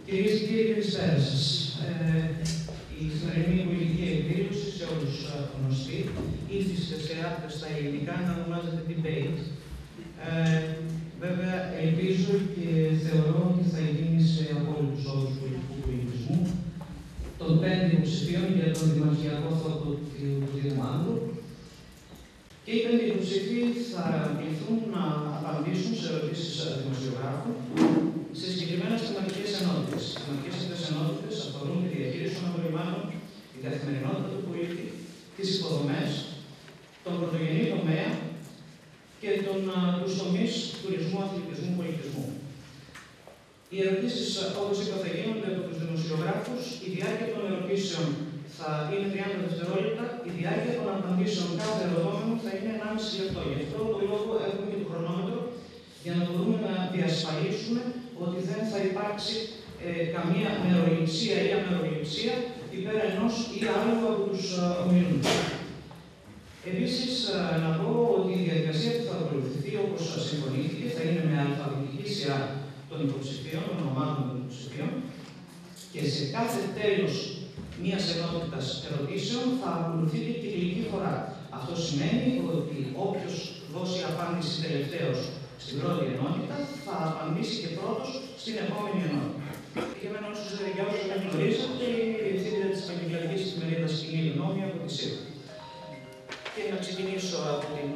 Κυρίες και κύριοι, καλησπέρα σας. Η σημερινή πολιτική εκδήλωση, σε όλους γνωστή, ύφτησε σε άπτες στα ελληνικά να ονομάζεται debate. Βέβαια, ελπίζω και θεωρώ ότι θα γίνει σε απόλυτους όρους πολιτικού πολιτισμού των 5 υποψηφίων για τον δημαρχιακό θόκο του Δήμου Άνδρου. Και οι 5 υποψήφοι θα κληθούν να απαντήσουν σε ερωτήσεις δημοσιογράφων σε συγκεκριμένες θεματικές ενότητες. Οι θεματικές αυτές ενότητες αφορούν τη διαχείριση των απορριμμάτων, την καθημερινότητα του πολίτη, τις υποδομές, τον πρωτογενή τομέα και τους τομείς τουρισμού, αθλητισμού, πολιτισμού. Οι ερωτήσεις, όπως είπα, θα γίνονται από τους δημοσιογράφους. Η διάρκεια των ερωτήσεων θα είναι 30 δευτερόλεπτα. Η διάρκεια των απαντήσεων κάθε ερωτώμενου θα είναι 1,5 λεπτό. Γι' αυτό το λόγο έχουμε και το χρονόμετρο για να μπορούμε να διασφαλίσουμε ότι δεν θα υπάρξει καμία μεροληψία ή αμεροληψία υπέρ ενός ή άλλου από τους ομιλούντες. Επίσης, να πω ότι η διαδικασία που θα ακολουθηθεί, όπως συμφωνήθηκε, θα είναι με αλφαβητική σειρά των υποψηφίων, των ομάδων των υποψηφίων, και σε κάθε τέλος μιας ενότητας ερωτήσεων θα ακολουθείται κυκλική φορά. Αυτό σημαίνει ότι όποιος δώσει απάντηση τελευταίος στην πρώτη ενότητα θα απαντήσει και πρώτος στην επόμενη ενότητα. Για μένα, για όσους δεν γνωρίζετε, είναι η διευθύντρια της επαγγελματικής εφημερίδας Κοινή Γνώμη από τη ΣΥΠ. Και να ξεκινήσω από την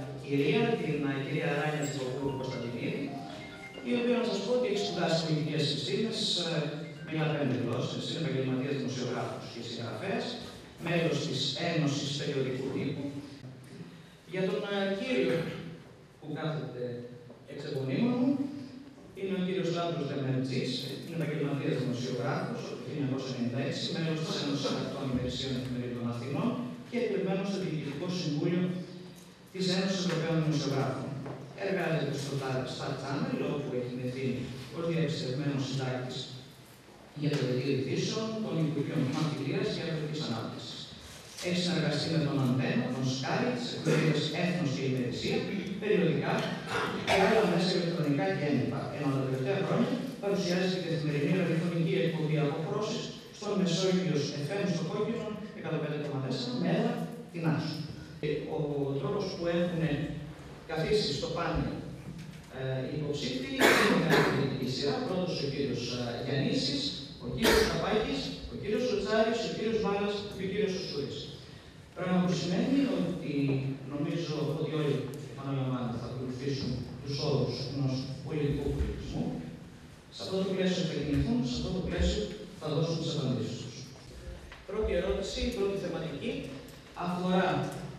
κυρία Ράνια Τσιποπούλου Κωνσταντινίδη, η οποία, να σας πω, ότι έχει σπουδάσει πολιτικές επιστήμες, μιλά 5 γλώσσες, είναι επαγγελματίας δημοσιογράφος και συγγραφέας, μέλος της Ένωσης Περιοδικού Τύπου. Για τον κύριο που κάθεται εξ επωνύμων μου, είναι ο κύριος Λάμπρος Δεμερτζής, είναι επαγγελματίας δημοσιογράφος από το 1996, μέλος της Ένωσης Ανοιχτών Υπηρεσιών Εφημερίδων Αθηνών και εκλεγμένος στο Διοικητικό Συμβούλιο της Ένωσης Ευρωπαίων Δημοσιογράφων. Εργάζεται στο Star Channel, όπου έχει την ευθύνη ως διαπιστευμένος συντάκτης για το δελτίο ειδήσεων των Υπουργείων Μαθητείας και Αγροτικής Ανάπτυξης. Έχει συνεργαστεί με τον Αντένα, τον Sky, τις εφημερίδες Έθνος και Υπηρεσία, περιοδικά και άλλα μέσα ηλεκτρονικά και έντυπα. Ενώ τα τελευταία χρόνια παρουσιάζει την καθημερινή ραδιοφωνική εκπομπή Αποκρόσεις στον Μεσόγειος FM στο Κόκκινο 105,4 με έδρα την Άσο. Ο τρόπος που έχουν καθίσει στο πάνελ οι υποψήφοι είναι με την σειρά. Πρώτος ο κύριος Γιαννίσης, ο κύριος Καπάκης, ο κύριος Σοτσάρης, ο κύριος Μάλας και ο κύριος Σουσούρης. Πράγμα που σημαίνει ότι νομίζω ότι όλοι, επαναλαμβάνω, θα ακολουθήσουν τους όρους ενός πολιτικού πολιτισμού. Σε αυτό το πλαίσιο θα κινηθούν, σε αυτό το πλαίσιο θα δώσουν τις απαντήσεις τους. Πρώτη ερώτηση, η πρώτη θεματική, αφορά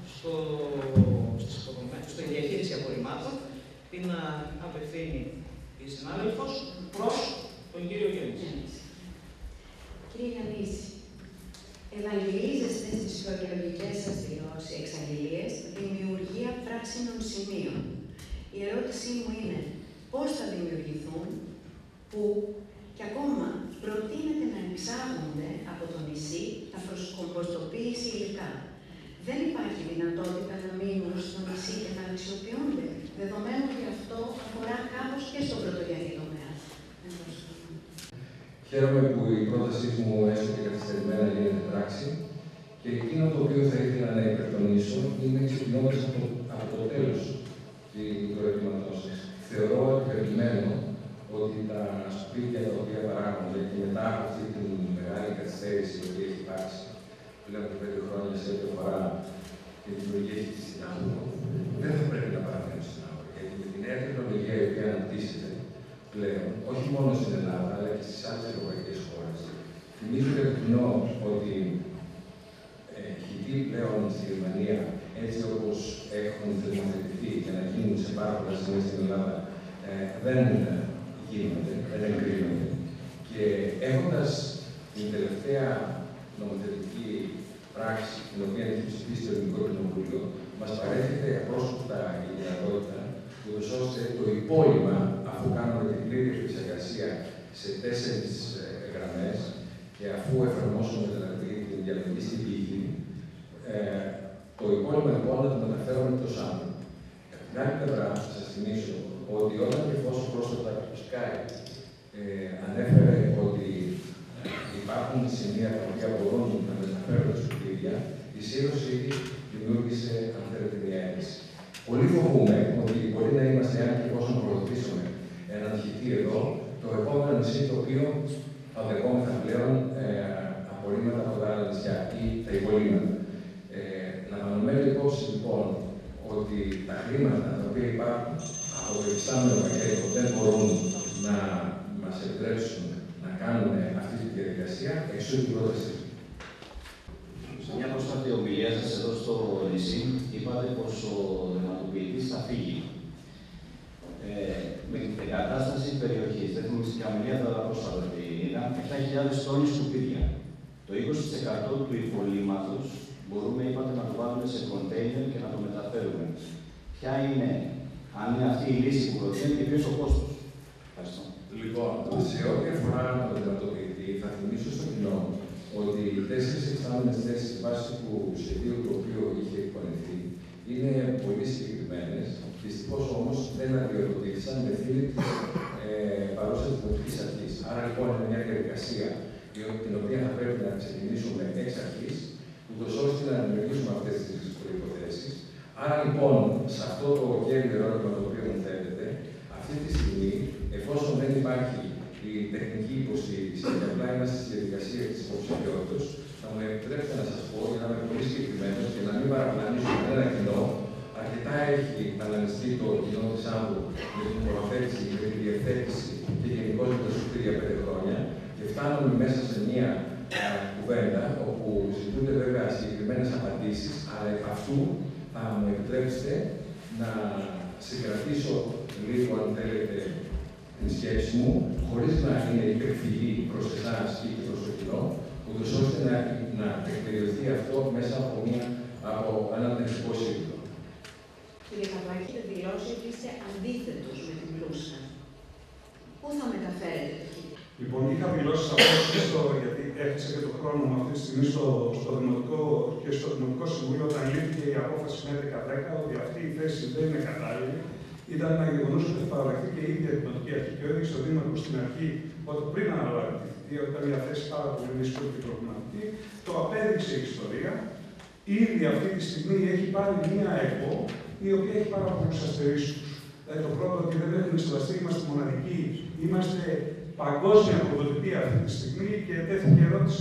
στη διαχείριση απορριμμάτων. Την απευθύνει η συνάδελφος προς τον κύριο Γιαννίση. Κύριε Γιαννίση, ευαγγελίζεστε στις προεκλογικές σας εξαγγελίες δημιουργία πράσινων σημείων. Η ερώτησή μου είναι πώς θα δημιουργηθούν, πού και ακόμα προτείνεται να εξάγονται από το νησί τα προσκομποστοποίηση υλικά. Δεν υπάρχει δυνατότητα να μείνουν στο νησί και να αξιοποιούνται, δεδομένου ότι αυτό αφορά κάπως και στον πρωτογενή τομέα. Χαίρομαι που η πρότασή μου έστω και καθυστερημένα γίνεται πράξη και εκείνο το οποίο θα ήθελα να υπερτονίσω είναι ξεκινώντας από το τέλος του ερωτήματός σας. Θεωρώ επιπλημένο ότι τα σπίτια τα οποία παράγονται και μετά από αυτή τη μεγάλη καθυστέρηση που έχει υπάρξει πλέον από 5 χρόνια σε ό,τι αφορά την δημιουργία της στην Άνδρο, δεν θα πρέπει να παραμένουν στην Άνδρο. Γιατί με τη νέα τεχνολογία η οποία αναπτύσσεται πλέον, όχι μόνο στην Ελλάδα, αλλά και στις άλλες ευρωπαϊκές χώρες, θυμίζω για το κοινό ότι χιτοί πλέον στη Γερμανία, έτσι όπως έχουν θεσμοθετηθεί για να γίνουν σε πάρα πολλά σημεία στην Ελλάδα, δεν γίνονται, δεν εγκρίνονται. Και έχοντας την τελευταία νομοθετική πράξη, την οποία έχει ψηφίσει το Ελληνικό Κοινοβούλιο, μας παρέχεται απρόσωπτα η δυνατότητα, ώστε το υπόλοιπα, αφού κάνουμε την πλήρη επεξεργασία σε 4 γραμμές και αφού εφαρμόσουμε την διαλογή στην πηγή, το υπόλοιπο λοιπόν να το μεταφέρουμε εκτός άνδρου. Από την άλλη πλευρά, θα σας θυμίσω ότι όταν και εφόσον πρόσφατα το Sky ανέφερε ότι υπάρχουν σημεία τα οποία μπορούν να μεταφέρουν στα κτίρια, η σύρωση δημιούργησε, αν θέλετε, μια ένταση. Πολύ φοβούμαι ότι μπορεί να είμαστε, αν και εφόσον προωθήσουμε έναν χιτή εδώ, το επόμενο νησί το οποίο θα δεχόμεθα πλέον απορρίμματα από τα άλλα νησιά ή τα υπολείμματα. Λαμβανωμένη υπόψη λοιπόν ότι τα χρήματα τα οποία υπάρχουν από το υφιστάμενο πακέτο δεν μπορούν να μας επιτρέψουν να κάνουμε αυτή τη διαδικασία, εξού την πρόταση. Σε μια πρόσφατη ομιλία σας εδώ στο νησί, είπατε πως ο δειγματοποιητής θα φύγει. Με την εγκατάσταση περιοχής, δεν θυμάμαι στην ομιλία τα πρόσφατα ότι ήταν 7.000 τόνοι σκουπίδια. Το 20% του υπολείμματος μπορούμε, είπατε, να το βάλουμε σε κοντέινερ και να το μεταφέρουμε. Ποια είναι, αν είναι αυτή η λύση που προτείνει και ποιο είναι το κόστος? Ευχαριστώ. Λοιπόν, σε ό,τι αφορά τον δειγματοποιητή, θα θυμίσω στο κοινό ότι οι 4 εξάμηνες θέσεις βάσει του σχεδίου το οποίο είχε εκπονηθεί είναι πολύ συγκεκριμένες. Δυστυχώς όμως δεν αδειοδοτήθησαν με φίλη της παρούσας δημοτικής αρχής. Άρα λοιπόν είναι μια διαδικασία την οποία θα πρέπει να ξεκινήσουμε εξ αρχής, ούτως ώστε να δημιουργήσουμε αυτές τις προϋποθέσεις. Άρα λοιπόν, σε αυτό το κέριο ερώτημα το οποίο μου θέτετε, αυτή τη στιγμή, εφόσον δεν υπάρχει η τεχνική υποστήριξη και απλά είμαστε στη διαδικασία της υποψηφιότητας, θα μου επιτρέψετε να σας πω, για να είμαι πολύ συγκεκριμένος και να μην παραπλανήσω κανένα κοινό, αρκετά έχει αναλυστεί το κοινό της Άμβου με την προθέτηση, με την διευθέτηση και γενικώς με τα σκουπίδια 5 χρόνια και φτάνουμε μέσα σε μία κουβέντα όπου ζητούνται βέβαια συγκεκριμένες απαντήσεις, αλλά επ' αυτού θα μου επιτρέψετε να συγκρατήσω λίγο, αν θέλετε, την σκέψη μου, χωρίς να είναι υπερφυγή προς εσάς ή προς το κοινό, ούτως ώστε να εκπαιδευτεί αυτό μέσα από έναν τεχνικό σύμβουλο. Κύριε Καπάκη, έχετε δηλώσει ότι είστε αντίθετος με την πλούσια. Πού θα μεταφέρετε το χιτή? Λοιπόν, είχα δηλώσει σαφώς, γιατί έφτιαξα και τον χρόνο μου αυτή τη στιγμή στο Δημοτικό Συμβούλιο, όταν λήφθηκε η απόφαση με 11-10, ότι αυτή η θέση δεν είναι κατάλληλη. Ήταν ένα γεγονός που θα παραλλαχθεί και η ίδια η Δημοτική Αρχή και ο ίδιος ο Δήμαρχος στην αρχή, ότι πριν αναλάβει τη θητεία, ότι ήταν μια θέση πάρα πολύ δύσκολη και προβληματική. Το απέδειξε η ιστορία. Ήδη αυτή τη στιγμή έχει πάρει μια ΕΚΟ, η οποία έχει πάρα πολλούς αστερίσκους. Δηλαδή, το πρώτο ότι δεν έχουμε σεβαστεί, είμαστε μοναδικοί, είμαστε παγκόσμια πρωτοτυπία αυτή τη στιγμή και τέθηκε ερώτηση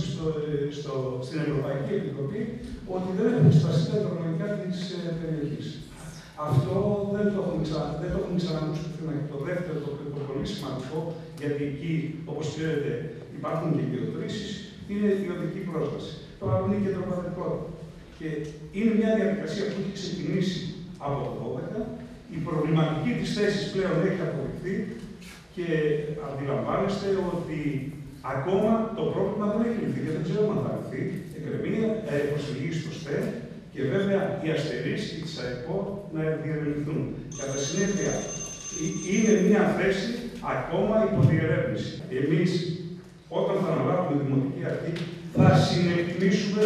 στην Ευρωπαϊκή Επιτροπή ότι δεν έχουμε σεβαστεί τα υδρολογικά της περιοχής. Αυτό δεν το έχουμε ξανακούσει πουθενά. Το δεύτερο, το πολύ σημαντικό, γιατί εκεί, όπως ξέρετε, υπάρχουν και γεωτρήσεις, είναι η οδική πρόσβαση. Το άλλο είναι και το πατρικό. Και είναι μια διαδικασία που έχει ξεκινήσει από το 12. Η προβληματική της θέσης πλέον έχει αποδειχθεί και αντιλαμβάνεστε ότι ακόμα το πρόβλημα δεν έχει λυθεί και δεν ξέρουμε αν θα λυθεί. Εκκρεμεί προσφυγή στο ΣΤΕ και βέβαια οι αστερίσκοι της ΑΕΠΟ να διερευνηθούν. Κατά συνέπεια, είναι μια θέση ακόμα υποδιερεύνηση. Εμείς, όταν θα αναλάβουμε τη Δημοτική Αρχή, θα συνεκτιμήσουμε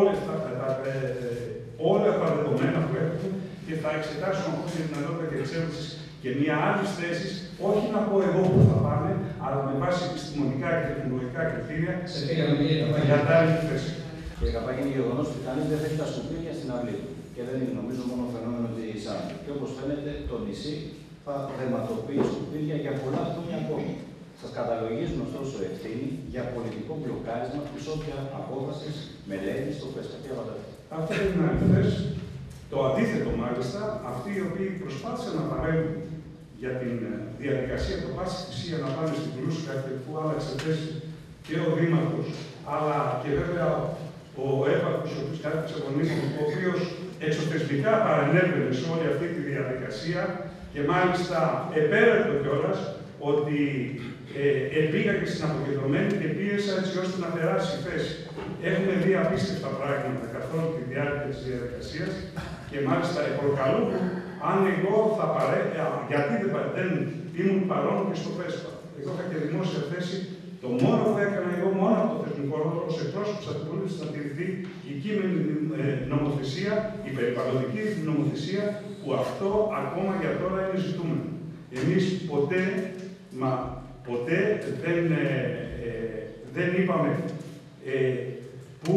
όλα τα δεδομένα που έχουμε και θα εξετάσουμε ακόμα τη δυνατότητα και εξέλιξη και μια άλλη θέση, όχι να πω εγώ που θα πάνε, αλλά με βάση επιστημονικά και τεχνολογικά κριτήρια για κατάλληλη θέση. Κύριε Καπάκη, είναι γεγονός ότι κανείς δεν θέλει τα σκουπίδια στην αυλή του. Και δεν είναι, νομίζω, μόνο φαινόμενο της Άμβου. Και όπως φαίνεται, το νησί θα δειγματοποιεί σκουπίδια για πολλά χρόνια ακόμη. Σας καταλογίζουν ωστόσο ευθύνη για πολιτικό μπλοκάρισμα της όποια απόφαση μελέτη στο Πεσκαπία Βαταφή. Αυτό είναι αληθές. Το αντίθετο, μάλιστα, αυτοί οι οποίοι προσπάθησαν να παρέμβουν για την διαδικασία το πάση θυσία να πάνε στην Πλούσκα και που άλλαξε θέση και ο Δήμαρχος, αλλά και βέβαια ο έπαρχος, ο οποίος κάθισε τον Νίκο, ο οποίος εξωθεσμικά παρενέβαινε σε όλη αυτή τη διαδικασία και μάλιστα επέρετο κιόλας ότι πήγα και στην αποκεντρωμένη και πίεσα έτσι ώστε να περάσει η θέση. Έχουμε δει απίστευτα πράγματα καθ' όλη τη διάρκεια της διαδικασίας και μάλιστα προκαλούν αν εγώ θα γιατί δεν ήμουν παρόν και στο ΠΕΣΠΑ. Εγώ είχα και δημόσια θέση. Το μόνο που έκανα εγώ μόνο από το τεχνικό ρόλο ως εκπρόσωπος αντιπολίτευσης να τηρηθεί η κείμενη νομοθεσία, η περιβαλλοντική νομοθεσία, που αυτό ακόμα για τώρα είναι ζητούμενο. Εμείς ποτέ δεν είπαμε πού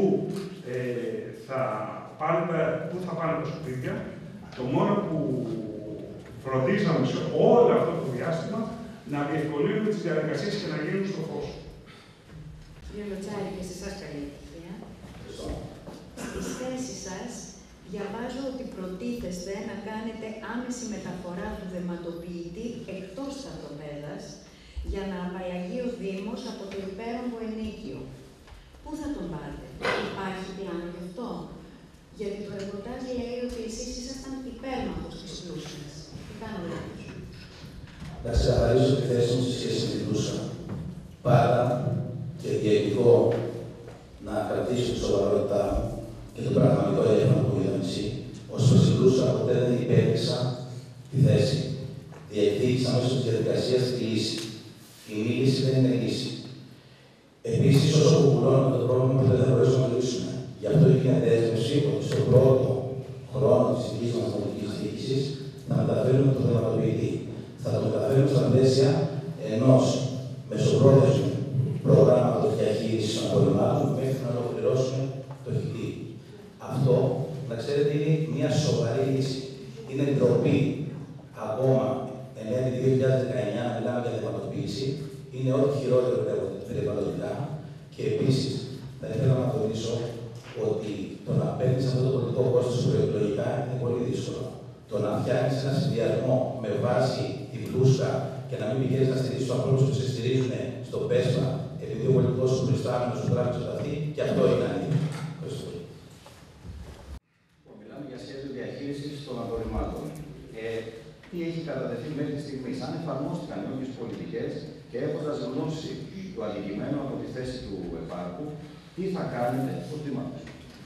θα πάνε τα σκουπίδια. Το μόνο που φροντίζαμε σε όλο αυτό το διάστημα να διευκολύνουμε τις διαδικασίες και να γίνουν στο φως. Κύριε Λοτσάρη, και σε εσάς καλή επιτυχία. Στις θέσεις σας διαβάζω ότι προτίθεστε να κάνετε άμεση μεταφορά του δεματοποιητή εκτός στρατοπέδας για να απαλλαγεί ο Δήμος από το υπέροχο ενίκιο. Πού θα τον πάτε, υπάρχει πλάνο γι' αυτό? Γιατί το ρεπορτάζ λέει ότι εσείς ήσασταν υπέρμαχος της Λούσας. Τι κάνω λάθος? Να ξεκαθαρίσω τη θέση μου σε σχέση με τη Λούσα. Πάρα και διεκδικώ να κρατήσω τη σοβαρότητά μου και το πραγματικό έργο που είδαμε εσύ. Ως προς τη Λούσα, ποτέ δεν υπέδειξα τη θέση. Διεκδίκησα μέσω της διαδικασίας τη λύση. Η μη λύση δεν είναι λύση. Επίσης, όσο κουμπουλώνουμε το πρόβλημα που δεν θα μπορέσουμε να λύσουμε. Γι' αυτό έγινε δέσμευση ότι στον πρώτο χρόνο της δικής μας πολιτικής διοίκησης θα μεταφέρουμε το θεματοποιητή. Θα το μεταφέρουμε στα πλαίσια ενός μεσοπρόθεσμου προγράμματος διαχείρισης των απορριμμάτων μέχρι να ολοκληρώσουμε το χιτί. Αυτό, να ξέρετε, είναι μια σοβαρή λύση. Είναι ντροπή ακόμα εν έτη 2019 να μιλάμε για θεματοποίηση. Είναι ό,τι χειρότερο περιβαλλοντικά. Και επίσης, θα ήθελα να τονίσω ότι το να παίρνεις αυτό το πολιτικό κόστος προεκλογικά είναι πολύ δύσκολο. Το να φτιάχνεις ένα συνδυασμό με βάση τη Λούσκα και να μην πηγαίνεις να στηρίξεις τους ανθρώπους που σε στηρίζουν στο ΠΕΣΠΑ, επειδή ο πολιτικός σου προϊστάμενος σου γράφει στο ταυτί, και αυτό είναι αλήθεια. Ευχαριστώ πολύ. Μιλάμε για σχέδιο διαχείρισης των απορριμμάτων. Τι έχει κατατεθεί μέχρι στιγμής, αν εφαρμόστηκαν κάποιες πολιτικές και έχοντας γνώση του αντικειμένου από τη θέση του επάρχου, τι θα κάνετε στο τμήμα του?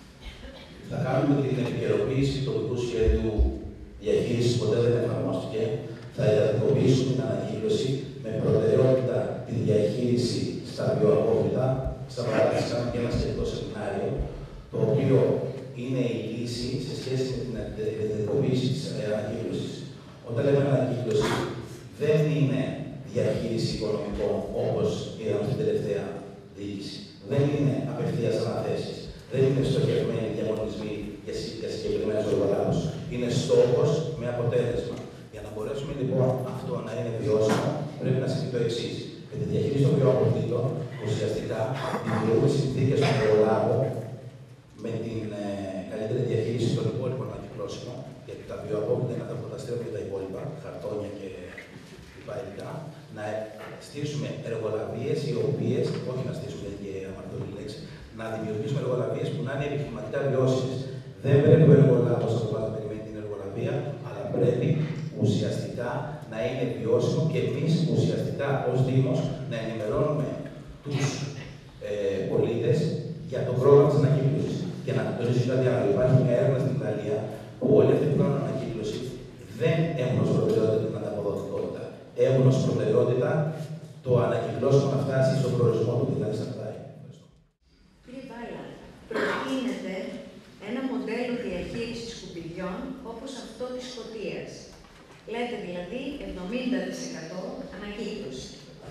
Θα κάνουμε την επικαιροποίηση του τοπικού σχέδιου διαχείρισης που ποτέ δεν εφαρμόστηκε. Θα ιδιωτικοποιήσουμε την ανακύκλωση με προτεραιότητα τη διαχείριση στα βιοαπόβλητα. Στα παράδειγμα, και ένα σχετικό σεμινάριο, το οποίο είναι η λύση σε σχέση με την ιδιωτικοποίηση της ανακύκλωσης. Όταν λέμε ανακύκλωση, δεν είναι διαχείριση οικονομικών όπως είδαμε στην τελευταία διοίκηση. Δεν είναι απευθείας αναθέσεις. Δεν είναι στοχευμένοι διαγωνισμοί για συγκεκριμένους εργολάβους. Είναι στόχος με αποτέλεσμα. Για να μπορέσουμε λοιπόν αυτό να είναι βιώσιμο, πρέπει να συμβεί το εξής. Με τη διαχείριση των βιοαποβλήτων, ουσιαστικά δημιουργούμε συνθήκες στον εργολάβο με την καλύτερη διαχείριση των υπόλοιπων ανακυκλώσεων, γιατί τα βιοαπόβλητα είναι τα φωταστήρια και τα υπόλοιπα, χαρτόνια και λοιπά υλικά, να στήσουμε εργολαβίες οι οποίες, όχι να στήσουμε και αμαρτωλή λέξη, να δημιουργήσουμε εργολαβίες που να είναι επιχειρηματικά βιώσιμες. Δεν πρέπει ο εργολάβος από πάνω να περιμένει την εργολαβία, αλλά πρέπει ουσιαστικά να είναι βιώσιμο και εμείς ουσιαστικά ως Δήμος να ενημερώνουμε τους πολίτες για το πρόγραμμα της ανακύκλωσης. Και να τονίσω κάτι άλλο. Υπάρχει μια έρευνα στην Ιταλία που όλοι αυτοί που κάνουν ανακύκλωση δεν έχουν ως προτεραιότητα την ανταποδοτικότητα. Έχουν ως προτεραιότητα το ανακυκλώσιμο να φτάσει στον προορισμό του, δηλαδή στα κτάρια. Κύριε Βάλα, προτείνεται ένα μοντέλο διαχείρισης σκουπιδιών όπως αυτό της Σκωτίας. Λέτε δηλαδή 70% ανακύκλωση.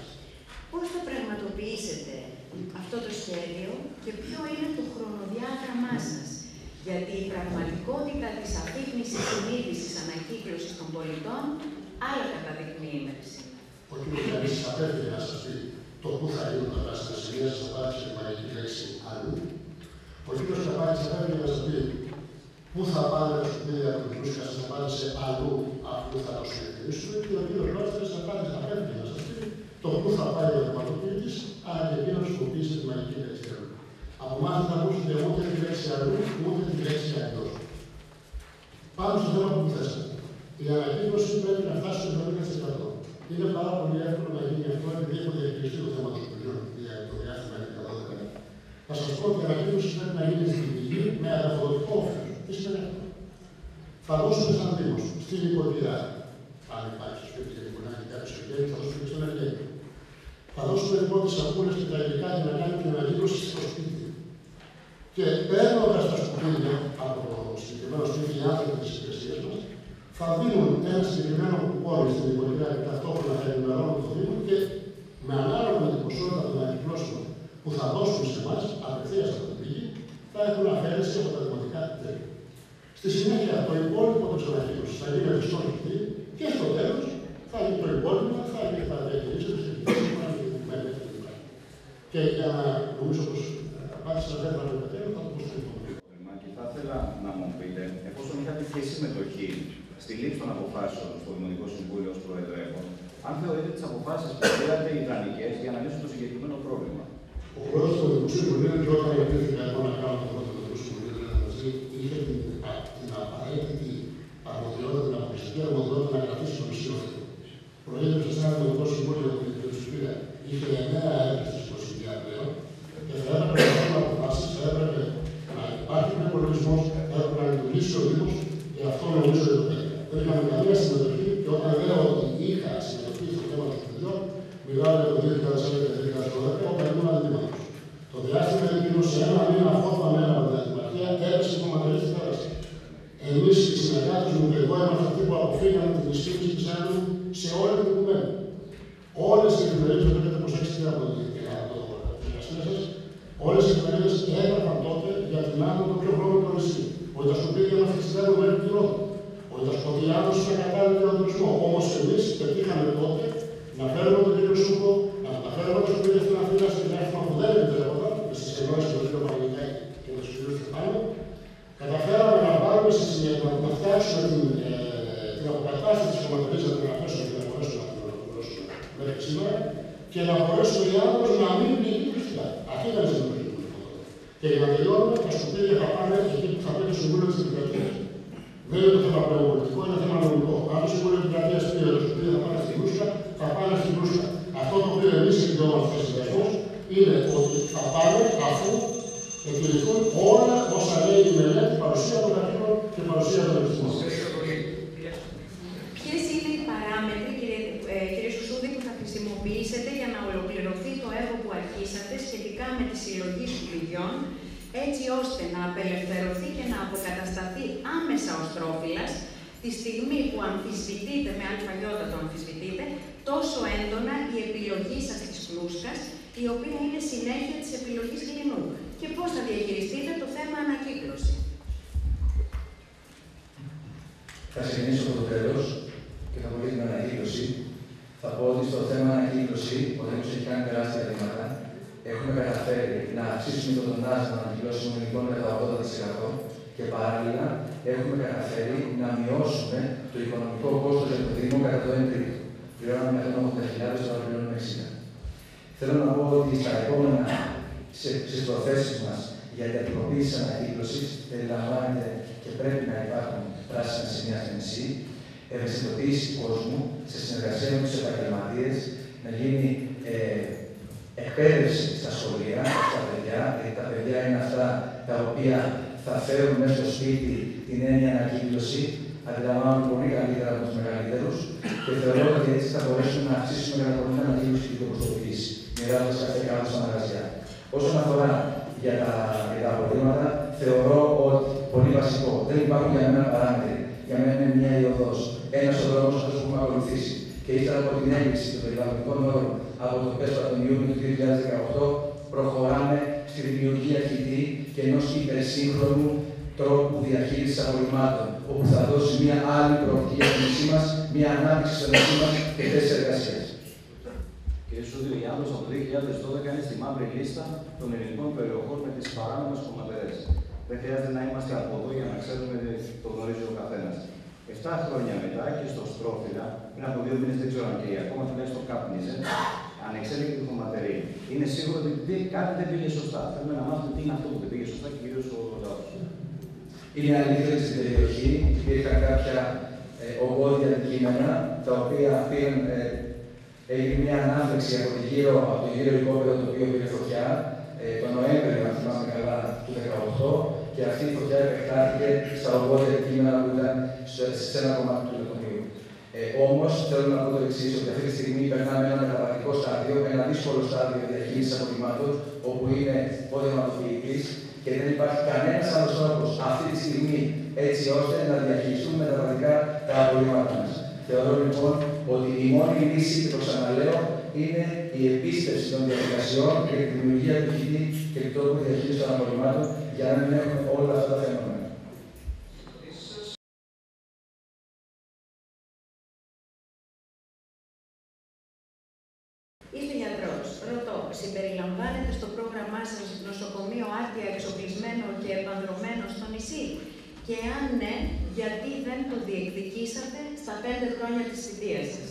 Πώς θα πραγματοποιήσετε αυτό το σχέδιο και ποιο είναι το χρονοδιάγραμμά σας? Γιατί η πραγματικότητα της αφύπνισης συνείδησης ανακύκλωσης των πολιτών άλλα καταδεικνύει μέχρι σήμερα. Ο κ. Γιάννης απέφερε να σας πει το πού θα γίνουν τα πράσινα σημεία, σας απάντησε τη μαγική λέξη αλλού. Ο κ. Καπάκης απέφερε να σας πει πού θα πάνε τα σκουπίδια από την Λούσκα, σας απάντησε αλλού, αφού θα το συνεχίσουμε. Και ο κ. Λότσερης απέφερε να σας πει το πού θα πάει ο θεματοποιητής, αλλά και εκείνο χρησιμοποίησε τη μαγική λέξη αλλού. Από εμάς δεν θα ακούσετε ούτε τη λέξη αλλού, ούτε τη λέξη αλλιώς. Πάνω στο θέμα που θέσατε. Η ανακύκλωση πρέπει να φτάσει στο 70%. Είναι πάρα πολύ εύκολο να γίνει αυτό, επειδή έχω διαχειριστεί το θέμα των σκουπιδιών για το διάστημα 12. Θα σας πω ότι η ανακύκλωση πρέπει να γίνει στην πηγή με ανταποδοτικό όφελος. Τι σημαίνει αυτό? Θα δώσουμε σαν Δήμος στην οικογένεια, αν υπάρχει στο σπίτι και μπορεί να έχει κάποιο οικογένεια, θα δώσουμε και στον εργένιο. Θα δώσουμε λοιπόν τις σαπούνες και τα υλικά για να κάνουμε την ανακύκλωση στο σπίτι. Και παίρνοντας τα σκουπίδια από το συγκεκριμένο σπίτι, οι άνθρωποι της υπηρεσίας μας, θα δίνουν ένα συγκεκριμένο κουπόνι στην οικογένεια και ταυτόχρονα θα ενημερώνουν το Δήμο και με ανάλογα με την ποσότητα των ανακυκλώσεων που θα δώσουν σε εμάς απευθείας από την πηγή, θα έχουν αφαίρεση από τα δημοτικά τέλη. Στη συνέχεια, το υπόλοιπο των ξαναχείρωσης θα γίνει στο σπίτι και στο τέλος θα γίνει το υπόλοιπο, θα διαχειρίζεται σε σύμφωνα με την κουμένη κλπ. Και για να νομίζω πως απάντησα δεν θα το κατέβω, θα το πω στο υπόλοιπο. Θα ήθελα να μου πείτε, εφόσον είχατε και συμμετοχή στη λήψη των αποφάσεων στο Δημοτικό Συμβούλιο ως Προεδρεύων, αν θεωρείτε τις αποφάσεις που πήρατε ιδανικές για να λύσουν το συγκεκριμένο πρόβλημα. Ο πρόεδρος του Δημοτικού Συμβουλίου, και όταν υπήρχε εγώ να κάνω το πρώτο Δημοτικό Συμβουλίο, είχε την απαραίτητη αρμοδιότητα, την αποκλειστική αρμοδιότητα να κρατήσει το μισή όρθιο. Προέδρευσε σε ένα Δημοτικό Συμβούλιο που είχε 9 έδρες στη Σκοσία πλέον και θα έπρεπε να πάρουν αποφάσεις, θα έπρεπε να υπάρχει ένα υπολογισμός, θα έπρεπε να λειτουργήσει ο Δήμος και αυτό νομίζω ότι το πέτυχε. Δεν είχαμε καμία συμμετοχή και όταν λέω ότι είχα συμμετοχή στο θέμα των παιδιών, μιλάω για το 2011-2012, όταν ήμουν αντιδήμαρχος. Το διάστημα εκείνο σε ένα μήνα φόρμα μέρα από την Αντιμαρχία έπεσε η κομματερή στη θάλασσα. Εμείς οι συνεργάτες μου και εγώ είμαστε αυτοί που αποφύγαμε την εισήγηση της Άννου σε όλη την κουμένη. Όλες οι εφημερίδες, δεν έχετε προσέξει από το δικαστήριο σας, όλες οι εφημερίδες έγραφαν τότε για την Άννου το πιο βρώμικο νησί. Ότι τα σκουπίδια μας χρησιμοποιούν μέχρι τη Ρόδο. Ότι τα σκοτεινιάδος είναι κατάλληλοι για τον τουρισμό. Όμως εμείς πετύχαμε τότε να φέρουμε τον κύριο Σούκο, να μεταφέρουμε τα σκουπίδια στην Αθήνα σε μια αίθουσα που δεν επιτρέπονταν, με τις ενόησεις του κ. Παναγιώτη και του κ. Στεφάνου. Καταφέραμε να βάλουμε σε συνέχεια, να φτιάξουμε την αποκατάσταση της κομματερής, να την αναφέρσουμε και να μπορέσουμε να την ολοκληρώσουμε μέχρι σήμερα και να μπορέσουμε οι άνθρωποι να μην πληγεί φυσικά. Αυτή ήταν η συμμετοχή του. Και για να τελειώνουμε, τα σκουπίδια θα πάνε εκεί που θα πει το Συμβούλιο της Επικρατείας. Δεν είναι το θέμα πνευματικό, είναι θέμα νομικό. Αν το Συμβούλιο της Επικρατείας πει ότι τα σκουπίδια θα πάνε στην Κρούσκα, θα πάνε στην Κρούσκα. Αυτό το οποίο εμείς εκδηλώνουμε στις συνδεσμούς είναι ότι θα πάνε αφού εκδηλωθούν όλα όσα λέει η μελέτη, παρουσία των αρχείων και παρουσία των επιστημών. Ποιες είναι οι παράμετροι, κύριε Σουσούδη, που θα χρησιμοποιήσετε για να ολοκληρωθεί το έργο που αρχίσατε σχετικά με τη συλλογή σκουπιδιών, έτσι ώστε να απελευθερωθεί και να αποκατασταθεί άμεσα ο στρόφυλλας τη στιγμή που αμφισβητείτε, με αλφαγιώτα το αμφισβητείτε, τόσο έντονα η επιλογή σας της Κλούσκας, η οποία είναι συνέχεια της επιλογής Γλινού. Και πώς θα διαχειριστείτε το θέμα ανακύκλωση. Θα ξεκινήσω από το τέλος και θα πω για την ανακύκλωση. Θα πω ότι στο θέμα ανακύκλωση, ο Δήμος έχει κάνει τεράστια βήματα. Έχουμε καταφέρει να αυξήσουμε το τονάζ των ανακυκλώσιμων υλικών κατά 80% και παράλληλα έχουμε καταφέρει να μειώσουμε το οικονομικό κόστος για το Δήμο κατά το 1 τρίτο. Πληρώναμε 180.000, τώρα πληρώνουμε 60. Θέλω να πω ότι στα επόμενα στις προθέσεις μας για την αντιμετώπιση της ανακύκλωσης περιλαμβάνεται και πρέπει να υπάρχουν πράσινα σημεία στο νησί, ευαισθητοποίηση του κόσμου σε συνεργασία με τους επαγγελματίες, να γίνει εκπαίδευση στα σχολεία, στα παιδιά, γιατί τα παιδιά είναι αυτά τα οποία θα φέρουν μέσα στο σπίτι την έννοια ανακύκλωση, αντιλαμβάνονται πολύ καλύτερα από τους μεγαλύτερους και θεωρώ ότι έτσι θα μπορέσουμε να αυξήσουμε κατά πολύ την ανακύκλωση και την προστοποίηση, μοιράζοντας κάθε κάτω στα μαγαζιά. Όσον αφορά για τα απορρίμματα, θεωρώ ότι πολύ βασικό. Δεν υπάρχουν για μένα παράμετροι. Για μένα είναι μια η οδός. Ένας ο δρόμος που έχουμε ακολουθήσει. Και ύστερα από την έγκριση των περιβαλλοντικών όρων από το ΠΕΣΠΑ τον Ιούνιο του 2018, προχωράμε στη δημιουργία χιτή και ενός υπερσύγχρονου τρόπου διαχείρισης απορριμμάτων, όπου θα δώσει μια άλλη προοπτική για το νησί μας, μια ανάπτυξη στο νησί μας και θέσεις εργασίας. Κύριε Σούδη, η Άντος από το 2012 είναι στη μαύρη λίστα των ελληνικών περιοχών με τις παράνομες κομματερές. Δεν χρειάζεται να είμαστε από εδώ για να ξέρουμε ότι το γνωρίζει ο καθένας. 7 χρόνια μετά και στο Στρόφυλλα, πριν από 2 μήνες, δεν ξέρω αν και ακόμα τουλάχιστον κάπνιζε, ανεξέλεγκτη τη κομματερή. Είναι σίγουρο ότι κάτι δεν πήγε σωστά. Θέλουμε να μάθουμε τι είναι αυτό που δεν πήγε σωστά και κυρίως ο λαός. Είναι αλήθεια ότι στην περιοχή υπήρχαν κάποια ογκώδια αντικείμενα τα οποία έγινε μια ανάφλεξη από το γύρο οικόπεδο το οποίο πήρε φωτιά τον Νοέμβριο, αν θυμάμαι καλά, του 2018 και αυτή η φωτιά επεκτάθηκε στα ογκώδια αντικείμενα που ήταν σε ένα κομμάτι του λεκομείου. Όμως θέλω να πω το εξής, ότι αυτή τη στιγμή περνάμε ένα μεταβατικό στάδιο, ένα δύσκολο στάδιο διαχείρισης απορριμμάτων, όπου είναι ο δειγματοποιητής και δεν υπάρχει κανένας άλλος τρόπος αυτή τη στιγμή έτσι ώστε να διαχειριστούμε μεταβατικά τα απορριμμάτα μας. Θεωρώ λοιπόν ότι η μόνη λύση, και το ξαναλέω, είναι η επίσκεψη των διαδικασιών και τη δημιουργία του χιτή και του τρόπου διαχείρισης των απορριμμάτων για να μην έχουμε όλα αυτά τα φαινόμενα. Είστε γιατρός. Ρωτώ, συμπεριλαμβάνεται στο πρόγραμμά σας νοσοκομείο άρτια εξοπλισμένο και επανδρωμένο στο νησί? Και αν ναι, γιατί δεν το διεκδικήσατε στα 5 χρόνια της θητείας σας?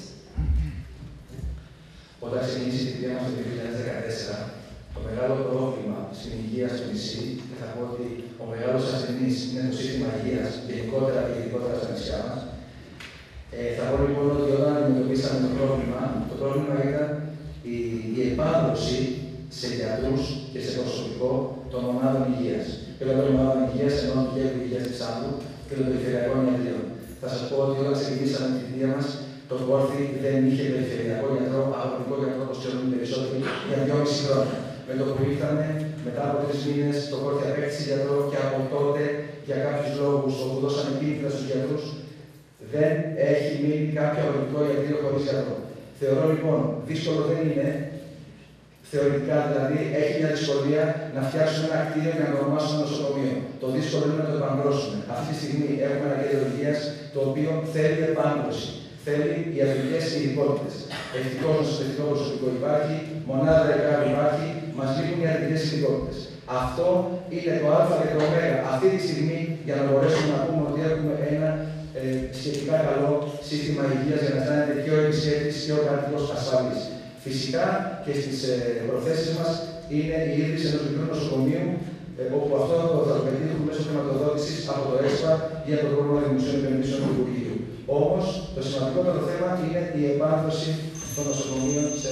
Όταν ξεκίνησε η θητεία μας το 2014, το μεγάλο πρόβλημα στην υγεία στο νησί, και θα πω ότι ο μεγάλος ασθενής είναι το σύστημα υγείας, γενικότερα και ειδικότερα στα νησιά μας. Θα πω λοιπόν ότι όταν αντιμετωπίσαμε το πρόβλημα ήταν η επάνδρωση σε γιατρούς και σε προσωπικό των ομάδων υγείας. Και όταν των ομάδων υγείας εννοώ του Κέντρου Υγείας της Άμβου και των περιφερειακών ιατρείων. Θα σας πω ότι όταν ξεκινήσαμε τη θητεία μας, το Κόρθι δεν είχε περιφερειακό γιατρό, αγροτικό γιατρό, όπως ξέρουν οι περισσότεροι, για 2,5 χρόνια. Με το που ήρθαμε, μετά από 3 μήνες, το Κόρθι απέκτησε γιατρό και από τότε, για κάποιους λόγους, όπου δώσαμε κίνητρα στους γιατρούς, δεν έχει μείνει κάποιο αγροτικό ιατρείο χωρίς γιατρό. Θεωρώ λοιπόν, δύσκολο δεν είναι, θεωρητικά δηλαδή, έχει μια δυσκολία να φτιάξουμε ένα κτίριο για να ονομάσουμε ένα νοσοκομείο. Το δύσκολο είναι να το επανδρώσουμε. Αυτή τη στιγμή έχουμε ένα κέντρο υγείας το οποίο θέλει επάνδρωση. Θέλει ιατρικές ειδικότητες. Ευτυχώς νοσηλευτικό προσωπικό υπάρχει, μονάδα δεκάδου υπάρχει, μας λείπουν οι ιατρικές ειδικότητες. Αυτό είναι το Α και το Ω αυτή τη στιγμή για να μπορέσουμε να πούμε ότι έχουμε ένα σχετικά καλό σύστημα υγείας για να αισθάνεται και ο επισκέπτης και ο κατοίκος ασφαλής. Φυσικά και στις προθέσεις μας είναι η ίδρυση ενός μικρού νοσοκομείου, όπου αυτό θα το πετύχουμε μέσω χρηματοδότησης από το ΕΣΠΑ για το πρόγραμμα δημοσίων επενδύσεων του Υπουργείου. Όμως, το σημαντικότερο θέμα είναι η επάνδρωση των νοσοκομείων σε.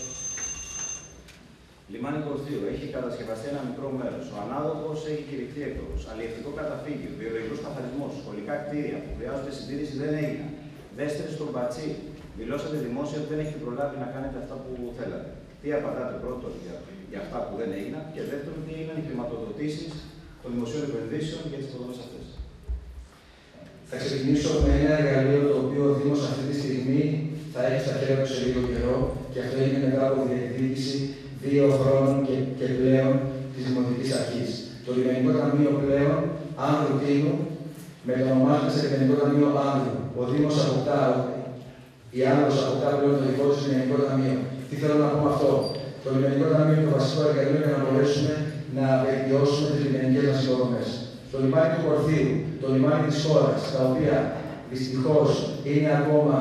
Λιμάνι Κορθίου. Έχει κατασκευαστεί ένα μικρό μέρος. Ο ανάδοχος έχει κηρυχθεί έκδοχος. Αλλιευτικό καταφύγιο, βιολογικός καθαρισμός, σχολικά κτίρια που χρειάζονται συντήρηση δεν έγιναν. Δεύτερη στον Πατσί. Δηλώσατε δημόσια ότι δεν έχετε προλάβει να κάνετε αυτά που θέλατε. Τι απαντάτε πρώτον για αυτά που δεν έγιναν και δεύτερον, τι έγιναν οι χρηματοδοτήσεις των δημοσίων επενδύσεων για τις υποδομές αυτές? Θα ξεκινήσω με ένα εργαλείο το οποίο ο Δήμος αυτή τη στιγμή θα έχει στα χέρια του σε λίγο καιρό και αυτό έγινε μετά από διεκδίκηση 2 χρόνων και πλέον της Δημοτικής Αρχής. Το Λιμενικό Ταμείο πλέον Άνδρου Τίνου μετονομάζεται σε Λιμενικό Ταμείο Άνδρου. Ο Δήμος αποκτά, η Άνδρος αποκτά πλέον το δικό της Λιμενικό Ταμείο. Τι θέλω να πω με αυτό? Το Λιμενικό Ταμείο είναι το βασικό εργαλείο για να μπορέσουμε να βελτιώσουμε τις λιμενικές μας υποδομές. Το λιμάνι του Κορθίου, το λιμάνι της χώρας, τα οποία δυστυχώς είναι ακόμα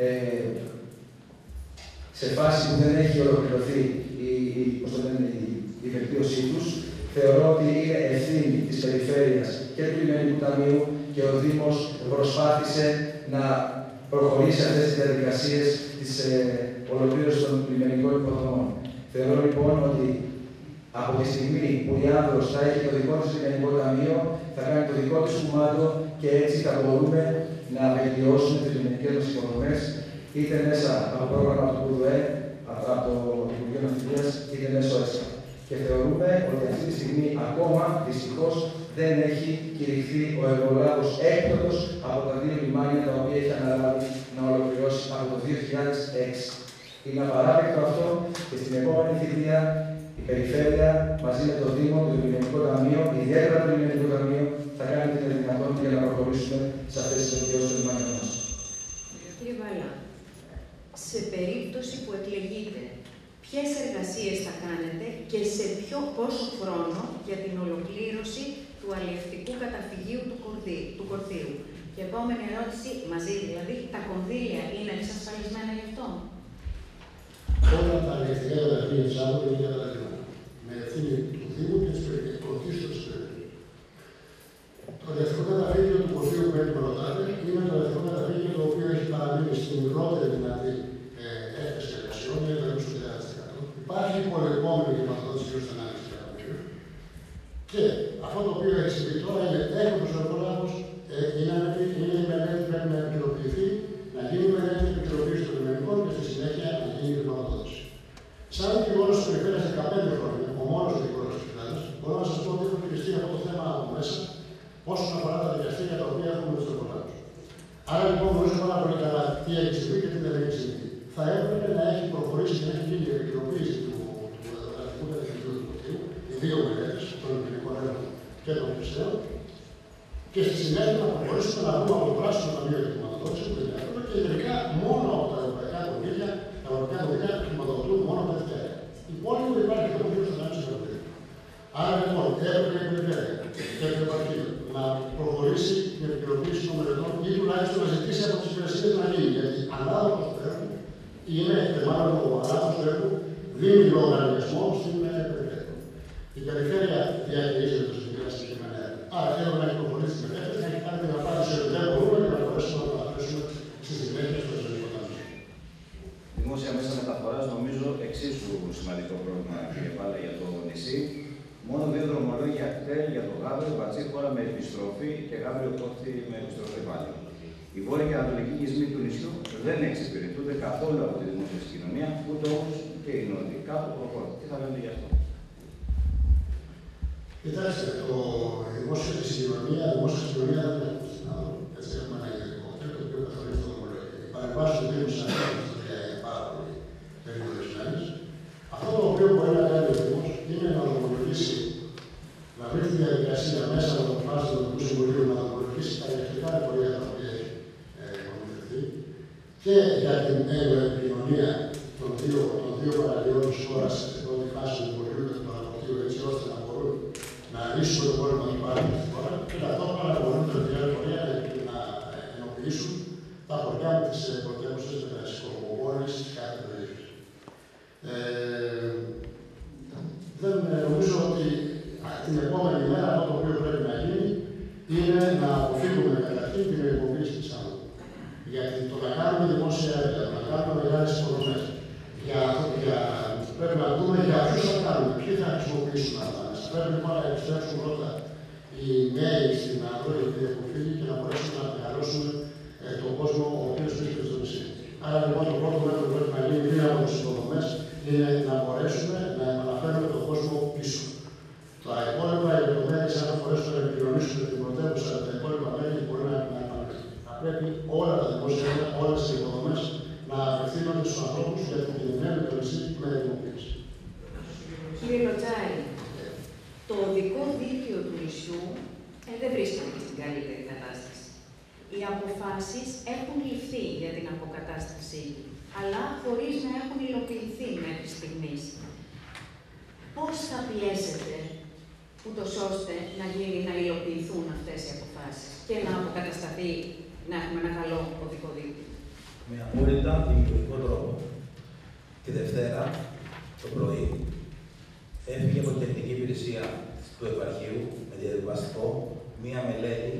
σε φάση που δεν έχει ολοκληρωθεί η βελτίωσή τους, θεωρώ ότι είναι ευθύνη της Περιφέρειας και του Λιμενικού Ταμείου και ο Δήμος προσπάθησε να προχωρήσει αυτές τις διαδικασίες της ολοκλήρωσης των λιμενικών υποδομών. Θεωρώ λοιπόν ότι από τη στιγμή που η Άνδρος θα έχει το δικό της λιμενικό ταμείο, θα κάνει το δικό της κουμάντο και έτσι θα μπορούμε να βελτιώσουμε τις λιμενικές μας υποδομές, είτε μέσα από το πρόγραμμα του ΚΟΥΔΟΕ, από το Υπουργείο Ναυτιλίας, είτε μέσω ΕΣΠΑ. Και θεωρούμε ότι αυτή τη στιγμή ακόμα δυστυχώς δεν έχει κηρυχθεί ο εργολάβος έκτοτος από τα 2 λιμάνια τα οποία έχει αναλάβει να ολοκληρώσει από το 2006. Είναι απαράδεκτο αυτό και στην επόμενη θητεία η Περιφέρεια μαζί με το Δήμο, το Λιμενικό Ταμείο, ιδιαίτερα το Λιμενικό Ταμείο, θα κάνει την δυνατότητα για να προχωρήσουμε σε αυτές τις βελτιώσεις των λιμάνιων μας. Κύριε Βάλα, σε περίπτωση που εκλεγείτε, ποιες εργασίες θα κάνετε και σε πόσο χρόνο για την ολοκλήρωση του αλλιευτικού καταφυγίου του Κορθίου? Και επόμενη ερώτηση, μαζί δηλαδή, τα κονδύλια είναι εξασφαλισμένα γι' αυτό? Όλα τα αλλιευτικά καταφύγια της Άμβου είναι καταδικασμένα με ευθύνη του Δήμου και της Περιφερειακής της Περιφερειακής. Το αλλιευτικό καταφύγιο του Κορθίου που έχει προτάτε είναι το αλλιευτικό καταφύγιο το οποίο έχει παραμείνει στην μικρότερη δυνατή έκθεση εργασιών, είναι περίπου στο 10%. Υπάρχει υπολοιπόμενη χρηματοδότηση γύρω στον ανάπτυξη καταφύγιο. Και αυτό το οποίο έχει συμβεί τώρα είναι έρχονται ο εργολάβος, είναι η μελέτη που πρέπει να επικαιροποιηθεί, να γίνει η μελέτη επικαιροποίηση των λιμενικών και στη συνέχεια να γίνει η χρηματοδότηση. Σαν δικηγόρος της Περιφέρειας 15 χρόνια, ο μόνος δικηγόρος της Περιφέρειας, μπορώ να σας πω ότι έχω χειριστεί αυτό το θέμα από μέσα, όσον αφορά τα δικαστήρια τα οποία έχουμε με τους εργολάβους. Άρα λοιπόν γνωρίζω πάρα πολύ καλά τι έχει συμβεί και τι δεν έχει συμβεί. θα έπρεπε να έχει προχωρήσει και να έχει γίνει η επικαιροποίηση του εδαφικού κατοικίου του Δημοτικού, οι δύο μελέτες, των ελληνικών έργων και των χρηστέων, και στη συνέχεια να προχωρήσουμε να βρούμε από το πράσινο ταμείο για χρηματοδότηση που είναι εύκολο και γενικά μόνο από τα ευρωπαϊκά κονδύλια, τα ευρωπαϊκά κονδύλια χρηματοδοτούν μόνο τα τέτοια έργα. Υπόλοιπο υπάρχει και το κύριο στον άμεσο ευρωπαϊκό. Άρα λοιπόν έπρεπε η περιφέρεια και το επαρχείο να προχωρήσει την επικαιροποίηση των μελετών ή τουλάχιστον να ζητήσει από τις υπηρεσίες να γίνει. Γιατί ανάλογα στο έργο είναι, μάλλον ο ανάλογος του έργου δίνει λογαριασμό στην περιφέρεια. Η περιφέρεια διαχειρίζεται το συγκεκριμένο έργο. Άρα θέλω να έχει προχωρήσει την μελέτη, να έχει κάνει την απάντηση ότι δεν μπορούμε και να μπορέσουμε να το αφήσουμε στη συνέχεια στο εσωτερικό ταμείο. Δημόσια μέσα μεταφοράς, νομίζω εξίσου σημαντικό πρόβλημα, κύριε Πάλα, για το νησί. Μόνο 2 δρομολόγια κτέλ για το Γάβριο, Μπατσί, χώρα με επιστροφή και Γάβριο Κόφτη με επιστροφή πάλι. Οι βόρειοι και ανατολικοί γυσμοί του νησιού δεν εξυπηρετούνται καθόλου από τη δημόσια συγκοινωνία, ούτε όμως και οι νότιοι. Κάπου προχωρούν. Τι θα λέτε γι' αυτό? Κοιτάξτε, η δημόσια συγκοινωνία δεν είναι στην άνθρωπο. Έτσι έχουμε ένα ειδικό το οποίο καθορίζει το δρομολόγιο. Οι παρεμβάσεις του Δήμου σαν είναι πάρα πολύ περιορισμένες. Αυτό το οποίο μπορεί να κάνει ο Δήμος είναι να δρομολογήσει, να βρει τη διαδικασία μέσα από το φάση του Δημοτικού Συμβουλίου να δρομολογήσει τα ηλεκτρικά λεωφορεία τα οποία έχει προμηθευτεί και για την επικοινωνία των δύο παραλίων της χώρας στην πρώτη φάση του Βορειού και του Ανατολικού, έτσι ώστε να μπορούν να λύσουν το πρόβλημα που υπάρχει στη χώρα και ταυτόχρονα να μπορούν τα ηλεκτρικά λεωφορεία να ενοποιήσουν τα χωριά με τις πρωτεύουσες με τις κοσμοπόλεις της κάθε περιοχής. Νομίζω ότι την επόμενη μέρα αυτό το οποίο πρέπει να γίνει είναι να αποφύγουμε καταρχήν την ενεργοποίηση της άνοδου. Γιατί το να κάνουμε δημόσια έργα, να κάνουμε μεγάλες υποδομές, πρέπει να δούμε για ποιους θα κάνουμε, ποιοι θα χρησιμοποιήσουν αυτά. Πρέπει λοιπόν να επιστρέψουν πρώτα οι νέοι στην Άνοδο, οι οποίοι έχουν φύγει και να μπορέσουν να μεγαλώσουν τον κόσμο ο οποίος βρίσκεται στο νησί. Άρα λοιπόν το πρώτο μέτρο που πρέπει να γίνει πριν από τις υποδομές είναι να μπορέσουμε να επαναφέρουμε τον κόσμο πίσω. Τα υπόλοιπα, οι λεπτομέρειες, αν μπορέσουν να επικοινωνήσουν την πρωτεύουσα, τα υπόλοιπα μέρη μπορεί να επανέλθουν. Θα πρέπει όλα τα δημόσια έργα, όλες οι υποδομές να απευθύνονται στους ανθρώπους για την κοινωνία του νησί με δημοποίηση. Κύριε Λοτσάρη, το οδικό δίκτυο του νησιού δεν βρίσκεται στην καλύτερη κατάσταση. Οι αποφάσεις έχουν ληφθεί για την αποκατάστασή του, αλλά χωρίς να έχουν υλοποιηθεί μέχρι στιγμής. Πώς θα πιέσετε, ούτως ώστε να υλοποιηθούν αυτές οι αποφάσεις και να αποκατασταθεί, να έχουμε ένα καλό οδικό δίκτυο? Με απόλυτα δημιουργικό τρόπο. Τη Δευτέρα το πρωί έφυγε από την τεχνική υπηρεσία του επαρχείου με διαδικαστικό μία μελέτη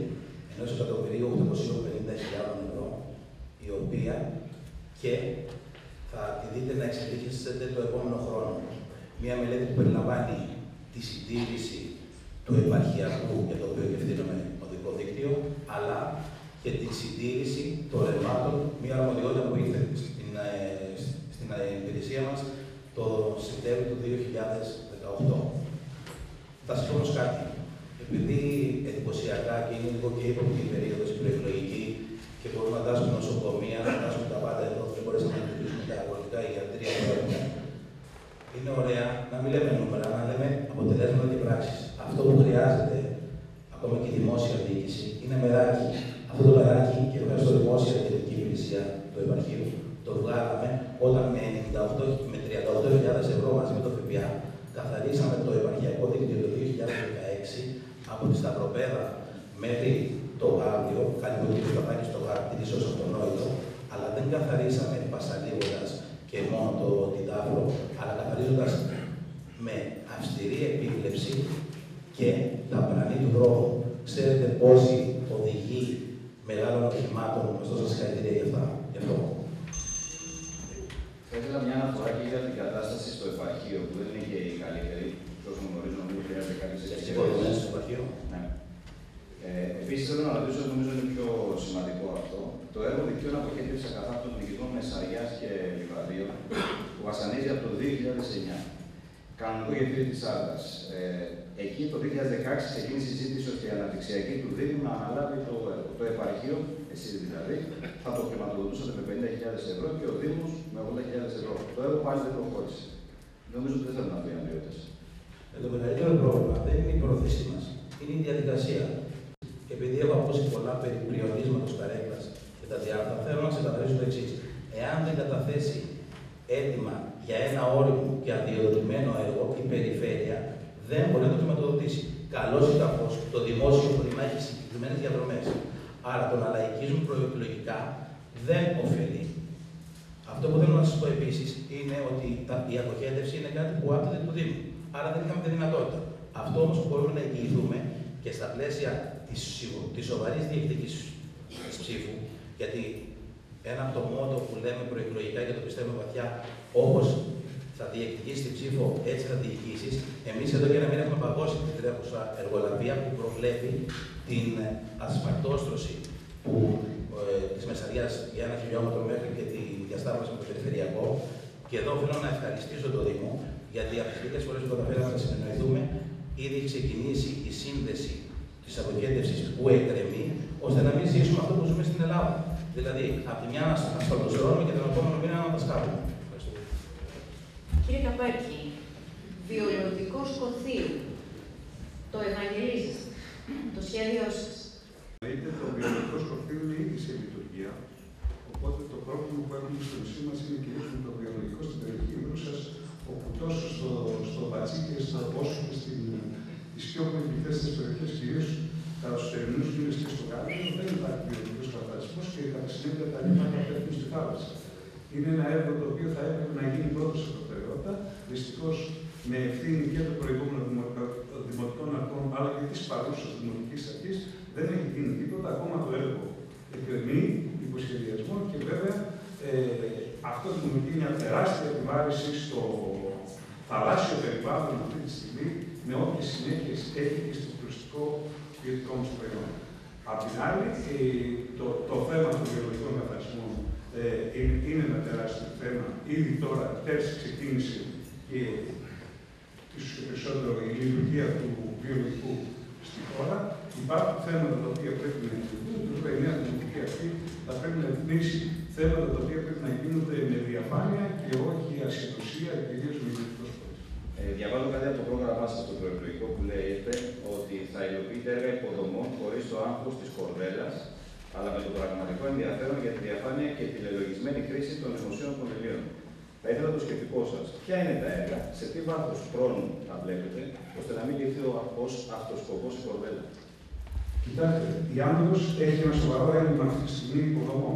1.850.000 ευρώ, η οποία και θα τη δείτε να εξελίξετε το επόμενο χρόνο. Μία μελέτη που περιλαμβάνει τη συντήρηση του επαρχιακού για το οποίο ευθύνομαι οδικό δίκτυο, αλλά και τη συντήρηση των ρευμάτων, μία αρμοδιότητα που ήρθε στην υπηρεσία μας το Σεπτέμβριο του 2018. Θα σας πω όμως κάτι. Επειδή εντυπωσιακά και είναι λίγο και ύποπτη η περίοδος προεκλογική και μπορούμε να φτάσουμε νοσοκομεία, να φτάσουμε τα πάντα εδώ, δεν μπορέσαμε να λειτουργήσουμε τα αγροτικά για 3 χρόνια. Είναι ωραία να μην λέμε νούμερα, να λέμε αποτελέσματα και πράξεις. Αυτό που χρειάζεται, ακόμα και η δημόσια διοίκηση, είναι μεράκι. Αυτό το μεράκι, και ευχαριστώ δημόσια και την υπηρεσία του επαρχείου, το βγάλαμε όταν με 38.000 ευρώ μαζί με το ΦΠΑ καθαρίσαμε το επαρχιακό δίκτυο το 2016 από τη Σταυροπέδα μέχρι το Γάβριο, κάτι που ο κ. Παπάκης στο Γάβριο, ίσως αυτονόητο, αλλά δεν καθαρίσαμε πασαλίγοντας και μόνο την Ταύρο, αλλά καθαρίζοντας με αυστηρή επίβλεψη και τα πρανή του δρόμου. Ξέρετε πόσοι οδηγοί μεγάλων οχημάτων μας δώσαν συγχαρητήρια γι' αυτό. Θα ήθελα μια αναφορά και για την κατάσταση στο επαρχείο, που δεν είναι και η καλύτερη. Όσο γνωρίζω, νομίζω χρειάζεται κάποιες εξαιρέσεις στο επαρχείο. Ναι. Επίσης, θέλω να ρωτήσω, νομίζω είναι πιο σημαντικό αυτό, το έργο δικτύων αποχέτευσης ακαθάκτων οδηγητών Μεσαριάς και Λιβαδίων, που βασανίζει από το 2009. Κανονικό γεφύρι της Άρτας. Εκεί το 2016 ξεκίνησε η συζήτηση ώστε η αναπτυξιακή του Δήμου να αναλάβει το έργο. Το επαρχείο εσείς δηλαδή, θα το χρηματοδοτούσατε με 50.000 ευρώ και ο Δήμος με 80.000 ευρώ. Το έργο πάλι δεν προχώρησε. Νομίζω ότι δεν θέλουν να πει οι αμοιότες. Το μεγαλύτερο πρόβλημα δεν είναι η πρόθεσή μας, είναι η διαδικασία. Επειδή έχω ακούσει πολλά περί πλειονίσματος καρέκλας και τα διάφορα, θέλω να ξεκαθαρίσω το εξής. Εάν δεν καταθέσει έτοιμα για ένα όριμο και αδειοδοτημένο έργο, η περιφέρεια δεν μπορεί να το χρηματοδοτήσει. Καλώς ή κακώς, το δημόσιο μπορεί να έχει συγκεκριμένες διαδρομές. Άρα το να λαϊκίζουν προεκλογικά δεν ωφελεί. Αυτό που θέλω να σας πω επίσης είναι ότι η αποχέτευση είναι κάτι που άπτεται του Δήμου. Άρα δεν είχαμε τη δυνατότητα. Αυτό όμως που μπορούμε να εγγυηθούμε και στα πλαίσια της σοβαρής διεκδίκησης της ψήφου, γιατί ένα από το μότο που λέμε προεκλογικά και το πιστεύουμε βαθιά, όπως θα διεκδικήσεις την ψήφο, έτσι θα διοικήσεις. Εμείς εδώ για να μην έχουμε παγώσει την τρέχουσα εργολαβία που προβλέπει την ασφαλτόστρωση της Μεσαριάς για 1 χιλιόμετρο μέχρι και τη διασταύρωση με το περιφερειακό. Και εδώ οφείλω να ευχαριστήσω τον Δήμο, γιατί από τις λίγες φορές που καταφέραμε να συνεννοηθούμε, ήδη έχει ξεκινήσει η σύνδεση της αποχέτευσης που εκκρεμεί, ώστε να μην ζήσουμε αυτό που ζούμε στην Ελλάδα. Δηλαδή, από τη μια να ασφαλτοζωρώνουμε και τον επόμενο μήνα να τα σκάβουμε. Κύριε Καπάκη, βιολογικό σκοθείο, το ευαγγελίζεστε, το σχέδιό σας. Το βιολογικό σκοθείο είναι ήδη σε λειτουργία, οπότε το πρόβλημα που έχουμε στο νησί μας είναι κυρίως με το βιολογικό στην περιοχή Βρούσας, όπου τόσο στο Μπατσί και όσο και στις πιο πολυπληθέστερες περιοχές, κυρίως κατά τους θερινούς μήνες και στο Κάλυβο, δεν υπάρχει βιολογικός καθαρισμός και κατά συνέπεια τα λίμματα πέφτουν στη θάλασσα. Είναι ένα έργο το οποίο θα έπρεπε να γίνει πρώτο σε προτεραιότητα. Δυστυχώς, με ευθύνη και των προηγούμενων δημοτικών αρχών, αλλά και τη παρούσα δημοτική αρχή, δεν έχει γίνει τίποτα. Ακόμα το έργο εκκρεμεί υποσχεδιασμό και βέβαια αυτό δημιουργεί μια τεράστια επιβάρηση στο θαλάσσιο περιβάλλον αυτή τη στιγμή, με όποιες συνέχειες έχει και στο τουριστικό ποιοτικό μας προϊόν. Απ' την άλλη, το θέμα των βιολογικών καθαρισμών είναι ένα τεράστιο θέμα. Ήδη τώρα, πέρσι ξεκίνησε και ίσως και περισσότερο η λειτουργία του βιολογικού στη χώρα. Υπάρχουν θέματα τα οποία πρέπει να λειτουργούν. Τώρα η νέα δημοτική αρχή θα πρέπει να ρυθμίσει θέματα τα οποία πρέπει να γίνονται με διαφάνεια και όχι ασχετουσία, κυρίως με ιδιωτικό φορέα. Διαβάζω κάτι από το πρόγραμμά σας στο προεκλογικό που λέγεται ότι θα υλοποιείται έργα υποδομών χωρίς το άγχος της κορδέλας, αλλά με το πραγματικό ενδιαφέρον για τη διαφάνεια και τη λελογισμένη χρήση των δημοσίων κονδυλίων. Θα ήθελα το σκεπτικό σας. Ποια είναι τα έργα, σε τι βάθος χρόνου θα βλέπετε, ώστε να μην ληφθεί ως αυτοσκοπός η κορδέλα. Κοιτάξτε, η Άνδρος έχει ένα σοβαρό έλλειμμα αυτή τη στιγμή υποδομών.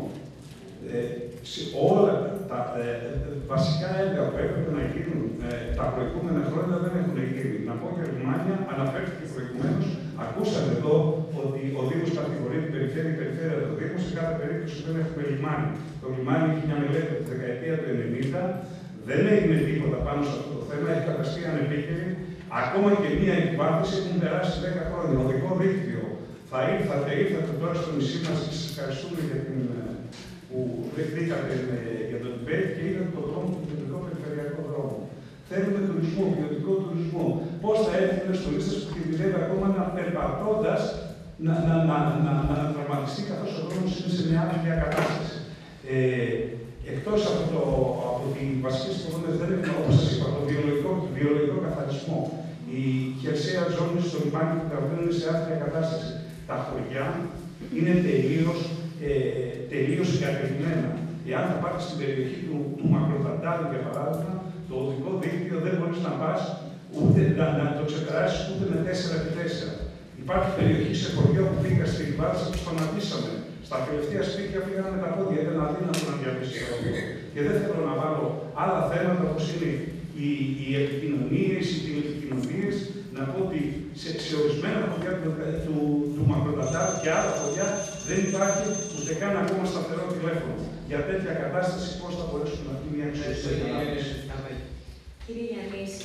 Σε όλα τα βασικά έργα που έπρεπε να γίνουν τα προηγούμενα χρόνια δεν έχουν γίνει. Να πω για Λιμάνια, αναφέρθηκε προηγουμένως. Ακούσατε εδώ ότι ο Δήμος κατηγορεί την περιφέρεια, η περιφέρεια του Δήμου. Σε κάθε περίπτωση δεν έχουμε λιμάνι. Το λιμάνι έχει μια μελέτη από τη δεκαετία του 90. Δεν έγινε τίποτα πάνω σε αυτό το θέμα. Έχει καταστεί ανεπίκαιρη. Ακόμα και μια εκβάθυνση έχουν περάσει 10 χρόνια. Οδικό δίκτυο. Θα ήρθατε τώρα στο νησί μας και σας ευχαριστούμε για την που δεχτήκατε για το debate και είδατε τον δρόμο του κεντρικό περιφερειακό δρόμο. Θέλουμε τουρισμό, ποιοτικό τουρισμό. Πώς θα έρθει ένας τουρίστας που κινδυνεύει ακόμα να περπατώντας να τραυματιστεί καθώς ο δρόμος είναι σε μια άθλια κατάσταση. Εκτός από τη βασική υποδομές δεν έχουμε, όπως σας είπα, το βιολογικό καθαρισμό. Η χερσαία ζώνη στο λιμάνι του Καβρίνου είναι σε άθλια κατάσταση. Τα χωριά είναι τελείως εγκατελειμμένα. Εάν θα πάρεις στην περιοχή του Μακροταντάλου, για παράδειγμα, το οδικό δίκτυο δεν μπορείς να πας ούτε να το ξεπεράσεις ούτε με 4x4. Υπάρχει περιοχή σε χωριά που πήγα στη Λιβάτσα που σταματήσαμε. Στα τελευταία σπίτια πήγαμε με τα πόδια, ήταν αδύνατο να διαβήσει. Και δεν θέλω να βάλω άλλα θέματα όπως είναι οι επικοινωνίες, οι τηλεπικοινωνίες. Να πω ότι σε ορισμένα χωριά του Μακροταντάλου και άλλα χωριά δεν υπάρχει ούτε καν ακόμα σταθερό τηλέφωνο. Για τέτοια κατάσταση, πώς θα μπορέσουμε να πούμε μια εξωτερική ανάπτυξη. Κύριε Γιαννίση,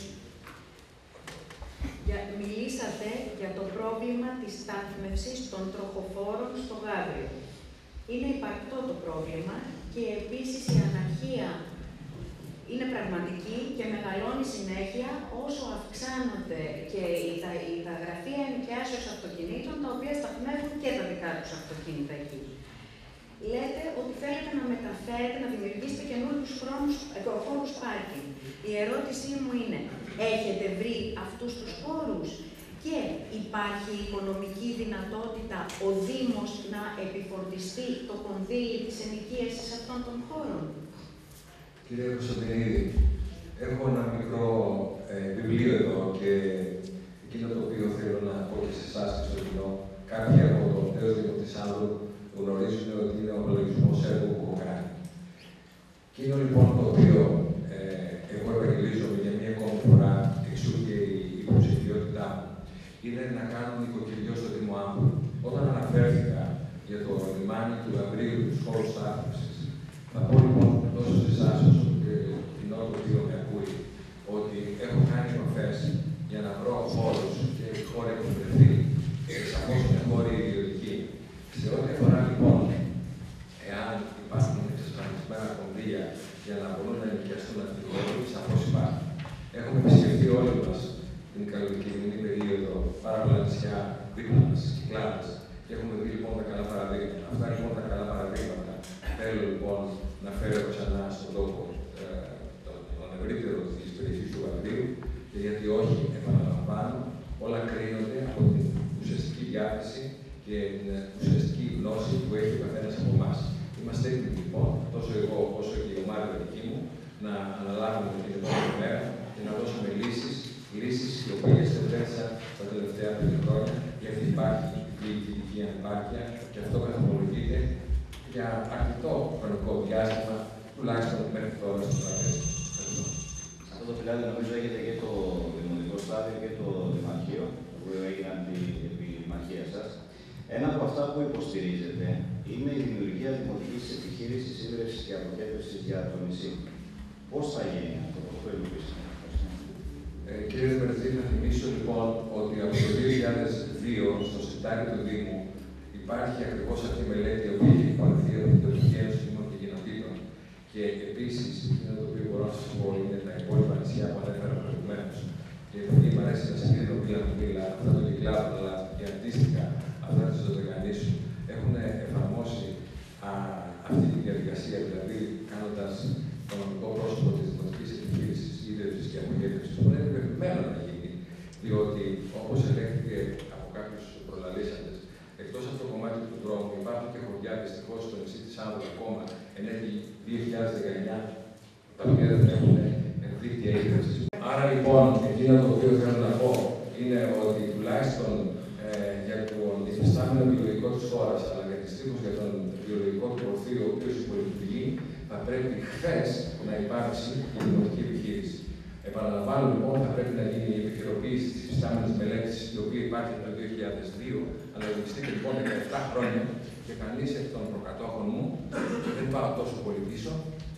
μιλήσατε για το πρόβλημα της στάθμευσης των τροχοφόρων στο Γάβριο. Είναι υπαρκτό το πρόβλημα και επίσης η αναρχία είναι πραγματική και μεγαλώνει συνέχεια όσο αυξάνονται και τα γραφεία ενοικιάσεως αυτοκινήτων, τα οποία σταθμεύουν και τα δικά τους αυτοκίνητα εκεί. λέτε ότι θέλετε να μεταφέρετε, να δημιουργήσετε καινούριους χώρους πάρκινγκ. Η ερώτησή μου είναι, έχετε βρει αυτούς τους χώρους και υπάρχει οικονομική δυνατότητα ο Δήμος να επιφορτιστεί το κονδύλι της ενοικίασης αυτών των χώρων? Κύριε Κωνσταντινίδη, έχω ένα μικρό βιβλίο εδώ και εκείνο το οποίο θέλω να πω και σε εσάς και στο κοινό. Κάποιοι από το νέο Δήμο της Άνδρου γνωρίζουν ότι είναι ο απολογισμός έργου που έχω κάνει. Εκείνο λοιπόν το οποίο εγώ επαγγελίζομαι για μία ακόμη φορά, εξού και η υποψηφιότητά μου, είναι να κάνω νοικοκυριό στο Δήμο Άνδρου. Όταν αναφέρθηκα για το λιμάνι του Γαβρίου, τους χώρους στάθμευσης, θα πω λοιπόν τόσο σε εσάς όσο και κοινό το οποίο με ακούει, ότι έχω κάνει επαφές για να βρω χώρους και χώροι έχουν βρεθεί, σαφώς είναι χώροι ιδιωτικοί. Σε ό,τι αφορά λοιπόν, εάν υπάρχουν εξασφαλισμένα κονδύλια για να μπορούν να ενοικιαστούν αυτοί οι χώροι, σαφώς υπάρχουν. Έχουμε επισκεφτεί όλοι μας την καλοκαιρινή περίοδο πάρα πολλά νησιά δίπλα μας, Κυκλάδες, και έχουμε δει λοιπόν τα καλά παραδείγματα. Αυτά λοιπόν τα καλά παραδείγματα θέλω λοιπόν να φέρω ξανά στον τόπο τον ευρύτερο της περιοχής του Γαβρίου, και γιατί όχι, επαναλαμβάνω, όλα κρίνονται από την ουσιαστική διάθεση και την ουσιαστική γνώση που έχει ο καθένας από εμάς. Είμαστε έτοιμοι λοιπόν, τόσο εγώ όσο και η ομάδα δική μου, να αναλάβουμε την επόμενη μέρα και να δώσουμε λύσεις οι οποίες επέτρεψαν τα τελευταία 5 χρόνια, γιατί υπάρχει διοικητική ανεπάρκεια και αυτό καθομολογείται για αρκετό χρονικό διάστημα, τουλάχιστον μέχρι τώρα στο τραπέζι. Αυτό το πιλάδι νομίζω έχετε και το δημοτικό στάδιο και το δημαρχείο, που έγιναν την επιμαρχία σας. Ένα από αυτά που υποστηρίζετε είναι η δημιουργία δημοτικής επιχείρησης ίδρυυσης και αποχέτευσης για το νησί. Πώς θα γίνει αυτό, πώς το υλοποιήσετε? Κύριε Δεμερτζή, να θυμίσω λοιπόν ότι από το 2002 στο σιτάρι του Δήμου υπάρχει ακριβώς αυτή η μελέτη που έχει εκπονηθεί από την Τοπική Ένωση Δήμων και Κοινοτήτων. Και επίσης, είναι το οποίο μπορώ να σας πω, είναι τα υπόλοιπα νησιά που ανέφερα προηγουμένως. Και επειδή μου αρέσει να συγκρίνω μίλα με μίλα, αυτά των Κυκλάδων, αλλά και αντίστοιχα αυτά της Δωδεκανήσου, έχουν εφαρμόσει αυτή τη διαδικασία, δηλαδή κάνοντας το νομικό πρόσωπο της δημοτικής επιχείρησης, ίδρυυσης και αποχέτευσης, που είναι πεποιημένο να γίνει. Διότι, όπως ελέγχθηκε από κάποιους προλαλήσαντες, εκτός από το κομμάτι του δρόμου, υπάρχουν και χωριά δυστυχώς στο νησί της Άνδρου ακόμα εν έτη 2019, τα οποία δεν έχουν δίκτυα ίδρυσης. Άρα λοιπόν, εκείνο το οποίο θέλω να πω είναι ότι τουλάχιστον για τον υφιστάμενο βιολογικό της χώρας, αλλά για τις τύπους για τον βιολογικό του προφίλ, ο οποίος υπολειτουργεί, θα πρέπει χθες να υπάρξει η δημοτική επιχείρηση. Επαναλαμβάνω λοιπόν, θα πρέπει να γίνει η επιχειροποίηση της υφιστάμενης μελέτης, η οποία υπάρχει από το 2002, αλλά λογιστήκε λοιπόν 17 χρόνια και κανείς εκ των προκατόχων μου, δεν πάω τόσο πολύ πίσω,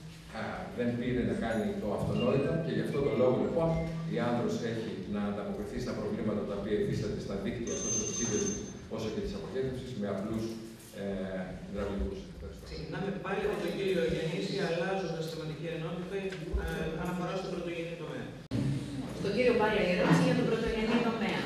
δεν πήρε να κάνει το αυτονόητο, και γι' αυτό τον λόγο λοιπόν η Άνδρος έχει να ανταποκριθεί στα προβλήματα τα οποία υφίσταται στα δίκτυα τόσο της ίδρυσης όσο και της αποχέτευσης με απλούς υδραυλικούς. Ξεκινάμε πάλι από τον κύριο Γεννήση, αλλάζοντας θεματική ενότητα, αναφορά στον πρωτογενή τομέα. Στον κύριο Πάλια, η ερώτηση για τον πρωτογενή τομέα.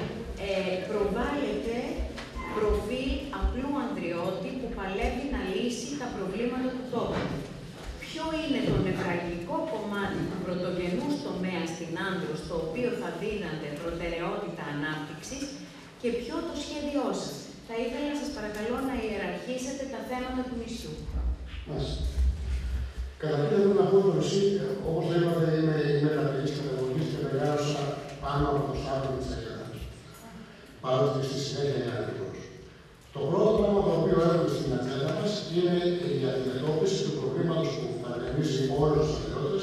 Προβάλλεται προφίλ απλού ανδριώτη που παλεύει να λύσει τα προβλήματα του τόπου. Ποιο είναι το νευραλγικό κομμάτι του πρωτογενούς τομέα στην Άνδρο, στο οποίο θα δίνατε προτεραιότητα ανάπτυξης, και ποιο το σχέδιό σας? Θα ήθελα να σας παρακαλώ να ιεραρχήσετε τα θέματα του νησιού. Μάλιστα. Καταρχήν θέλω να πω το νησί, όπως είπατε, είμαι κρατικής καταγωγής και μεγάλωσα πάνω από το Σάββατο της Αγιάδας. Παρότι στη συνέχεια είναι ανοιχτός. Το πρώτο πράγμα το οποίο έχουμε στην ατζέντα μας είναι η αντιμετώπιση του προβλήματος που παρεμβαίνει όλους τους αγρότες,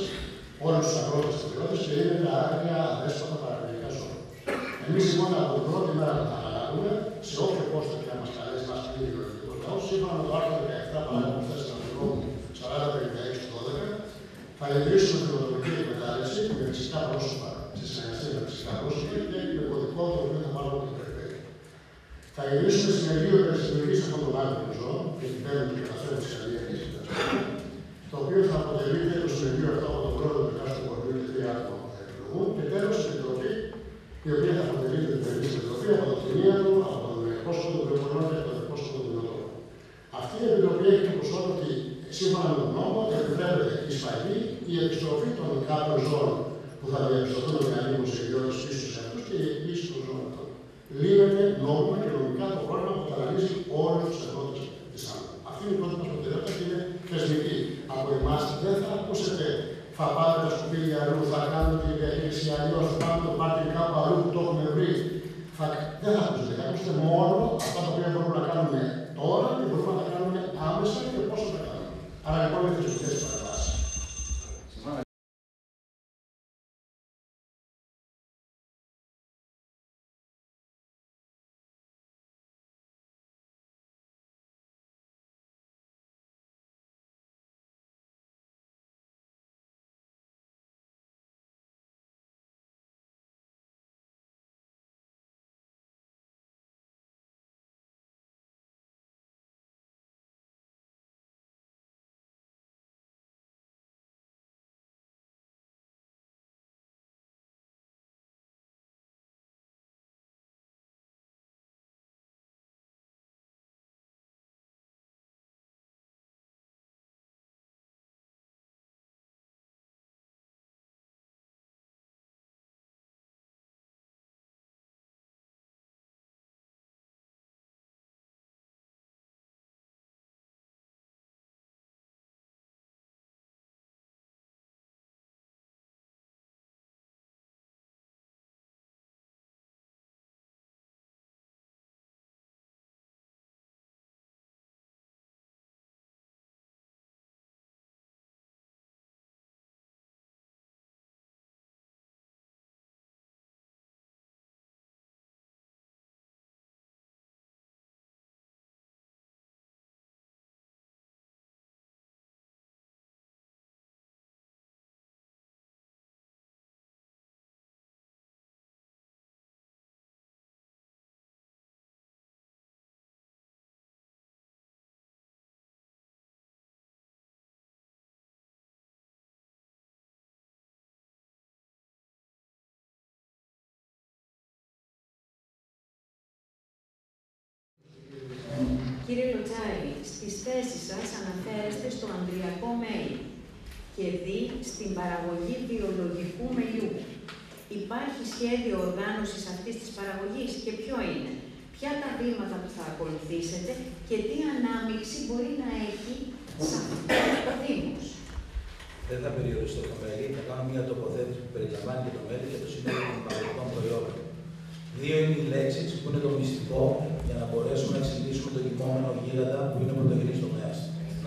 και είναι τα άγρια αδέσποτα παραγωγικά ζώα. Εμείς λοιπόν από την πρώτη μέρα που θα αναλάβουμε, σε όποιο πόστο και να μας καλέσει, μας πει ο Ελληνικός Λαός, σύμφωνα με το άρθρο 17 παράγραφο 4 του νόμου 4056/12, θα ιδρύσουμε χρηματοδοτική εκμετάλλευση με φυσικά πρόσωπα, σε συνεργασία με φυσικά πρόσωπα και με κωδικό το οποίο θα πάρουμε από την περιφέρεια. Θα ιδρύσουμε συνεργείο περισυλλογής αυτών των άγριων ζώων και την παίρνουν και καταφέρουν τις καλλιέργειες, το οποίο θα αποτελείται το συνεργείο αυτό από τον πρόεδρο του Κάστρου Κορδίου και 3 άτομα που θα εκλογούν, και τέλος η επιτροπή, η οποία θα αποτελείται την περιοχή επιτροπή από το κτηνίατρο, από τον εκπρόσωπο του Προπονών και από τον εκπρόσωπο του Μηνοτόπου. Αυτή η επιτροπή έχει ή αλλιώς πάμε το πάρτι κάπου αλλού που το έχουμε βρει, δεν θα ακούσετε. Θα ακούσετε μόνο αυτά τα οποία μπορούμε να κάνουμε τώρα και μπορούμε να τα κάνουμε άμεσα και πόσο τα κάνουμε. Άρα λοιπόν είναι θεσμικές παρεμβάσεις. Κύριε Λοτσάρη, στις θέσεις σας αναφέρεστε στο ανδριακό μέλι και δι στην παραγωγή βιολογικού μελιού. Υπάρχει σχέδιο οργάνωσης αυτής της παραγωγής και ποιο είναι? Ποια τα βήματα που θα ακολουθήσετε και τι ανάμειξη μπορεί να έχει σε αυτό ο Δήμος? Δεν θα περιοριστώ στο μέλι, θα κάνω μια τοποθέτηση που περιλαμβάνει και το μέλι και το σύνολο των παραγωγικών προϊόντων. Δύο είναι οι λέξεις που είναι το μυστικό για να μπορέσουμε να εξηγήσουμε το κειμόμενο γίγαντα που είναι πρωτογενής τομέας.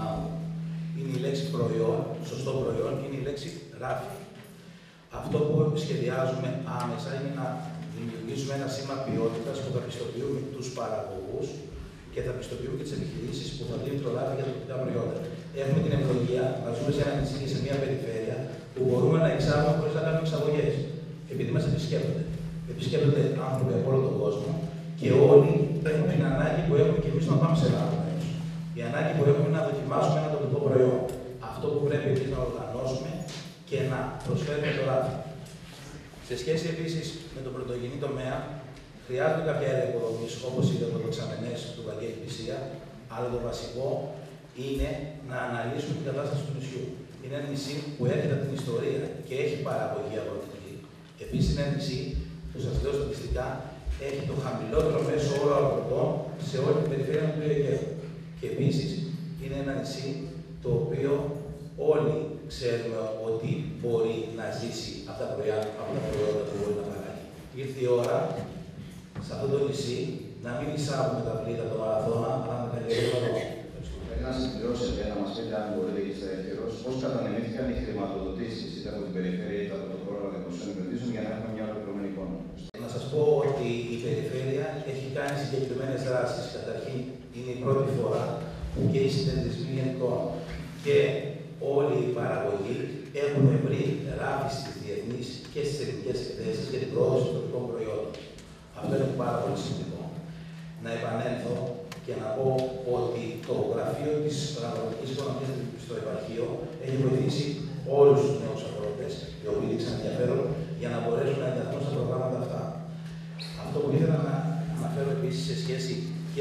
Είναι η λέξη προϊόν, σωστό προϊόν, και είναι η λέξη ράφι. Αυτό που σχεδιάζουμε άμεσα είναι να δημιουργήσουμε ένα σήμα ποιότητας που θα πιστοποιούμε τους παραγωγούς και θα πιστοποιούμε και τις επιχειρήσεις που θα δίνουν το ράφι για τα τοπικά προϊόντα. Έχουμε την ευλογία να ζούμε σε ένα νησί και σε μια περιφέρεια που μπορούμε να εξάγουμε χωρίς να κάνουμε εξαγωγές. Επειδή μας επισκέπτονται. Επισκέπτονται άνθρωποι από όλο τον κόσμο και όλοι έχουν την ανάγκη που έχουμε και εμείς να πάμε σε ένα άλλο μέρος. Η ανάγκη που έχουμε να δοκιμάσουμε ένα τοπικό προϊόν. Αυτό που πρέπει εμείς να οργανώσουμε και να προσφέρουμε το ράφι. Σε σχέση επίσης με τον πρωτογενή τομέα, χρειάζονται κάποια έργα υποδομής, όπως είδαμε το δεξαμενές του Βαγγέλη Πισία, αλλά το βασικό είναι να αναλύσουμε την κατάσταση του νησιού. Είναι ένα νησί που έρχεται από την ιστορία και έχει παραγωγή αγροτική. Επίσης, είναι ένα νησί που σας λέω στατιστικά έχει το χαμηλότερο μέσο όρο αγροτών σε όλη την περιφέρεια του Αιγαίου. Και επίσης, είναι ένα νησί το οποίο όλοι ξέρουμε ότι μπορεί να ζήσει από τα προϊόντα που μπορεί να παράγει. Ήρθε η ώρα σε αυτό το νησί να μην εισάγουμε τα πλοία, το μαραθώνα, αλλά να καλλιεργούμε το δρόμο. Πρέπει να συμπληρώσετε, να μας πείτε, αν μπορείτε και είστε εύκαιρος, πώς κατανεμήθηκαν οι χρηματοδοτήσεις είτε από την περιφέρεια είτε από το πρόγραμμα δημοσίων επενδύσεων για να έχουμε μια ολοκληρωμένη εικόνα. Να σας πω ότι η περιφέρεια έχει κάνει συγκεκριμένες δράσεις. Καταρχήν, είναι η πρώτη φορά που και οι συνεταιρισμοί γενικών και όλοι οι παραγωγοί έχουν βρει ράφι στις διεθνείς και στις εθνικές εκθέσεις για την προώθηση των τοπικών προϊόντων. Αυτό είναι πάρα πολύ σημαντικό. Να επανέλθω και να πω ότι το γραφείο της αγροτικής οικονομίας στο επαρχείο έχει βοηθήσει όλους τους νέους αγρότες, οι οποίοι δείξαν ενδιαφέρον, για να μπορέσουν να ενταχθούν στα προγράμματα αυτά. Αυτό που ήθελα να αναφέρω επίσης σε σχέση και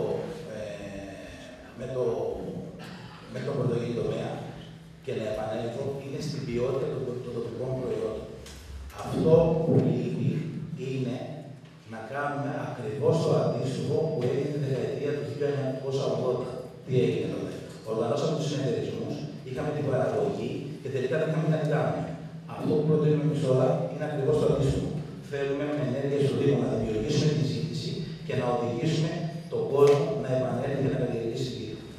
με το πρωτογενή τομέα και να επανέλθω είναι στην ποιότητα των τοπικών προϊόντων. Αυτό που λείπει είναι να κάνουμε ακριβώς το αντίστοιχο που έγινε τη δεκαετία του 1980. Τι έγινε τότε? Οργανώσαμε τους συνεταιρισμούς, είχαμε την παραγωγή και τελικά δεν είχαμε να την κάνουμε. Αυτό που προτείνουμε εμείς τώρα είναι ακριβώς το αντίστοιχο. Θέλουμε με ενέργεια στο Δήμο να δημιουργήσουμε τη ζήτηση και να οδηγήσουμε τον κόσμο να επανέλθει και να καλλιεργήσει τη γη.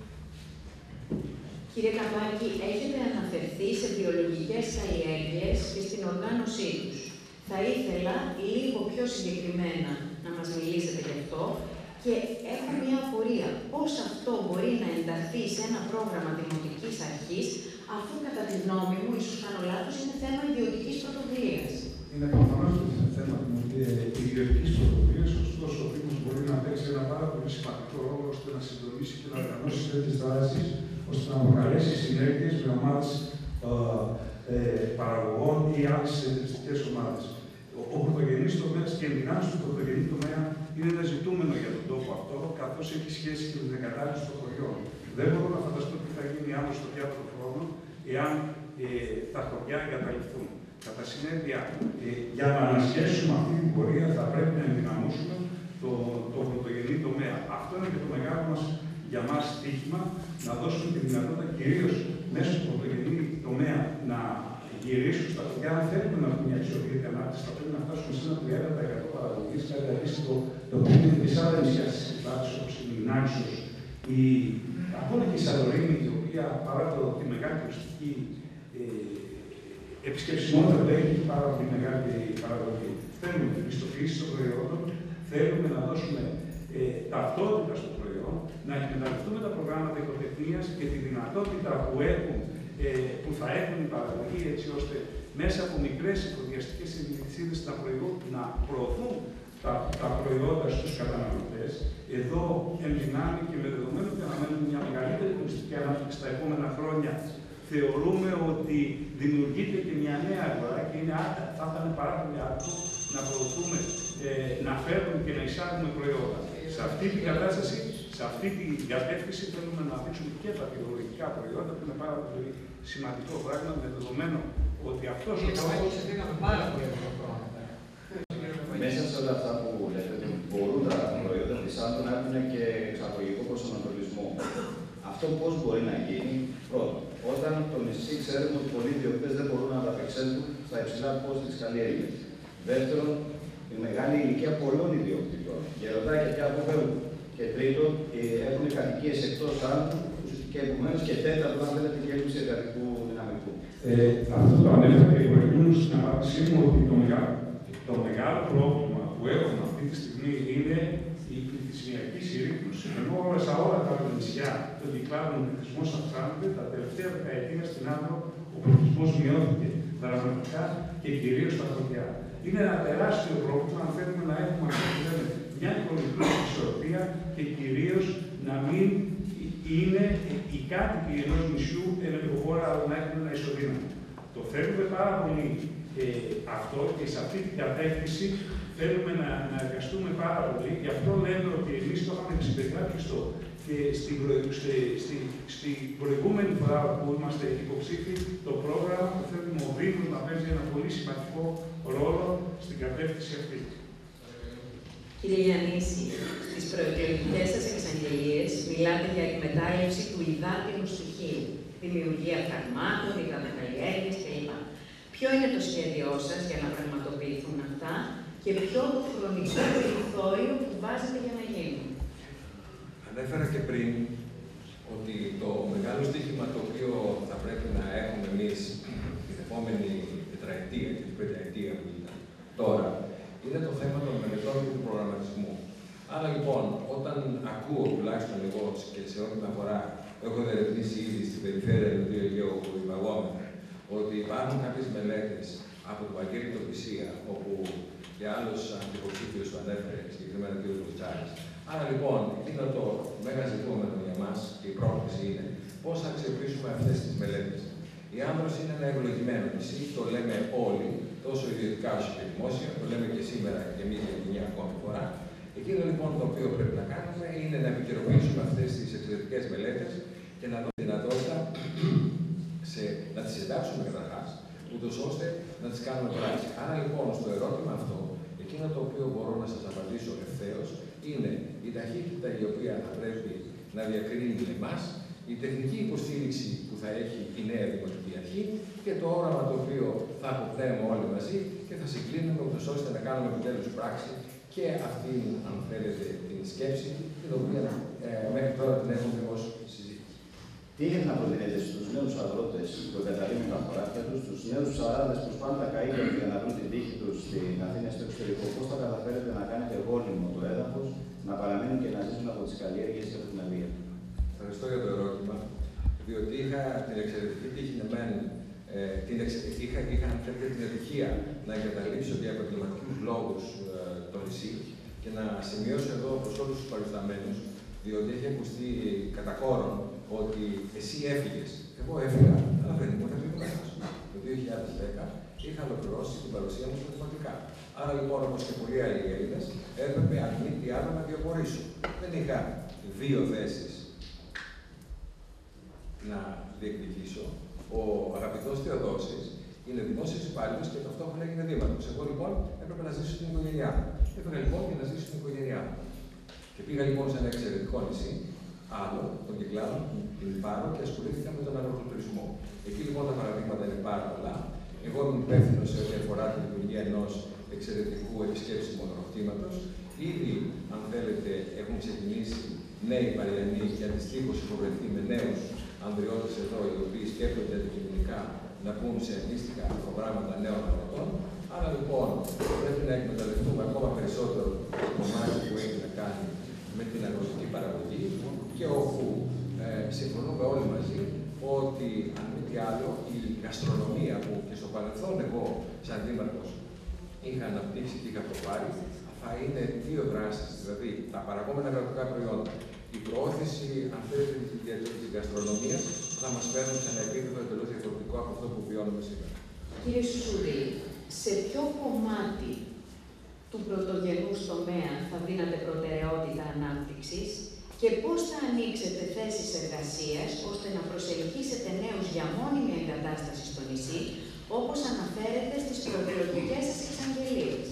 Κύριε Καπάκη, έχετε αναφερθεί σε βιολογικές καλλιέργειες και στην οργάνωσή τους. Θα ήθελα λίγο πιο συγκεκριμένα να μας μιλήσετε γι' αυτό και έχω μια απορία. Πώς αυτό μπορεί να ενταχθεί σε ένα πρόγραμμα δημοτικής αρχής, αφού κατά τη γνώμη μου, ίσως κάνω λάθος, είναι θέμα ιδιωτικής πρωτοβουλίας. Είναι προφανώς θέμα ιδιωτικής πρωτοβουλίας, ωστόσο ο Δήμος μπορεί να παίξει ένα πάρα πολύ σημαντικό ρόλο ώστε να συντονίσει και να οργανώσει τέτοιες δράσεις, ώστε να προκαλέσει συνέργειες με ομάδες παραγωγών ή άλλες συνεταιριστικές ομάδες. Ο πρωτογενής τομέας και η ενδυνάμωση του πρωτογενή τομέα είναι ένα ζητούμενο για τον τόπο αυτό, καθώς έχει σχέση και με την εγκατάλειψη των χωριών. Δεν μπορώ να φανταστώ τι θα γίνει άμα στο διάτρο χρόνο, εάν τα χωριά εγκαταλειφθούν. Κατά συνέπεια, για να ανασχέσουμε αυτή την πορεία, θα πρέπει να ενδυναμώσουμε το πρωτογενή τομέα. Αυτό είναι και το μεγάλο μας για μας στοίχημα, να δώσουμε τη δυνατότητα κυρίως μέσω του πρωτογενή τομέα να γυρίσουν στα χωριά. Αν θέλουμε να έχουμε μια αξιοποιητική ανάπτυξη, θα πρέπει να φτάσουμε σε ένα 30% παραγωγής, κάτι αντίστοιχο το οποίο είναι τις άλλες νησιά της Ελλάδας, όπως η Νάξος, ακόμα και η Σαντορίνη, η οποία παρά τη μεγάλη τουριστική επισκεψιμότητα που έχει πάρα πολύ μεγάλη παραγωγή. Θέλουμε την πιστοποίηση των προϊόντων, θέλουμε να δώσουμε ταυτότητα στο προϊόν, να εκμεταλλευτούμε τα προγράμματα οικοτεχνίας και τη δυνατότητα που θα έχουν η παραγωγή, έτσι ώστε μέσα από μικρές εφοδιαστικές αλυσίδες να προωθούν τα προϊόντα στους καταναλωτές. Εδώ ενδυνάμει και με δεδομένο ότι αναμένουμε μια μεγαλύτερη τουριστική ανάπτυξη στα επόμενα χρόνια, θεωρούμε ότι δημιουργείται και μια νέα αγορά και θα ήταν πάρα πολύ άδικο να προωθούμε, να φέρουμε και να εισάγουμε προϊόντα. Σε αυτή την κατάσταση, σε αυτή την κατεύθυνση θέλουμε να δείξουμε και τα βιολογικά προϊόντα, που είναι πάρα πολύ σημαντικό πράγμα, με δεδομένο ότι αυτός ο τρόπος. Μέσα σε όλα αυτά που λέτε, μπορούν τα προϊόντα της Άντων να έχουν και εξαγωγικό προσανατολισμό. Αυτό πώς μπορεί να γίνει? Πρώτον, όταν το νησί ξέρουμε ότι πολλοί ιδιοκτήτες δεν μπορούν να ανταπεξέλθουν στα υψηλά κόστη της καλλιέργειας. Δεύτερον, η μεγάλη ηλικία πολλών ιδιοκτητών, γεροντάκια πια από Βέλγου. Και τρίτον, έχουν κατοικίες εκτός Άντου και επομένως και τέταρτον, αν θέλετε, και έλλειψη εργατικού δυναμικού. Αυτό το ανέφερα και προηγούμενο στην απάντησή μου, ότι το μεγάλο πρόβλημα που έχουμε αυτή τη στιγμή είναι η πληθυσμιακή συρρήκνωση. Ενώ σε όλα τα νησιά των κυκλάδων ο πληθυσμός αυξάνεται, τα τελευταία δεκαετία στην Άντρο ο πληθυσμός μειώθηκε δραματικά και κυρίως στα χωριά. Είναι ένα τεράστιο πρόβλημα αν θέλουμε να έχουμε μια οικονομική ισορροπία και κυρίως να μην είναι οι κάτοικοι ενός νησιού ενεργοβόρα, αλλά να έχουν ένα ισοδύναμο. Το θέλουμε πάρα πολύ αυτό και σε αυτή την κατεύθυνση θέλουμε να εργαστούμε πάρα πολύ. Γι' αυτό λέμε ότι εμείς το είχαμε συμπεριλάβει και στην προηγούμενη φορά που είμαστε υποψήφοι, το πρόγραμμα που θέλουμε ο Δήμος να παίζει ένα πολύ σημαντικό ρόλο στην κατεύθυνση αυτή. Κύριε Γιαννίση, στις προεκλογικές σας εξαγγελίες μιλάτε για εκμετάλλευση του υδάτινου στοιχείου, δημιουργία φαρμάκων, υδατοκαλλιέργειες κλπ. Ποιο είναι το σχέδιό σας για να πραγματοποιηθούν αυτά και ποιο το χρονικό περιθώριο που βάζετε για να γίνουν? Ανέφερα και πριν ότι το μεγάλο στοίχημα το οποίο θα πρέπει να έχουμε εμείς την επόμενη τετραετία και την πενταετία που ήταν τώρα, είναι το θέμα των μελετών και του προγραμματισμού. Άρα λοιπόν, όταν ακούω τουλάχιστον εγώ και σε ό,τι με αφορά, έχω διερευνήσει ήδη στην περιφέρεια του Αιγαίου που υπαγόμεθα, ότι υπάρχουν κάποιες μελέτες από τον Βαγγέλη τον Πισία, όπου και άλλος αντιποψήφιος το ανέφερε, συγκεκριμένα ο κ. Κουτσάρης. Άρα λοιπόν, είναι το μέγα ζητούμενο για μας και η πρόκληση είναι πώς θα αξιοποιήσουμε αυτές τις μελέτες. Η Άμβρος είναι ένα ευλογημένο νησί, το λέμε όλοι, τόσο ιδιωτικά όσο και δημόσια, το λέμε και σήμερα και εμείς για μια ακόμη φορά. Εκείνο λοιπόν το οποίο πρέπει να κάνουμε είναι να επικαιροποιήσουμε αυτές τις εξαιρετικές μελέτες και να δώσουμε δυνατότητα να τις εντάξουμε καταρχάς, ούτως ώστε να τις κάνουμε πράξη. Άρα λοιπόν, στο ερώτημα αυτό, εκείνο το οποίο μπορώ να σας απαντήσω ευθέως είναι η ταχύτητα η οποία θα πρέπει να διακρίνει εμάς, η τεχνική υποστήριξη που θα έχει η νέα Δημοτική Αρχή και το όραμα το οποίο θα αποπνέουμε όλοι μαζί και θα συγκλίνουμε ούτως ώστε να κάνουμε επιτέλους πράξη και αυτή, αν θέλετε, την σκέψη, την οποία μέχρι τώρα την έχουμε ως συζήτηση. Τι έχετε να προτείνετε στους νέους αγρότες που εγκαταλείπουν τα χωράφια τους, στους νέους ψαράδες που σπάνε τα καΐκια για να βρουν την τύχη τους στην Αθήνα στο εξωτερικό, πώς θα καταφέρετε να κάνετε γόνιμο το έδαφος, να παραμείνουν και να ζήσουν από τις καλλιέργειες και από την αλληλεία? Ευχαριστώ για το ερώτημα, διότι είχα την εξαιρετική τύχη είχα την ευτυχία να εγκαταλείψω για επαγγελματικούς λόγους το νησί και να σημειώσω εδώ προς όλους τους παρισταμένους, διότι έχει ακουστεί κατά κόρον ότι εσύ έφυγες. Εγώ έφυγα, αλλά δεν ήμουν εκλεγμένος. Το 2010 είχα ολοκληρώσει την παρουσία μου πραγματικά. Άρα λοιπόν, όπως και πολλοί άλλοι Έλληνες, έπρεπε αν μη τι άλλο να διαχωρίσω. Δεν είχα δύο θέσεις να διεκδικήσω. Ο αγαπητός Θεοδόσης είναι δημόσιος υπάλληλος και ταυτόχρονα έγινε δήμαρχος. Εγώ λοιπόν έπρεπε να ζήσω στην οικογένειά μου. Έφυγα λοιπόν για να ζήσω στην οικογένειά μου. Και πήγα λοιπόν σε ένα εξαιρετικό νησί, άλλο, τον Κυκλάδο, την Λιπάρο και ασχολήθηκα με τον αγροτουρισμό. Εκεί λοιπόν τα παραδείγματα είναι πάρα πολλά. Εγώ είμαι υπεύθυνο σε ό,τι αφορά τη λειτουργία ενός εξαιρετικού επισκέψιμου αγροκτήματος. Ήδη, αν θέλετε, έχουν ξεκινήσει νέοι Παριανοί και αντιστοίχως έχουν βρεθεί με νέους ανδριώτες εδώ, οι οποίοι σκέφτονται αντικειμενικά να πούν σε αντίστοιχα προγράμματα νέων αγροτών. Άρα λοιπόν πρέπει να εκμεταλλευτούμε ακόμα περισσότερο το κομμάτι που έχει να κάνει με την αγροτική παραγωγή και όπου συμφωνούμε όλοι μαζί ότι αν μη τι άλλο η γαστρονομία που και στο παρελθόν εγώ σαν δήμαρχος είχα αναπτύξει και είχα προπάρει θα είναι δύο δράσεις, δηλαδή τα παραγόμενα αγροτικά προϊόντα. Η προώθηση, αν θέλετε, της γαστρονομίας θα μας φέρουν σε ένα επίπεδο εντελώς διαφορετικό από αυτό που βιώνουμε σήμερα. Κύριε Σουσουρή, σε ποιο κομμάτι του πρωτογενούς τομέα θα δίνατε προτεραιότητα ανάπτυξης και πώς θα ανοίξετε θέσεις εργασίας ώστε να προσελκύσετε νέους για μόνιμη εγκατάσταση στο νησί, όπως αναφέρεται στις προεκλογικές σας εξαγγελίες?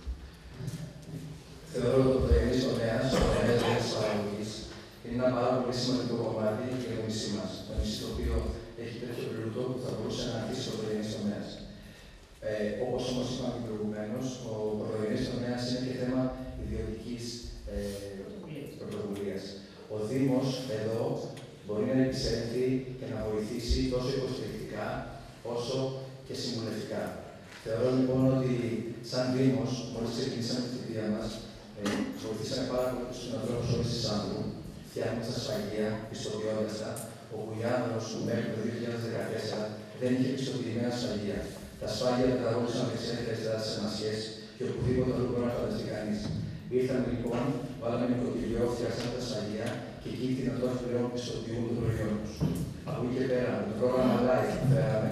Θεωρώ ότι το πρωτογενής τομέας, ο τομέας της παραγωγής, είναι ένα πάρα πολύ σημαντικό κομμάτι για το νησί μας. Το νησί το οποίο έχει τέτοιο πλούτο που θα μπορούσε να αρχίσει ο πρωτογενής τομέας. Όπως όμως είπαμε προηγουμένως, ο πρωτογενής τομέας είναι και θέμα ιδιωτικής πρωτοβουλίας. Ο Δήμος εδώ μπορεί να επισέλθει και να βοηθήσει τόσο υποστηρικτικά όσο και συμβουλευτικά. Θεωρώ λοιπόν ότι σαν Δήμος, μόλις ξεκινήσαμε τη θητεία μας, βοηθήσαμε πάρα πολύ τους συναδέλφους όλης της Άνδρου, φτιάχνοντας τα σφαγεία, πιστοποιώντας τα, όπου η Άνδρος μέχρι το 2014 δεν είχε πιστοποιημένα σφαγεία. Τα σφάγια μεταδόντουσαν δεξιά-αριστερά στις εμασιές και οπουδήποτε αλλού μπορεί να φανταστεί κανείς. Ήρθαμε λοιπόν, βάλαμε νοικοκυριό, φτιάξαμε τα σφαγεία και εκεί την ατόφη πλέον πιστοποιούν το προϊόν τους. Από εκεί και πέρα, με το πρόγραμμα Live που φέραμε,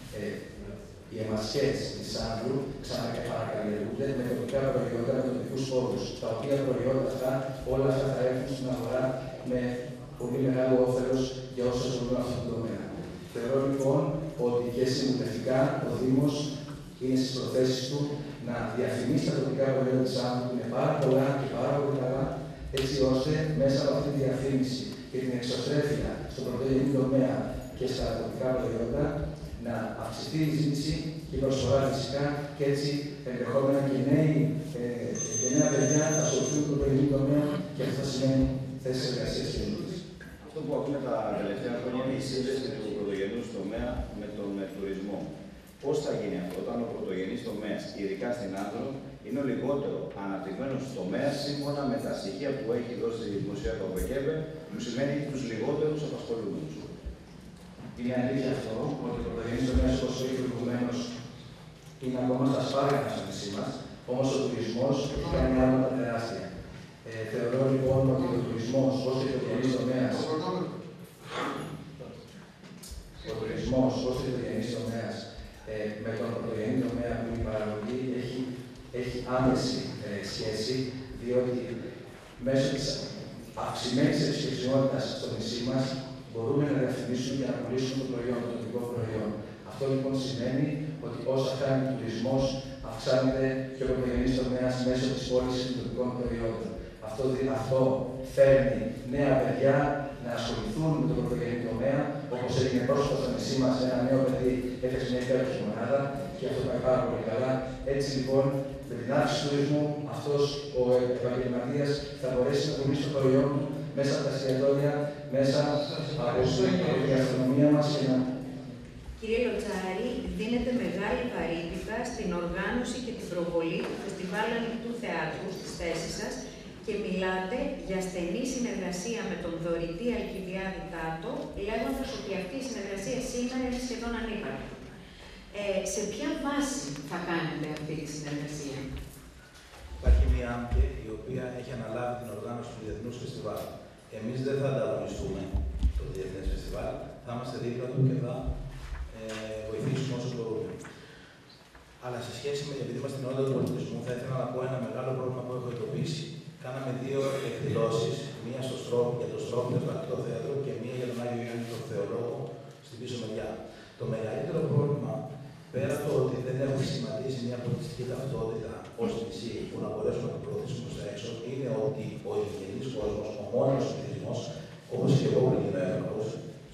οι εμασιές της Άνδρου ξαναπαρακαλλιεργούνται με τοπικά προϊόντα, με τοπικούς πόρους. Τα οποία προϊόντα αυτά, όλα αυτά θα έρθουν στην αγορά με πολύ μεγάλο όφελος για όσους ασχολούνται με αυτό το τομέα. Θεωρώ λοιπόν ότι και συμβουλευτικά ο Δήμος είναι στις προθέσεις του να διαφημίσει τα τοπικά προϊόντα της Άνδρου που είναι πάρα πολλά και πάρα πολύ καλά, έτσι ώστε μέσα από αυτή τη διαφήμιση και την εξωστρέφεια στον πρωτογενή τομέα και στα τοπικά προϊόντα να αυξηθεί η ζήτηση και η προσφορά φυσικά και έτσι ενδεχόμενα και νέα παιδιά θα ασχοληθούν με το πρωτογενή τομέα και αυτό θα σημαίνει θέσεις εργασίας και δουλειές. Αυτό που ακούμε τα τελευταία χρόνια είναι η σύνδεση του πρωτογενούς τομέα με τον τουρισμό. Πώς θα γίνει αυτό όταν ο πρωτογενής τομέας, ειδικά στην Άνδρο, είναι ο λιγότερο αναπτυγμένος τομέας σύμφωνα με τα στοιχεία που έχει δώσει η Δημοσία του ΟΠΕΚΕΒΕ, που σημαίνει τους λιγότερους απασχολούμενους. Είναι αλήθεια αυτό ότι ο πρωτογενής τομέας, όπως είπε προηγουμένως, είναι ακόμα στα σπάργανα στο νησί μας, όμως ο τουρισμός έχει κάνει άλματα τεράστια. Θεωρώ λοιπόν ότι ο τουρισμός, ως και ο πρωτογενής τομέας, με τον πρωτογενή τομέα που είναι η παραγωγή έχει άμεση σχέση, διότι μέσω της αυξημένης επισκεψιμότητας στο νησί μας μπορούμε να διαφημίσουμε και να πουλήσουμε το προϊόν, το τοπικό προϊόν. Αυτό λοιπόν σημαίνει ότι όσο αυξάνει ο τουρισμός, αυξάνεται και ο πρωτογενής τομέας μέσω της πώλησης των τοπικών προϊόντων. Αυτό φέρνει νέα παιδιά να ασχοληθούν με τον πρωτογενή τομέα, όπως έγινε πρόσφατα στο νησί μας, ένα νέο παιδί έφτιαξε μια υπέροχη μονάδα και αυτό πάει πάρα πολύ καλά. Έτσι λοιπόν, με την άφηση του τουρισμού, αυτός ο επαγγελματίας θα μπορέσει να πουλήσει το προϊόν του μέσα από τα εστιατόρια, μέσα από την γαστρονομία μας και να. Κύριε Λοτσάρη, δίνεται μεγάλη βαρύτητα στην οργάνωση και την προβολή του Φεστιβάλ Ανοιχτού Θεάτρου στις θέσεις σας και μιλάτε για στενή συνεργασία με τον δωρητή Αλκιβιάδη Τάτο, λέγοντας ότι αυτή η συνεργασία σήμερα είναι σχεδόν ανύπαρκτη. Σε ποια βάση θα κάνετε αυτή τη συνεργασία? Υπάρχει μια άμκε η οποία έχει αναλάβει την οργάνωση του Διεθνούς Φεστιβάλ. Εμείς δεν θα ανταγωνιστούμε το Διεθνές Φεστιβάλ, θα είμαστε δίπλα του και θα βοηθήσουμε όσο μπορούμε. Αλλά σε σχέση με, επειδή είμαστε στην ώρα του πολιτισμού, θα ήθελα να πω ένα μεγάλο πρόβλημα που έχω εντοπίσει. Κάναμε 2 εκδηλώσεις, μία για το Στρόφιλο, στο Ανοιχτό Θέατρο και μία για τον Άγιο Ιωάννη τον Θεολόγο στην πίσω μεριά. Το μεγαλύτερο πρόβλημα, πέρα από το ότι δεν έχουμε σχηματίσει μια πολιτιστική ταυτότητα ως νησί που να μπορέσουμε να το προωθήσουμε προς τα έξω, είναι ότι ο ευγενής κόσμος, ο μόνος πληθυσμός, όπως και εγώ πριν είμαι Εύρωπος,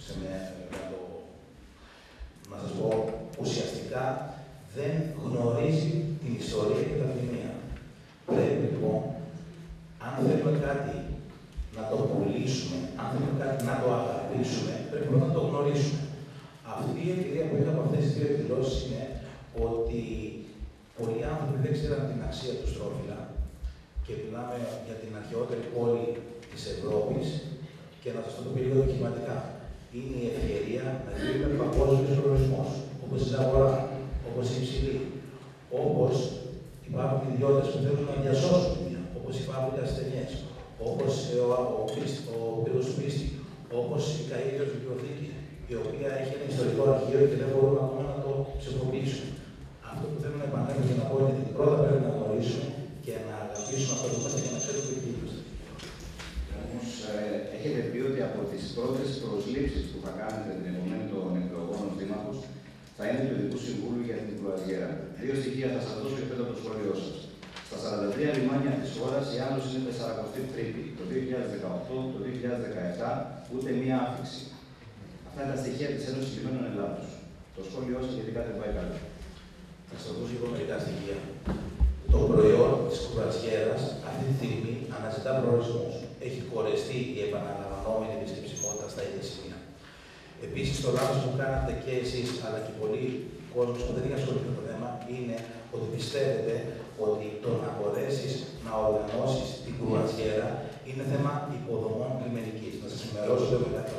να σας πω, ουσιαστικά δεν γνωρίζει την ιστορία και τα μνημεία. Πρέπει λοιπόν, αν θέλουμε κάτι να το πουλήσουμε, αν θέλουμε κάτι να το αγαπήσουμε, πρέπει πρώτα να το γνωρίσουμε. Αυτή η εμπειρία που είχα από αυτές τις 2 εκδηλώσεις είναι ότι πολλοί άνθρωποι δεν ξέραν την αξία του Στρόφιλα και μιλάμε για την αρχαιότερη πόλη της Ευρώπης και να σας το πω λίγο δοκιματικά. Είναι η ευκαιρία να γίνει παγκόσμιος προορισμός, όπως η Ζαγορά, όπως η Υψηλή, όπως υπάρχουν ιδιώτες που θέλουν να διασώσουν μια, όπως υπάρχουν οι ασθενείς, όπως ο πύργος του Πίστη, όπως η Καΐριος Βιβλιοθήκη, η οποία έχει ένα ιστορικό αρχείο και δεν μπορούμε ακόμα να το ψηφοποιήσουμε. Αυτό που θέλω να επανέλθω και να πω είναι ότι πρώτα πρέπει να γνωρίσουμε και να αγαπήσουμε αυτό που είμαστε και να ξέρουμε τι είμαστε. Όμως, έχετε πει ότι από τις πρώτες προσλήψεις που θα κάνετε την επομένη των εκλογών ως δήμαρχος θα είναι του Ειδικού Συμβούλου για την Κρουαζιέρα. 2 στοιχεία θα σας δώσω και πέρα από το σχολείο σας. Στα 43 λιμάνια της χώρας η άνωση είναι 43η. Το 2018, το 2017, ούτε μία άφηξη. Αυτά είναι τα στοιχεία της Ένωσης Λιμένων Ελλάδος. Το σχόλιο σας γιατί κάτι δεν πάει καλά. Θα σας δώσω λίγο μερικά στοιχεία. Το προϊόν της κρουαζιέρας αυτή τη στιγμή αναζητά προορισμούς. Έχει κορεστεί η επαναλαμβανόμενη επισκεψιμότητα στα ίδια σημεία. Επίσης, το λάθος που κάνατε και εσείς, αλλά και πολλοί κόσμος που δεν είχε ασχοληθεί με το θέμα, είναι ότι πιστεύετε ότι το να μπορέσεις να οργανώσεις την κρουαζιέρα είναι θέμα υποδομών λιμενικής. Να σας ενημερώσω ότι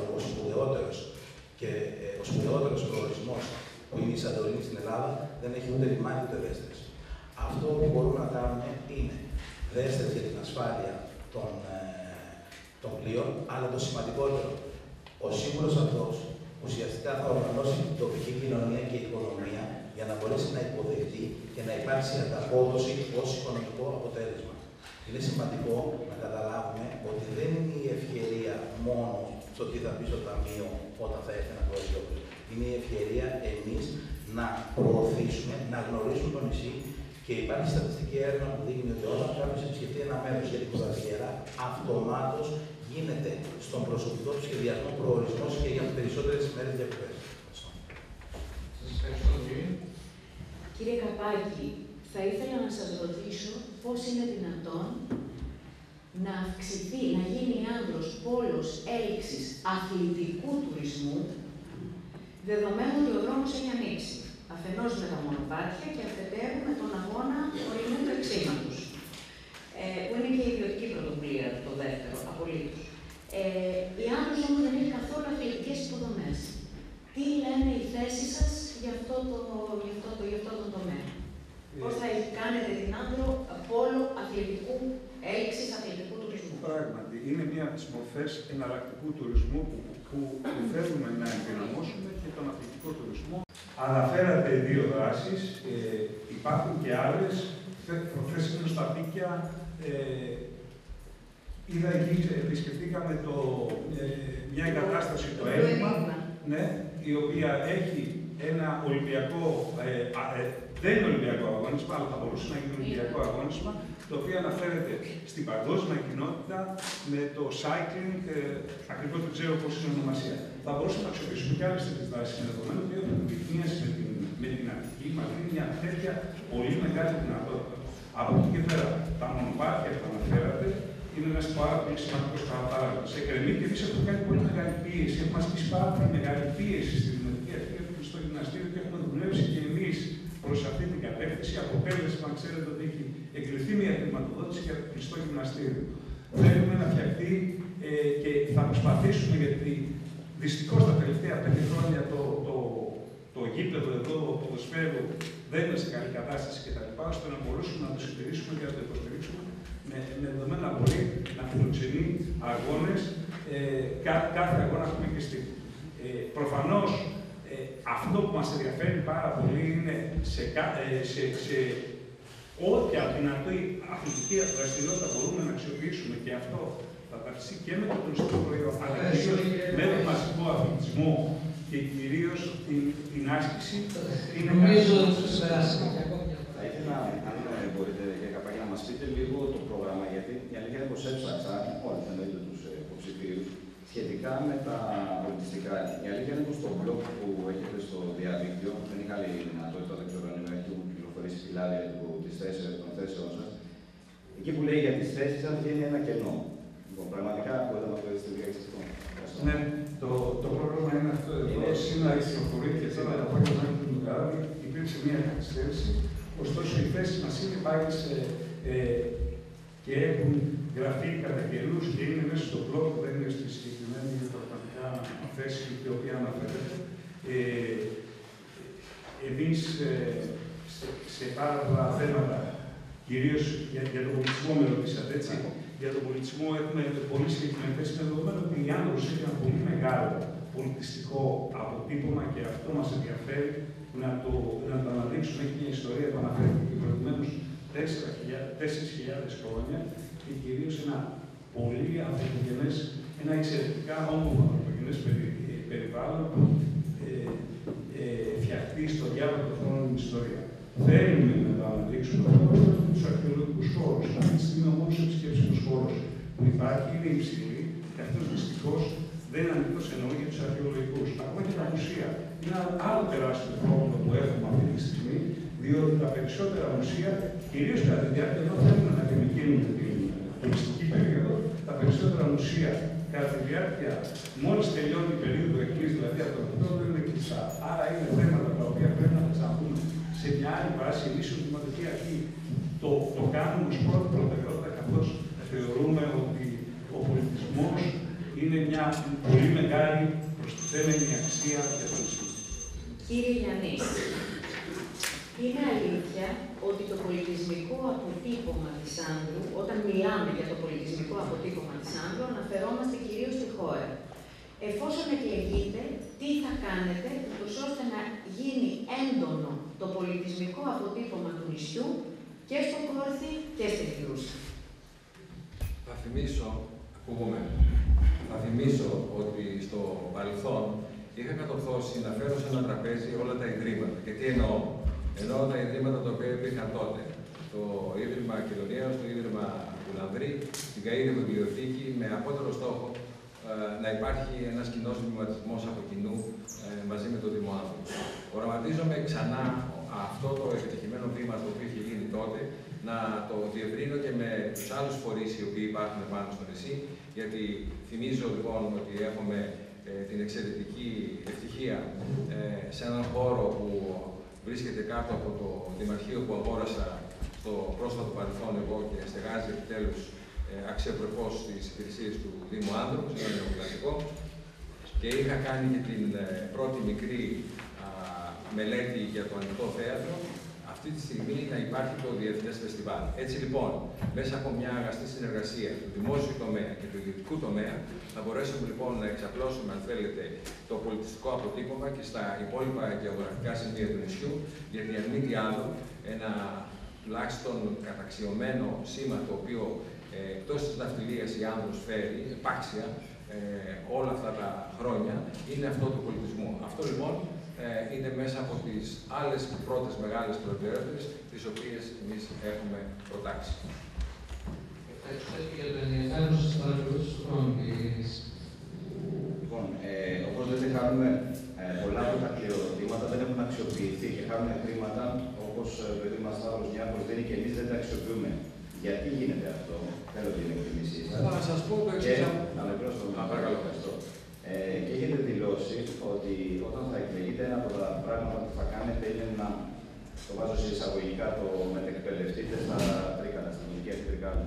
ο σπουδαιότερος προορισμός που είναι η Σαντορίνη στην Ελλάδα δεν έχει ούτε λιμάνι ούτε δέστρες. Αυτό που μπορούμε να κάνουμε είναι δέστρες για την ασφάλεια των πλοίων, αλλά το σημαντικότερο, ο σύμβουλος αυτός ουσιαστικά θα οργανώσει την τοπική κοινωνία και οικονομία για να μπορέσει να υποδεχτεί και να υπάρξει ανταπόδοση ως οικονομικό αποτέλεσμα. Είναι σημαντικό να καταλάβουμε ότι δεν είναι η ευκαιρία μόνο στο τι θα πει στο ταμείο όταν θα έρθει ένα προϊόν. Είναι η ευκαιρία εμείς να προωθήσουμε, να γνωρίσουμε το νησί και υπάρχει στατιστική έρευνα που δείχνει ότι όταν κάποιος επισκεφτεί ένα μέρος για την κρουαζιέρα, αυτομάτως γίνεται στον προσωπικό του σχεδιασμό προορισμός και για περισσότερες μέρες διακοπές. Κύριε Καπάκη, θα ήθελα να σας ρωτήσω πώς είναι δυνατόν να αυξηθεί, να γίνει Άνδρος πόλος έλξης αθλητικού τουρισμού, δεδομένου ότι ο δρόμος έχει ανοίξει. Αφενός με τα μονοπάτια και αφετέρου με τον αγώνα ορεινού τρεξίματος. Που είναι και η ιδιωτική πρωτοβουλία, το δεύτερο, απολύτως. Η Άνδρος όμως δεν έχει καθόλου αθλητικές υποδομές. Τι λένε οι θέσεις σας για αυτό τον τομέα? Πώς θα κάνετε την Άνδρο πόλο αθλητικού, έλξης αθλητικού τουρισμού? Πράγματι, είναι μία από τις μορφές εναλλακτικού τουρισμού που θέλουμε να ενδυναμώσουμε και τον αθλητικό τουρισμό. Αναφέρατε 2 δράσεις, υπάρχουν και άλλες. Προχθές ήμουν στα Πίκια, είδα εκεί, επισκεφτήκαμε μια εγκατάσταση, το Έλλημα, ναι, η οποία έχει ένα Ολυμπιακό, δεν είναι Ολυμπιακό αγώνισμα, αλλά θα μπορούσε να γίνει Ολυμπιακό αγώνισμα, το οποίο αναφέρεται στην παγκόσμια κοινότητα με το cycling, ακριβώς δεν ξέρω πώς είναι η ονομασία. Θα μπορούσαμε να αξιοποιήσουμε και άλλες τέτοιες δράσεις με δεδομένο ότι έχουμε επικοινωνία με την Αττική, μας δίνει μια τέτοια πολύ μεγάλη δυνατότητα. Από εκεί και πέρα, τα μονοπάτια που αναφέρατε είναι ένας πάρα πολύ σημαντικός παράγοντας. Εκκρεμεί και εμείς έχουμε κάνει πολύ μεγάλη πίεση. Έχουμε ασκήσει πάρα πολύ μεγάλη πίεση στη Δημοτική Αρχή για το κλειστό γυμναστήριο και έχουμε δουλέψει και εμείς προς αυτή την κατεύθυνση. Αποτέλεσμα, ξέρετε ότι έχει εγκριθεί μια χρηματοδότηση για το κλειστό γυμναστήριο. Θέλουμε να φτιαχτεί και θα προσπαθήσουμε, γιατί δυστυχώς τα τελευταία 5 χρόνια το γήπεδο εδώ, το ποδοσφαίρο, δεν είναι σε καλή κατάσταση κτλ. Ώστε να μπορούσαμε να το συντηρήσουμε και να το υποστηρίξουμε με δεδομένα να μπορεί να φιλοξενεί αγώνες, κάθε αγώνα χωρικιστή. Προφανώς αυτό που μας ενδιαφέρει πάρα πολύ είναι σε όποια δυνατή αθλητική δραστηριότητα μπορούμε να αξιοποιήσουμε, και αυτό θα ταυτιστεί και με το τουριστικό προϊόν, αλλά κυρίως με τον μαζικό αθλητισμό και κυρίως την άσκηση. Νομίζω ότι θα περάσει. Θα ήθελα, αν μπορείτε, κύριε Καπάκη, να μας πείτε λίγο το πρόγραμμα, γιατί η αλήθεια είναι πως έψαξα όλοι τους υποψηφίους σχετικά με τα πολιτιστικά. Η αλήθεια είναι πως το blog που έχετε στο διαδίκτυο, δεν είχα άλλη δυνατότητα, δεν ξέρω αν έχει κυκλοφορήσει φυλάδια των θέσεων σας. Εκεί που λέει για τις θέσεις σας βγαίνει ένα κενό. Λοιπόν, πραγματικά μπορείτε να μας πείτε στη διάρκεια αυτό. Ναι, το πρόγραμμα είναι αυτό εδώ. Σήμερα κυκλοφορεί και τώρα το απόγευμα του βράδυ υπήρξε μια καθυστέρηση. Ωστόσο, οι θέσεις μας είναι πάλι και έχουν γραφεί κατά καιρούς και είναι μέσα στο blog, δεν είναι στη συγκεκριμένη πραγματικά θέση η οποία αναφέρεται. Εμείς σε πάρα πολλά θέματα, κυρίως για τον πολιτισμό με ρωτήσατε, έτσι. Για τον πολιτισμό έχουμε πολύ συγκεκριμένη θέση, με δεδομένο ότι η Άνδρος έχει ένα πολύ μεγάλο πολιτιστικό αποτύπωμα και αυτό μας ενδιαφέρει να το αναδείξουμε. Έχει μια ιστορία που αναφέρεται και προηγουμένως 4.000 χρόνια και κυρίως ένα πολύ ανθρωπογενές, ένα εξαιρετικά όμορφο ανθρωπογενές περιβάλλον που φτιαχτεί στο διάβατο χρόνο την ιστορία. Θέλουμε να το αναδείξουμε τους αρχαιολογικούς χώρους. Αυτή τη στιγμή ο μόνος επισκέψιμος χώρος που υπάρχει είναι υψηλή και αυτός δυστυχώς δεν είναι ανοιχτός εννοώ για τους αρχαιολογικούς. Ακόμα και τα μουσεία. Είναι ένα άλλο τεράστιο πρόβλημα που έχουμε αυτή τη στιγμή, διότι τα περισσότερα μουσεία, κυρίως κατά τη διάρκεια ενώ θέλουμε να επιμηκύνουμε την τουριστική περίοδο, τα περισσότερα μουσεία κατά τη διάρκεια, μόλις τελειώνει η περίοδο εκκλήσης, δηλαδή από το Οκτώβριο, είναι κλειστά. Άρα είναι θέματα τα οποία πρέπει να τα ξαναπούμε σε μια άλλη βάση. Εμείς η Δημοτική Αρχή το κάνουμε ως πρώτη προτεραιότητα, καθώς θεωρούμε ότι ο πολιτισμός είναι μια πολύ μεγάλη προστιθέμενη αξία για το νησί. Κύριε Γιάννη, είναι αλήθεια ότι το πολιτισμικό αποτύπωμα της Άνδρου, όταν μιλάμε για το πολιτισμικό αποτύπωμα της Άνδρου, αναφερόμαστε κυρίως στη χώρα. Εφόσον εκλεγείτε, τι θα κάνετε, ώστε να γίνει έντονο το πολιτισμικό αποτύπωμα του νησιού και στο Κόρθη και στην Κρούσα? Θα θυμίσω ότι στο παρελθόν είχα κατορθώσει να φέρω σε ένα τραπέζι όλα τα ιδρύματα. Και τι εννοώ? Εννοώ τα ιδρύματα τα οποία υπήρχαν τότε. Το Ίδρυμα Κοινωνίας, το Ίδρυμα Κουλανδρή, την Καΐδη Βιβλιοθήκη, με απότερο στόχο να υπάρχει ένας κοινός βηματισμός από κοινού μαζί με τον Δήμο Άνδρου. Οραματίζομαι ξανά αυτό το επιτυχημένο βήμα το οποίο είχε γίνει τότε, να το διευρύνω και με τους άλλους φορείς οι οποίοι υπάρχουν πάνω στο νησί, γιατί θυμίζω λοιπόν ότι έχουμε την εξαιρετική ευτυχία σε έναν χώρο που βρίσκεται κάτω από το Δημαρχείο που αγόρασα στο πρόσφατο παρελθόν εγώ και στεγάζει επιτέλους αξιοπρεπώς στις υπηρεσίες του Δήμου Άνδρου, σε ένα νεοκλασικό, και είχα κάνει και την πρώτη μικρή μελέτη για το ανοιχτό θέατρο, αυτή τη στιγμή να υπάρχει το Διεθνές Φεστιβάλ. Έτσι λοιπόν, μέσα από μια αγαστή συνεργασία του δημόσιου τομέα και του ιδιωτικού τομέα, θα μπορέσουμε λοιπόν να εξαπλώσουμε, αν θέλετε, το πολιτιστικό αποτύπωμα και στα υπόλοιπα γεωγραφικά σημεία του νησιού, γιατί αν μη τι άλλο, ένα τουλάχιστον καταξιωμένο σήμα το οποίο εκτός της ναυτιλίας η Άνδρος φέρει, επάξια, όλα αυτά τα χρόνια, είναι αυτό του πολιτισμού. Αυτό λοιπόν είναι μέσα από τις άλλες πρώτες μεγάλες προτεραιότητες, τις οποίες εμείς έχουμε προτάξει. Ευχαριστώ για το ενδιαφέρον σας, παρακαλώ του χρόνου, κύριε Γεννήση. Λοιπόν, όπως λέτε, κάνουμε πολλά από τα κληροδοτήματα δεν έχουν αξιοποιηθεί και κάνουμε χρήματα όπως το Ίδρυμα Σταύρος Νιάρχος δίνει και εμείς δεν τα αξιοποιούμε. Γιατί γίνεται αυτό, θέλω την εκτίμησή σας. Θα σας πω το εξής. Παρακαλώ, ευχαριστώ. Και έχετε δηλώσει ότι όταν θα εκλεγείτε, ένα από τα πράγματα που θα κάνετε είναι να, το βάζω σε εισαγωγικά, το μετεκπαιδευτείτε στα Τρίκαλα, στην Ελληνική Αρχή Τρικάλα.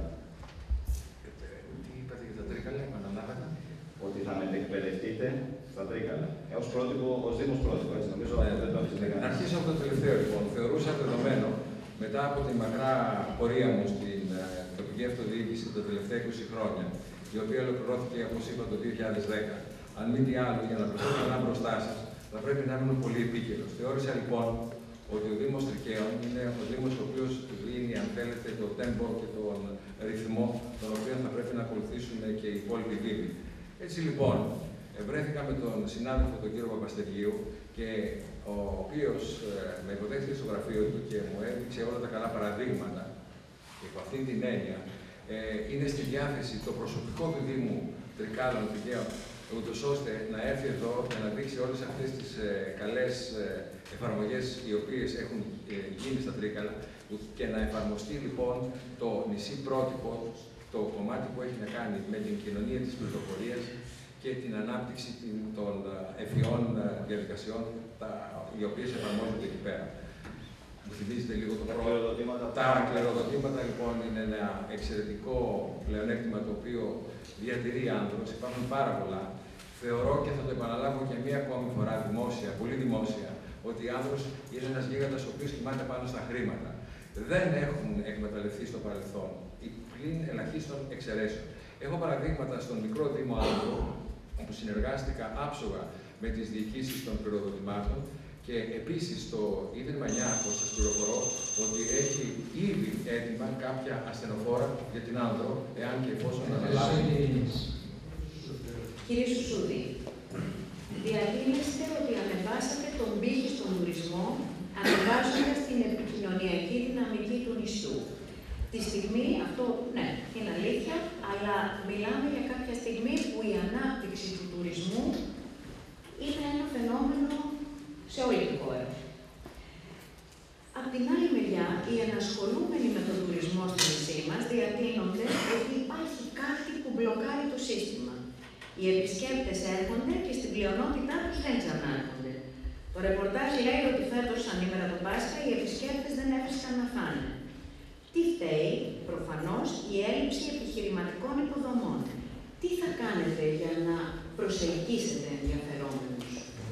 Τι είπατε για τα Τρίκαλα, επαναλάβατε? Ότι θα μετεκπαιδευτείτε στα Τρίκαλα. Ως πρότυπο, ως Δήμος πρότυπο, έτσι νομίζω. Να αρχίσω από το τελευταίο, λοιπόν. Θεωρούσα δεδομένο, μετά από τη μακρά πορεία μου στην τοπική αυτοδιοίκηση τα τελευταία 20 χρόνια, η οποία ολοκληρώθηκε, όπως είπα, το 2010. Αν μη τι άλλο, για να προσθέσω ένα μπροστά σας, θα πρέπει να ήμουν πολύ επίκαιρος. Θεώρησα λοιπόν ότι ο Δήμος Τρικαίων είναι ο Δήμος ο οποίος δίνει, αν θέλετε, το τέμπο και τον ρυθμό, τον οποίο θα πρέπει να ακολουθήσουν και οι υπόλοιποι Δήμοι. Έτσι λοιπόν, βρέθηκα με τον συνάδελφο τον κύριο Παπαστεργίου, και ο οποίος με υποδέχθηκε στο γραφείο του και μου έδειξε όλα τα καλά παραδείγματα. Και από αυτήν την έννοια, είναι στη διάθεση το προσωπικό του Δήμου Τρικάλων Τρικαίων, ούτως ώστε να έρθει εδώ και να δείξει όλες αυτές τις καλές εφαρμογές οι οποίες έχουν γίνει στα Τρίκαλα και να εφαρμοστεί λοιπόν το νησί πρότυπο, το κομμάτι που έχει να κάνει με την κοινωνία της πληροφορίας και την ανάπτυξη των ευφυών διαδικασιών οι οποίες εφαρμόζονται εκεί πέρα. Μου θυμίζετε λίγο το πρώτο. Τα κληροδοτήματα λοιπόν είναι ένα εξαιρετικό πλεονέκτημα το οποίο διατηρεί άνθρωπος, υπάρχουν πάρα πολλά. Θεωρώ και θα το επαναλάβω και μία ακόμη φορά δημόσια, πολύ δημόσια, ότι η Άνδρος είναι ένας γίγαντας ο οποίος κοιμάται πάνω στα χρήματα. Δεν έχουν εκμεταλλευτεί στο παρελθόν, πλην ελαχίστων εξαιρέσεων. Έχω παραδείγματα στον μικρό Δήμο Άνδρο, όπου συνεργάστηκα άψογα με τις διοικήσεις των κληροδοτημάτων και επίσης το Ίδρυμα Νιάρχος, σας πληροφορώ, ότι έχει ήδη έτοιμα κάποια ασθενοφόρα για την Άνδρο, εάν και εφόσον αναλάβει. Κύριε Σουσούδη, διατείνεστε ότι ανεβάσατε τον πύχη στον τουρισμό, ανεβάζοντας την επικοινωνιακή δυναμική του νησιού. Τη στιγμή, αυτό ναι, είναι αλήθεια, αλλά μιλάμε για κάποια στιγμή που η ανάπτυξη του τουρισμού είναι ένα φαινόμενο σε όλη τη χώρα. Απ' την άλλη μεριά, οι ενασχολούμενοι με τον τουρισμό στο νησί μας διατείνονται ότι υπάρχει κάτι που μπλοκάρει το σύστημα. Οι επισκέπτες έρχονται και στην πλειονότητά τους δεν ξανάρχονται. Το ρεπορτάζ λέει ότι φέτος, ανήμερα το Πάσχα, οι επισκέπτες δεν έβρισκαν να φάνε. Τι φταίει? Προφανώς η έλλειψη επιχειρηματικών υποδομών. Τι θα κάνετε για να προσελκύσετε ενδιαφερόμενους?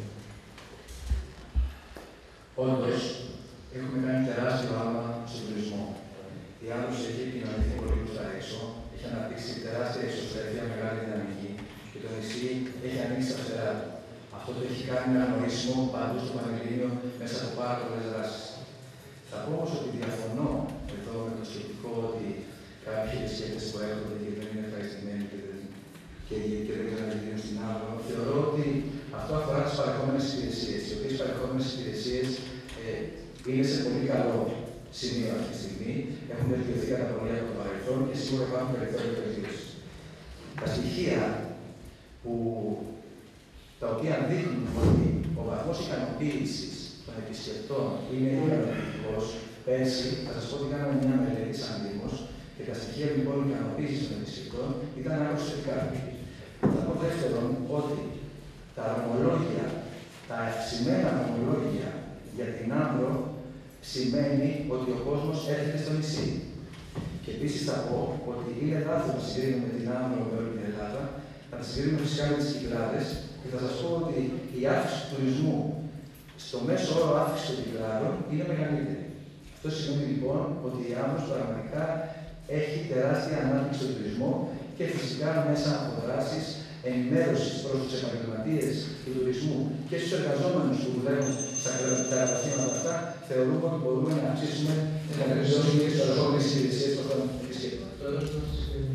Όντως, έχουμε κάνει τεράστιο άλμα στον τουρισμό. Η Άνδρος έχει επικοινωνηθεί πολύ προς τα έξω, έχει αναπτύξει τεράστια εξωστρέφεια, μεγάλη δυναμική και το νησί έχει ανοίξει τα φτερά του. Αυτό το έχει κάνει ένα γνωρίσιμο παντού στο Πανελλήνιο μέσα από πάρα πολλές δράσεις. Θα πω όμως ότι διαφωνώ εδώ με το σκεπτικό ότι κάποιοι επισκέπτες που έρχονται και δεν είναι ευχαριστημένοι και δεν θέλουν να γίνουν στην Άνδρο. Θεωρώ ότι αυτό αφορά τις παρεχόμενες υπηρεσίες. Οι οποίες παρεχόμενες υπηρεσίες είναι σε πολύ καλό σημείο αυτή τη στιγμή. Έχουν βελτιωθεί κατά πολύ από το παρελθόν και σίγουρα υπάρχουν περιθώρια βελτίωσης. Τα στοιχεία τα οποία δείχνουν ότι ο βαθμός ικανοποίησης των επισκεπτών είναι ικανοποιητικός. Πέρσι, θα σας πω ότι κάναμε μια μελέτη σαν Δήμος και τα στοιχεία λοιπόν ικανοποίησης των επισκεπτών ήταν άκρως θετικά. Θα πω δεύτερον ότι τα δρομολόγια, τα αυξημένα δρομολόγια για την Άνδρο σημαίνει ότι ο κόσμος έρχεται στο νησί. Και επίσης θα πω ότι είναι λάθος να συγκρίνουμε την Άνδρο με όλη την Ελλάδα, να τα συγκρίνουμε φυσικά με τις Κυκλάδες και θα σας πω ότι η αύξηση του τουρισμού στο μέσο όρο αύξηση των Κυκλάδων είναι μεγαλύτερη. Αυτό σημαίνει λοιπόν ότι η Άνδρος πραγματικά έχει τεράστια ανάπτυξη στον τουρισμό και φυσικά μέσα από δράσεις ενημέρωσης προς τους επαγγελματίες του τουρισμού και στους εργαζόμενους που δουλεύουν στα καταστήματα αυτά, θεωρούμε ότι μπορούμε να αυξήσουμε την κατευθυνσία και τις εργαζόμενες υπηρεσίες των επισκέπτων.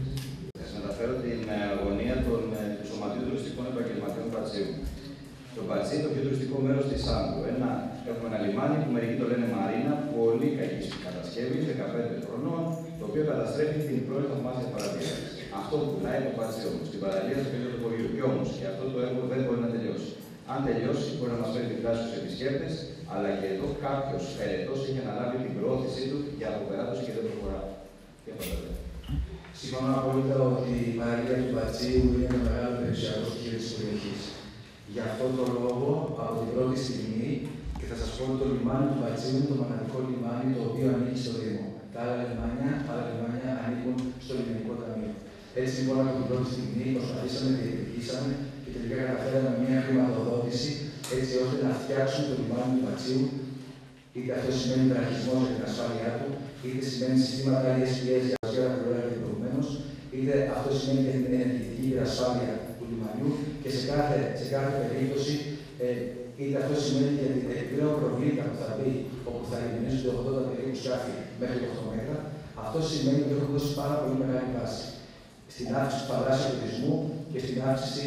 Θα σας μεταφέρω την αγωνία του Σωματείου Τουριστικών Επαγγελματιών Πατσίου. Το Πατσί, το πιο τουριστικό μέρος της Σάντου. Έχουμε ένα λιμάνι που μερικοί το λένε Μαρίνα, πολύ κακή κατασκευή, 15 χρονών, το οποίο καταστρέφει την πρώτη θαυμάσια παραλία. Αυτό που πουλάει το Πατσί όμως, στην παραλία στο κέντρο του χωριού. Και όμως και αυτό το έργο δεν μπορεί να τελειώσει. Αν τελειώσει, μπορεί να μας φέρει την τάση στους επισκέπτες, αλλά και εδώ κάποιος ερετός έχει αναλάβει την προώθησή του για αποπεράτωση και δεν προχωρά. Τι απαντάτε? Συμφωνώ απόλυτα ότι η παραλία του Πατσίου είναι ένα μεγάλο περιουσιακό στοιχείο της περιοχής. Γι' αυτό το λόγο, από την πρώτη στιγμή, και θα σας πω ότι το λιμάνι του Πατσίου είναι το μοναδικό λιμάνι το οποίο ανήκει στο Δήμο. Τα άλλα λιμάνια ανήκουν στο Λιμενικό Ταμείο. Έτσι λοιπόν, από την πρώτη στιγμή προσπαθήσαμε, διεκδικήσαμε και τελικά καταφέραμε μια χρηματοδότηση έτσι ώστε να φτιάξουμε το λιμάνι του Πατσίου. Είτε αυτό σημαίνει υπεραρχισμό για την ασφάλειά του, είτε σημαίνει συστήματα ESPS για τα οποία θα λέγατε προηγουμένως, είτε αυτό σημαίνει για την ενεργητική υπερασφάλεια του λιμανιού και σε κάθε περίπτωση, είτε αυτό σημαίνει για την επιπλέον προβλήτα που θα μπει, όπου θα γεμίζονται 80 περίπου σκάφη μέχρι 8 μέτρα, αυτό σημαίνει ότι έχουμε δώσει πάρα πολύ μεγάλη βάση στην αύξηση του θαλάσσιου τουρισμού και στην αύξηση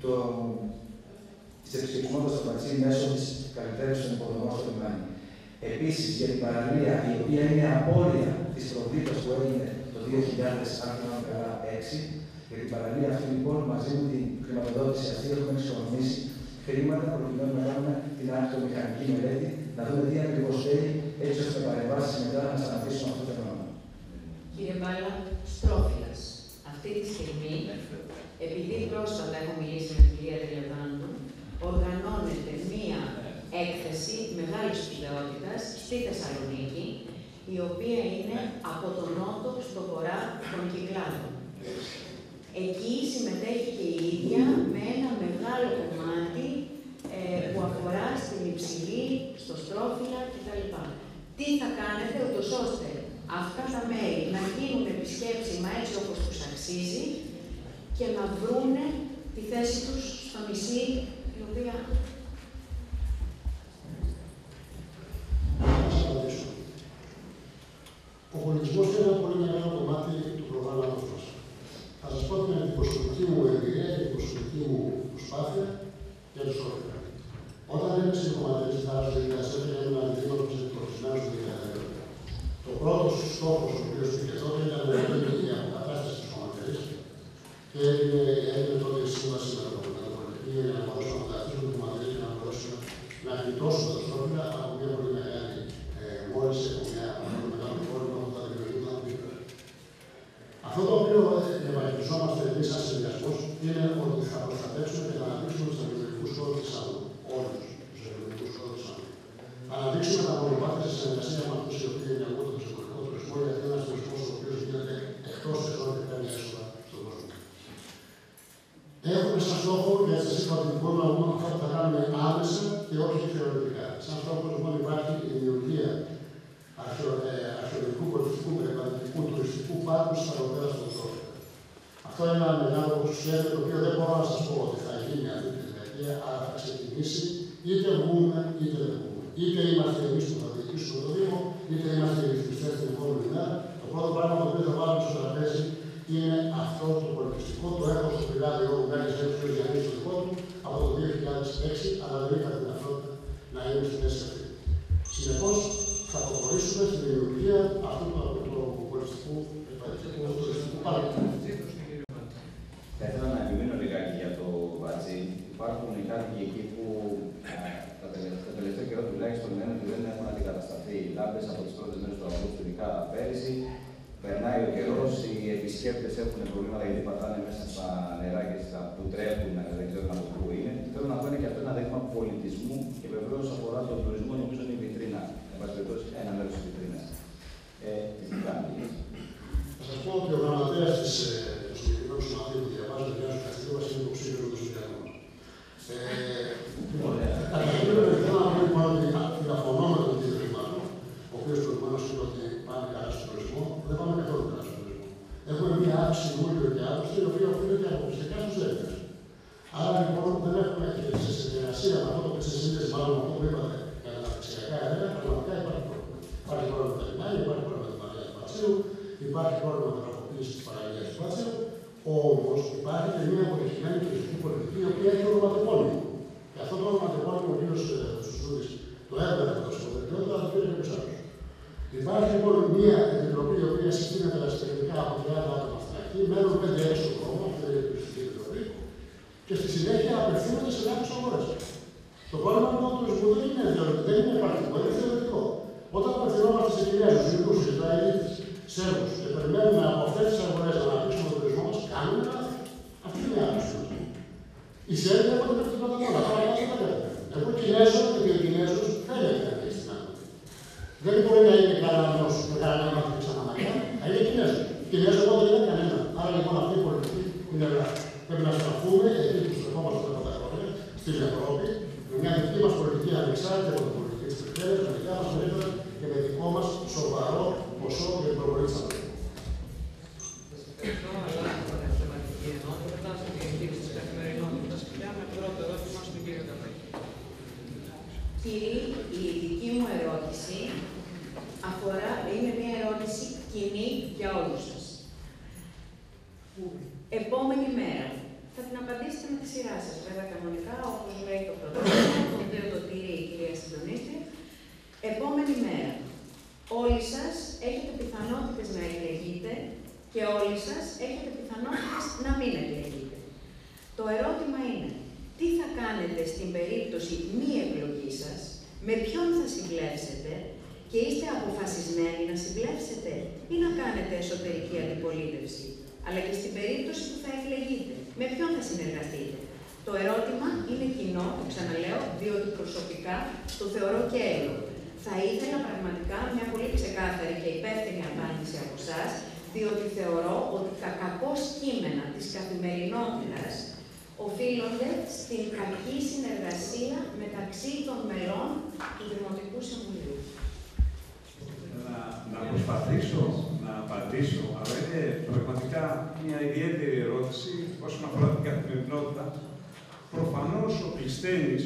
τη επισκεψιμότητα στο Πατσί μέσω τη καλυτέρωση των υποδομών στο λιμάνι. Επίσης, για την παραλία, η οποία είναι απόρρια της προβλήτας που έγινε το 2000, αν θυμάμαι καλά, 6, για την παραλία αυτή λοιπόν, μαζί με την χρηματοδότηση αυτή, έχουμε εξοικονομήσει χρήματα προκειμένου να κάνουμε την ακτομηχανική μελέτη, να δούμε τι ακριβώς θέλει, έτσι ώστε με παρεμβάσεις μετά να σταματήσουμε αυτό το φαινόμενο. Κύριε Μπάλα, Στρόφιλας, αυτή τη στιγμή, επειδή πρόσφατα έχω μιλήσει με την κυρία Τελειοδάντου, οργανώνεται μία έκθεση μεγάλης σπουδαιότητας στη Θεσσαλονίκη, η οποία είναι από τον νότο στο βορρά των Κυκλάδων. Εκεί συμμετέχει και η ίδια με ένα μεγάλο κομμάτι που αφορά στην Υψηλή, στο Στρόφιλα κτλ. Τι θα κάνετε ούτως ώστε αυτά τα μέρη να γίνουν επισκέψιμα έτσι όπως τους αξίζει και να βρούνε τη θέση τους στο νησί, η οποία... Ο πολιτισμός είναι ένα πολύ μεγάλο κομμάτι του προγράμματος μας. Θα σας πω την προσωπική μου εμπειρία και την προσωπική μου προσπάθεια για το Στρόφιλα. Όταν έπεσε η κομματική θάλασσα του 2004 για ένα αντιδρύμα που ξεπλοκισμένο στο 2010, το πρώτο στόχο ο οποίος πήγε τότε ήταν να γίνει η αποκατάσταση της κομματικής και έγινε τότε η σύμβαση με το πολιτική για να μπορέσουμε να αποκαταστήσουμε την κομματική και να μπορέσουμε να γλιτώσουμε το Στρόφιλα από μια πολύ μεγάλη μόλις από μια πολύ μεγάλο πρόβλημα που θα δημιουργούνταν πίσω. Αυτό το οποίο ευαγγελιζόμαστε εμείς σαν συνδυασμός είναι ότι θα προστατεύσουμε και θα αναδείξουμε τους ελληνικούς χώρους της Άντου. Όλους τους ελληνικούς χώρους της Άντου. Θα αναδείξουμε τα μονοπάτια σε συνεργασία με αυτούς οι οποίοι ενεργούνται τον εξωτερικό τουρισμό, γιατί είναι ένας τουρισμός ο οποίος γίνεται εκτός της χώρας και παίρνει έσοδα στον κόσμο. Έχουμε σαν στόχο, γιατί σας είπα ότι μπορούμε να δούμε αυτά που θα κάνουμε άμεσα και όχι θεωρητικά. Σαν στόχο λοιπόν υπάρχει η δημιουργία αρχαιολογικού, πολιτιστικού, περιβαλλοντικού, τουριστικού πάρκου στα Ευρωπαία στον Στρόφιλα. Αυτό είναι ένα μεγάλο σχέδιο το οποίο δεν μπορώ να σας πω ότι θα γίνει αυτή τη δεκαετία, αλλά θα ξεκινήσει είτε βγούμε είτε δεν βγούμε. Είτε είμαστε εμείς που θα διοικήσουμε το Δήμο, είτε είμαστε οι ρυθμιστές την επόμενη μέρα. Το πρώτο πράγμα το οποίο θα βάλουμε στο τραπέζι είναι αυτό το πολιτιστικό, το έχω στο πιλάδιο που κάνει σε ο Γιάννης στο δικό του από το 2006, αλλά δεν είχα τη δυνατότητα να είμαι στη θέση αυτή. Συνεπώς, θα προχωρήσουμε στη δημιουργία αυτού του πολιτιστικού πάρκου. Θα ήθελα να επιμείνω λιγάκι για το Πατσί. Υπάρχουν οι κάτοικοι εκεί που τα τελευταία καιρό τουλάχιστον λένε ότι δεν έχουν αντικατασταθεί οι λάμπες από τις πρώτες μέρες του Αυγούστου, ειδικά πέρυσι. Περνάει ο καιρός, οι επισκέπτες έχουν προβλήματα γιατί πατάνε μέσα στα νερά και στα που τρέχουν, δεν ξέρουν από πού είναι. Θέλω να πω είναι και αυτό ένα δείγμα πολιτισμού και βεβαίως αφορά τον τουρισμό, νομίζω είναι η βιτρίνα. Εν πάση περιπτώσει, ένα μέρος της βιτρίνας. Θα σας πω ότι ο γραμματέας του συγκεκριμένου σωματείου που διαβάζει, ο Γιάννης Καστήλος, είναι υποψήφιος του Σουηδιανού. Καταρχήν, θέλω να πω λοιπόν ότι διαφωνώ με τον κύριο Ρημάνο, ο οποίος προηγουμένως είπε ότι πάμε καλά στον τουρισμό. Δεν πάμε καθόλου καλά στον τουρισμό. Έχουμε μια αύξηση Ιούλιο και Αύγουστο, η οποία οφείλεται αποκλειστικά στους Έλληνες. Άρα λοιπόν δεν έχουμε και σε συνεργασία με αυτό το που σε σύνδεση μάλλον με αυτό που είπατε για τα δεξιακά αέρια, πραγματικά υπάρχει πρόβλημα. Υπάρχει πρόβλημα με τα λιμάνια, υπάρχει πρόβλημα με την παραλία του Πατσίου, υπάρχει πρόβλημα με την τροποποίηση της παραλίας του Πατσίου. Όμως υπάρχει και μια αποτυχημένη τουριστική πολιτική η οποία έχει ονοματεπώνυμο. Και αυτό το όνομα το επώνυμο ο κ. Σουστούδης το έβγαλε από το Σκοπευτικό, αλλά το πήρε κάποιος άλλος. Υπάρχει λοιπόν μια επιτροπή η οποία συστήνεται αριστερικά από 30 άτομα στην αρχή, μένουν 5 έξω χρόνο, αυτή είναι η Επιτροπή Επιτροπή, και στη συνέχεια απευθύνονται σε κάποιες αγορές. Το πρόβλημα του τουρισμού δεν είναι πρακτικό, είναι θεωρητικό. Όταν απευθυνόμαστε σε Κινέζους, Ινδούς, Ισραηλίτες, Σέρβους και περιμένουμε από αυτές τις αγορές να αναπτύξουμε τον τουρισμό μας, κάνουμε λάθος. Αυτή είναι η άποψη μας. Οι Σέρβοι έχουν μέχρι την πρώτα μόνα, αλλά δεν τα κάνουν. Εγώ Κινέζο, γιατί ο Κινέζος θέλει να κάνει στην άποψη. Δεν μπορεί να είναι κανένας με κανένα μάθημα ξαναμακιά, αλλά είναι Κινέζο. Κινέζο εγώ δεν είναι κανένα. Άρα λοιπόν αυτή η πολιτική είναι λάθος. Πρέπει να στραφούμε, επειδή του στρεφόμαστε τα πρώτα χρόνια, στην Ευρώπη, με μια δική μας πολιτική ανεξάρτητη από την πολιτική της Βρυξέλλες, με δικά μας μερίδα και με δικό μας σοβαρό ποσό για την προβολή της Ανατολής. Κύριε, η δική μου ερώτηση είναι μια ερώτηση κοινή για όλους σας. Επόμενη μέρα, θα την απαντήσετε με τη σειρά σας. Βέβαια, κανονικά, όπως λέει το πρωτόκολλο, το οποίο το τηρεί η κυρία Συντονίστρια. Επόμενη μέρα, όλοι σας έχετε πιθανότητες να εκλεγείτε και όλοι σας έχετε πιθανότητες να μην εκλεγείτε. Το ερώτημα είναι, τι θα κάνετε στην περίπτωση μη εκλογής σας, με ποιον θα συμπλέψετε και είστε αποφασισμένοι να συμπλέψετε ή να κάνετε εσωτερική αντιπολίτευση, αλλά και στην περίπτωση που θα εκλεγείτε, με ποιον θα συνεργαστείτε. Το ερώτημα είναι κοινό, το ξαναλέω, διότι προσωπικά το θεωρώ κέριο. Θα ήθελα πραγματικά μια πολύ ξεκάθαρη και υπεύθυνη απάντηση από εσάς, διότι θεωρώ ότι τα κακό κείμενα της καθημερινότητας οφείλονται στην κακή συνεργασία μεταξύ των μελών του Δημοτικού Συμβουλίου. Να προσπαθήσω να απαντήσω, αλλά είναι πραγματικά μια ιδιαίτερη ερώτηση όσον αφορά την καθημερινότητα. Προφανώς ο Κλεισθένης,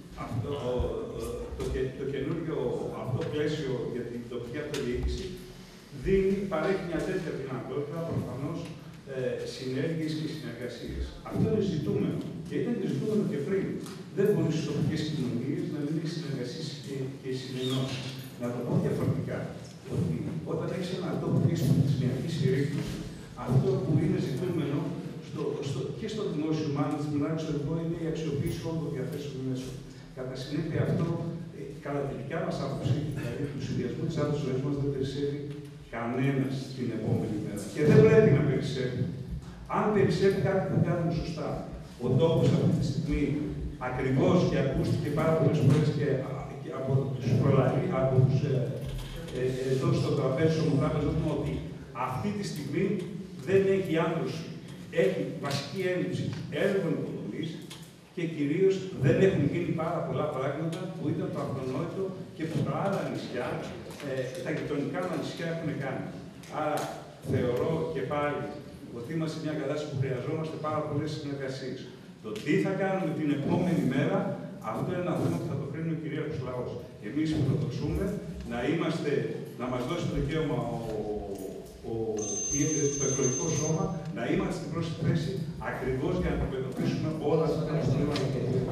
το καινούργιο αυτό πλαίσιο για την τοπική αυτοδιοίκηση, παρέχει μια τέτοια δυνατότητα προφανώς συνέργειες και συνεργασίες. Αυτό είναι ζητούμενο και ήταν και ζητούμενο και πριν. Δεν μπορεί στις τοπικές κοινωνίες να μην έχει συνεργασίες και συνενώσεις. Να το πω διαφορετικά, ότι όταν έχεις ένα τόπο και στην πληθυσμιακή συρρήκνωση, αυτό που είναι ζητούμενο και στο δημόσιο management, στο δικό είναι η αξιοποίηση όλων των διαθέσιμων μέσων. Κατά συνέπεια, αυτό, κατά τη δικιά μας άποψη, δηλαδή του συνδυασμού της άλλης ζωής μας, δεν περισσεύει κανένας την επόμενη μέρα. Και δεν πρέπει να περισσεύει. Αν περισσεύει κάτι θα κάνουμε σωστά. Ο τόπος αυτή τη στιγμή ακριβώς και ακούστηκε πάρα πολλές φορές και από τους προλαλείς, από τους εδώ στο τραπέζι του Ομοτράπεζος, ότι αυτή τη στιγμή δεν έχει άντρωση. Έχει βασική έλλειψη έργων υποδομής και κυρίως δεν έχουν γίνει πάρα πολλά πράγματα που ήταν το αυτονόητο και που τα άλλα νησιά, τα γειτονικά μας νησιά έχουν κάνει. Άρα θεωρώ και πάλι ότι είμαστε σε μια κατάσταση που χρειαζόμαστε πάρα πολλές συνεργασίες. Το τι θα κάνουμε την επόμενη μέρα, αυτό είναι ένα θέμα που θα το κρίνει ο κυρίαρχος λαός. Εμείς προδοξούμε να μας δώσει το δικαίωμα το εκλογικό σώμα, να είμαστε στην πρώτη θέση ακριβώς για να αντιμετωπίσουμε όλα αυτά τα προβλήματα.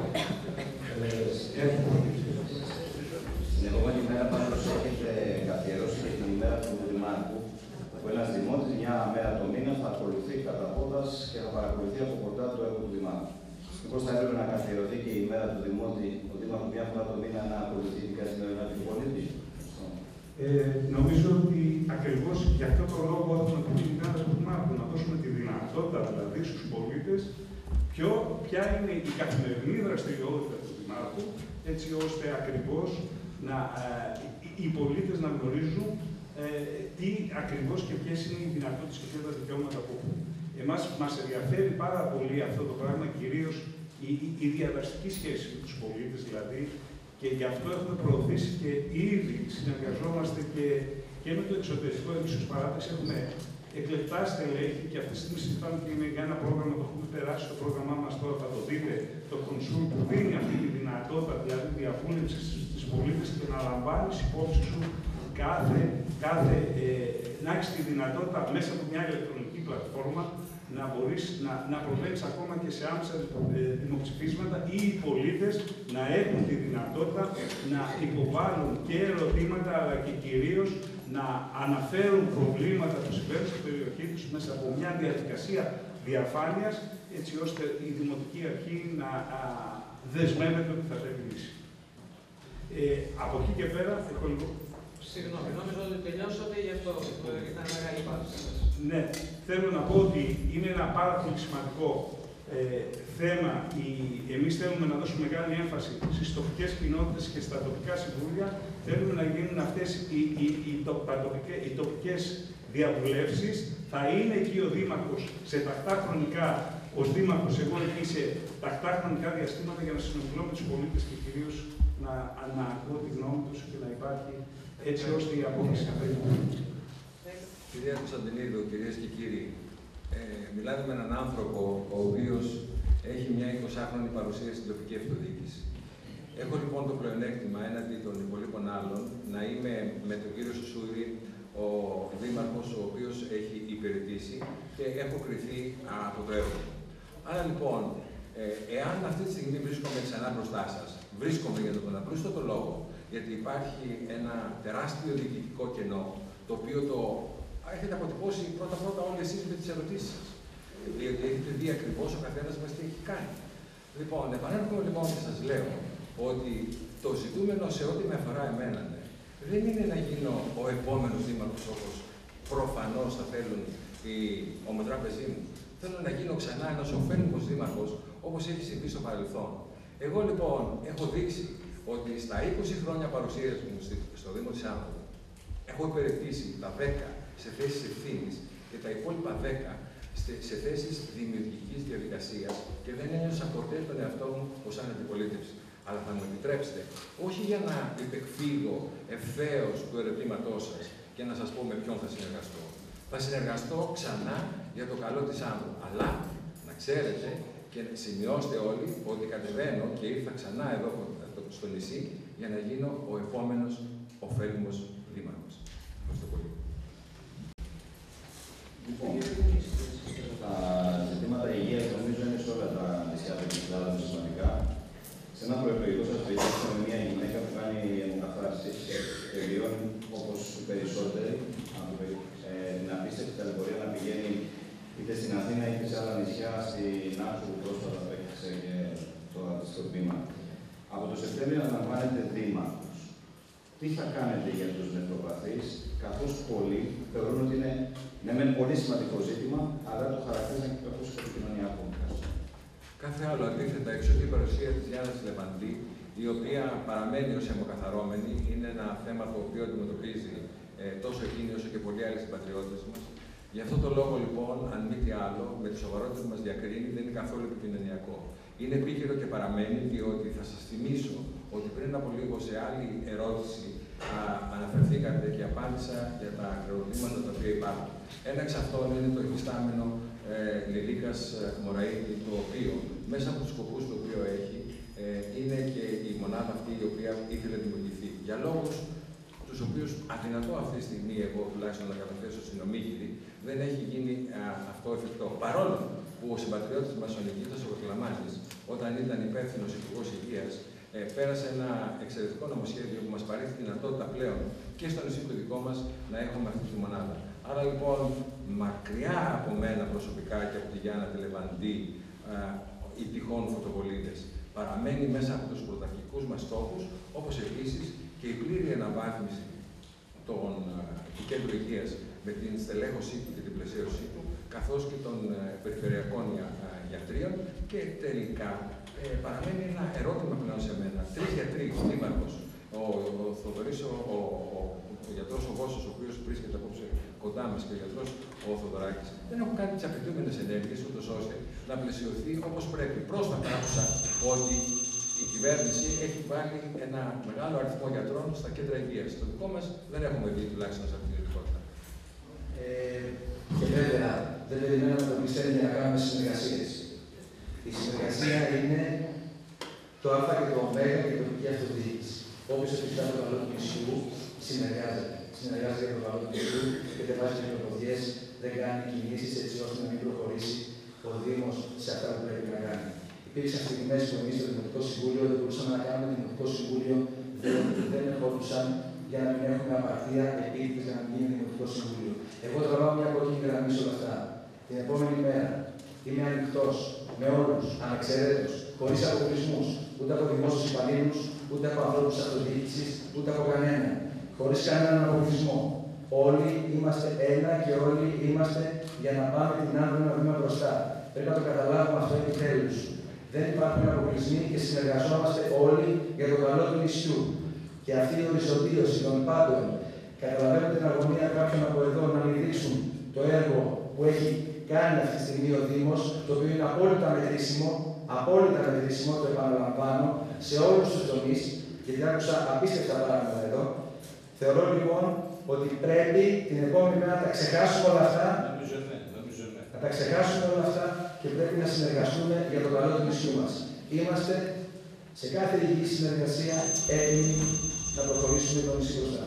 Την επόμενη μέρα πάντως έχετε καθιερώσει και την ημέρα του Δημάρχου, που ένας δημότης μια μέρα το μήνα θα ακολουθεί κατά πόδας και θα παρακολουθεί από κοντά το έργο του Δημάρχου. Μήπως θα έπρεπε να καθιερωθεί και η ημέρα του Δημότη, ο Δήμαρχος μια φορά το μήνα να ακολουθεί την καθημερινότητα του πολίτη. Νομίζω ότι ακριβώς για αυτό το λόγο έχουμε πει την ημέρα του Δημάρχου, να δώσουμε τη δυνατότητα δηλαδή στους πολίτες ποια είναι η καθημερινή δραστηριότητα του Δημάρχου, έτσι ώστε ακριβώς οι πολίτες να γνωρίζουν τι ακριβώς και ποιες είναι οι δυνατότητες και ποια τα δικαιώματα που έχουν. Εμάς μας ενδιαφέρει πάρα πολύ αυτό το πράγμα, κυρίως η διαδραστική σχέση με τους πολίτες δηλαδή, και γι' αυτό έχουμε προωθήσει και ήδη συνεργαζόμαστε και με το εξωτερικό. Εμείς ως παράταξη έχουμε εκλεπτά στελέχη και αυτή τη στιγμή συζητάμε και για ένα πρόγραμμα το έχουμε περάσει στο πρόγραμμά μας τώρα, θα το δείτε, το Κονσούλ που δίνει αυτή τη δυνατότητα, δηλαδή διαβούλευση στις πολίτες και να λαμβάνεις υπόψη σου κάθε να έχεις τη δυνατότητα μέσα από μια ηλεκτρονική πλατφόρμα να μπορείς να προβαίνεις ακόμα και σε άμεσα δημοψηφίσματα ή οι πολίτες να έχουν τη δυνατότητα να υποβάλουν και ερωτήματα, αλλά και κυρίως να αναφέρουν προβλήματα που συμβαίνουν στην περιοχή τους μέσα από μια διαδικασία διαφάνειας, έτσι ώστε η Δημοτική Αρχή να δεσμεύεται ότι θα πρέπει λύση. Από εκεί και πέρα, έχω λίγο. Συγγνώμη, νόμιζα ότι τελειώσατε, γι' αυτό ήταν μεγάλη πάση. Ναι, θέλω να πω ότι είναι ένα πάρα πολύ σημαντικό θέμα. Εμείς θέλουμε να δώσουμε μεγάλη έμφαση στις τοπικές κοινότητες και στα τοπικά συμβούλια. Θέλουμε να γίνουν αυτές οι τοπικές διαβουλεύσεις. Θα είναι εκεί ο Δήμαρχος σε τακτά χρονικά, ως Δήμαρχος, εγώ εκεί σε τακτά χρονικά διαστήματα για να συνομιλώ με τους πολίτες και κυρίως να ακούω τη γνώμη τους και να υπάρχει έτσι ώστε η απόφαση να φέρει. Κυρία Κωνσταντινίδου, κυρίες και κύριοι, μιλάτε με έναν άνθρωπο ο οποίος έχει μια 20χρονη παρουσία στην τοπική αυτοδιοίκηση. Έχω λοιπόν το πλεονέκτημα έναντι των υπολείπων άλλων να είμαι με τον κύριο Σουσούρη ο Δήμαρχος, ο οποίος έχει υπηρετήσει και έχω κριθεί από το έργο μου. Άρα λοιπόν, εάν αυτή τη στιγμή βρίσκομαι ξανά μπροστά σας, βρίσκομαι για τον απλούστατο λόγο, γιατί υπάρχει ένα τεράστιο διοικητικό κενό, το οποίο το έχετε αποτυπώσει πρώτα-πρώτα όλοι εσείς με τις ερωτήσεις σας. Διότι έχετε δει ακριβώς ο καθένας μας τι έχει κάνει. Λοιπόν, επανέρχομαι λοιπόν και σας λέω ότι το ζητούμενο σε ό,τι με αφορά εμένα δεν είναι να γίνω ο επόμενος δήμαρχος όπως προφανώς θα θέλουν οι ομοτράπεζοί μου. Θέλω να γίνω ξανά ένας ωφέλιμος δήμαρχος όπως έχει συμβεί στο παρελθόν. Εγώ λοιπόν έχω δείξει ότι στα 20 χρόνια παρουσίας μου στο Δήμο της Άμβου έχω υπηρετήσει τα 10 σε θέσεις ευθύνης και τα υπόλοιπα 10 σε θέσεις δημιουργικής διαδικασίας και δεν ένιωσα ποτέ τον εαυτό μου ως αντιπολίτευση. Αλλά θα μου επιτρέψετε, όχι για να υπεκφύγω ευθέως του ερωτήματός σας και να σας πω με ποιον θα συνεργαστώ. Θα συνεργαστώ ξανά για το καλό της Άμβου. Αλλά να ξέρετε και σημειώστε όλοι ότι κατεβαίνω και ήρθα ξανά εδώ στο νησί για να γίνω ο επόμενος ωφέλιμος δήμαρχος. Ευχαριστώ πολύ. Λοιπόν, τα ζητήματα υγείας νομίζω είναι σε όλα τα νησιά του Κυκλάδου σημαντικά. Σε ένα προεκλογικό σας περιμένουμε μια γυναίκα που κάνει αιμοκαθάσεις παιδιών όπως οι περισσότεροι, την απίστευτη ταλαιπωρία να πηγαίνει είτε στην Αθήνα είτε σε άλλα νησιά, στην Άξο που πρόσφατα απέκτησε και το αντίστοιχο τμήμα. Από το Σεπτέμβριο αναλαμβάνετε δήμαρχος. Τι θα κάνετε για τους νευροπαθείς, καθώς πολλοί θεωρούν ότι είναι πολύ σημαντικό ζήτημα, αλλά το χαρακτηρίζουν και καθώς και το κοινωνιακό. Κάθε άλλο αντίθετα, έξω η παρουσία της Γιάννας Λεβαντή, η οποία παραμένει ως αιμοκαθαρώμενη, είναι ένα θέμα το οποίο αντιμετωπίζει τόσο εκείνη όσο και πολλοί άλλοι συμπατριώτες μας. Γι' αυτό το λόγο, λοιπόν, αν μη τι άλλο, με τη σοβαρότητα που μας διακρίνει, δεν είναι καθόλου επικοινωνιακό. Είναι επίκαιρο και παραμένει, διότι θα σας θυμίσω ότι πριν από λίγο σε άλλη ερώτηση αναφερθήκατε και απάντησα για τα ακροδήματα τα οποία υπάρχουν. Ένα εξ αυτών είναι το υφιστάμενο Λιλίκας Μωραΐτη, το οποίο μέσα από τους σκοπούς το οποίο έχει είναι και η μονάδα αυτή η οποία ήθελε να δημιουργηθεί. Για λόγους τους οποίους αδυνατό αυτή τη στιγμή εγώ τουλάχιστον να καταθέσω στην Ομίγυρη, δεν έχει γίνει αυτό εφικτό. Παρόλο που ο συμπατριώτης μας, ο Νικήτας ο Κλαμάνης, όταν ήταν υπεύθυνος Υπουργός Υγείας, πέρασε ένα εξαιρετικό νομοσχέδιο που μας παρέχει τη δυνατότητα πλέον και στο νησί το δικό μας να έχουμε αυτή τη μονάδα. Άρα λοιπόν, μακριά από μένα προσωπικά και από τη Γιάννα τη Λεβαντή, οι τυχόν φωτοβολίδες, παραμένει μέσα από τους πρωταρχικούς μας στόχους, όπως επίσης και η πλήρη αναβάθμιση του κέντρου υγείας με την στελέχωσή του και την πλαισίωσή του, καθώς και των περιφερειακών γιατρίων και τελικά παραμένει ένα ερώτημα πλέον σε μένα. 3 γιατροί, ο δήμαρχος, ο Θοδωρής, ο γιατρός ο Βόσος, ο οποίος βρίσκεται απόψε κοντά μας, και ο γιατρός ο Θοδωράκης, δεν έχουν κάνει τις απαιτούμενες ενέργειες, ούτως ώστε να πλαισιωθεί όπως πρέπει. Πρόσφατα άκουσα ότι η κυβέρνηση έχει βάλει ένα μεγάλο αριθμό γιατρών στα κέντρα υγείας. Στο δικό μας δεν έχουμε δει τουλάχιστον σε αυτή την ειδικότητα. Και βέβαια, δεν περιμένω να το πιστεύετε για να κάνουμε συνεργασίες. Η συνεργασία είναι το Α και το Ω και η τοπική αυτοδιοίκηση. Όποιος επιθυμεί το καλό του νησιού, συνεργάζεται. Συνεργάζεται για το καλό του νησιού είτε βάζει πληροφορίες, δεν κάνει κινήσεις έτσι ώστε να μην προχωρήσει ο Δήμος σε αυτά που πρέπει να κάνει. Υπήρξαν στιγμές που εμείς στο Δημοτικό Συμβούλιο δεν μπορούσαμε να κάνουμε το Δημοτικό Συμβούλιο, δεν ερχόντουσαν για να μην έχουμε απαρτία επίτηδες για να μην γίνει Δημοτικό Συμβούλιο. Εγώ τραβάω μια κόκκινη γραμμή σε όλα αυτά. Την επόμενη μέρα είμαι ανοιχτός με όλους, ανεξαιρέτως, χωρίς αποκλεισμούς, ούτε από δημόσιους υπαλλήλους, ούτε από ανθρώπους αυτοδιοίκησης, ούτε από κανέναν. Χωρίς κανέναν αποκλεισμό. Όλοι είμαστε ένα και όλοι είμαστε για να πάμε την άδεια ένα βήμα μπροστά. Πρέπει να το καταλάβουμε αυτό επιτέλους. Δεν υπάρχουν αποκλεισμοί και συνεργαζόμαστε όλοι για το καλό του νησιού. Και αυτή η οριζοντίωση των πάντων, καταλαβαίνετε την αγωνία κάποιων από εδώ να μην δείξουν το έργο που έχει κάνει αυτή τη στιγμή ο Δήμος, το οποίο είναι απόλυτα μετρήσιμο, το επαναλαμβάνω, σε όλους τους τομείς, γιατί άκουσα απίστευτα πράγματα εδώ. Θεωρώ λοιπόν ότι πρέπει την επόμενη μέρα να τα ξεχάσουμε όλα αυτά. Να τα ξεχάσουμε όλα αυτά και πρέπει να συνεργαστούμε για το καλό του νησιού μας. Είμαστε σε κάθε υγιή συνεργασία έτοιμοι να προχωρήσουμε το νησί μπροστά.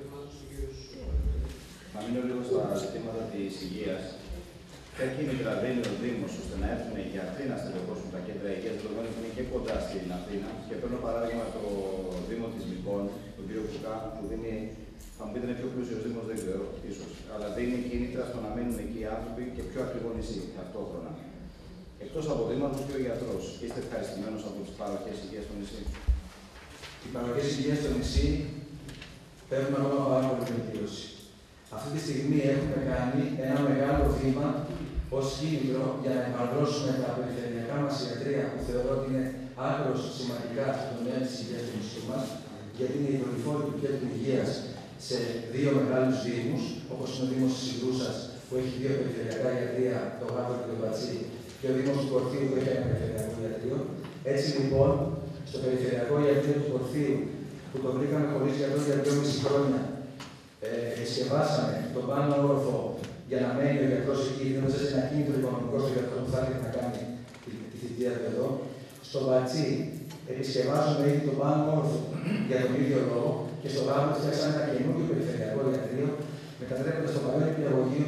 Να μείνω λίγο στα ζητήματα της υγείας. Ποια κίνητρα δίνει ο Δήμος ώστε να έρθουν οι γιατροί να στελεχώσουν τα κέντρα υγείας, δεδομένου που είναι και κοντά στην Αθήνα. Και παίρνω παράδειγμα το Δήμο της Μυκών, τον κύριο Κουκά, που δίνει, θα μου πείτε είναι πιο πλούσιος Δήμος, δεν ξέρω, ίσως, αλλά δίνει κίνητρα στο να μείνουν εκεί οι άνθρωποι και πιο ακριβό νησί ταυτόχρονα. Εκτός από Δήμαρχος και ο γιατρός, είστε ευχαριστημένος από τις παροχές υγείας στο νησί? Οι παροχές υγείας στο νησί παίρνουν ακόμα πάρα πολύ βελτίωση. Αυτή τη στιγμή έχουμε κάνει ένα μεγάλο βήμα ως κίνητρο για να επανδρώσουμε τα περιφερειακά μας ιατρεία, που θεωρώ ότι είναι άκρως σημαντικά στον τομέα της υγείας του νησιού μας, γιατί είναι η δορυφόρη του κέντρου υγείας σε δύο μεγάλους δήμους, όπως είναι ο Δήμος της Ιδρούσας, που έχει δύο περιφερειακά ιατρεία, το Γάβρο και το Πατσί, και ο Δήμος του Κορθείου, που έχει ένα περιφερειακό ιατρείο. Έτσι λοιπόν, στο περιφερειακό ιατρείο του Κορθείου, που το βρήκαμε χωρίς γιατρό για 2,5 χρόνια, συσκευάσαμε τον πάνω όροφο για να μένει ο γιατρός εκεί, δίνοντας ένα κίνητρο οικονομικό στο γιατρό που θα έρθει να κάνει τη θητεία του εδώ. Στο Πατσί επισκευάζουμε ήδη τον πάνω όροφο για τον ίδιο λόγο και στο Γάβρο φτιάξαμε ένα καινούργιο περιφερειακό ιατρείο, μετατρέποντας το παλιό νηπιαγωγείο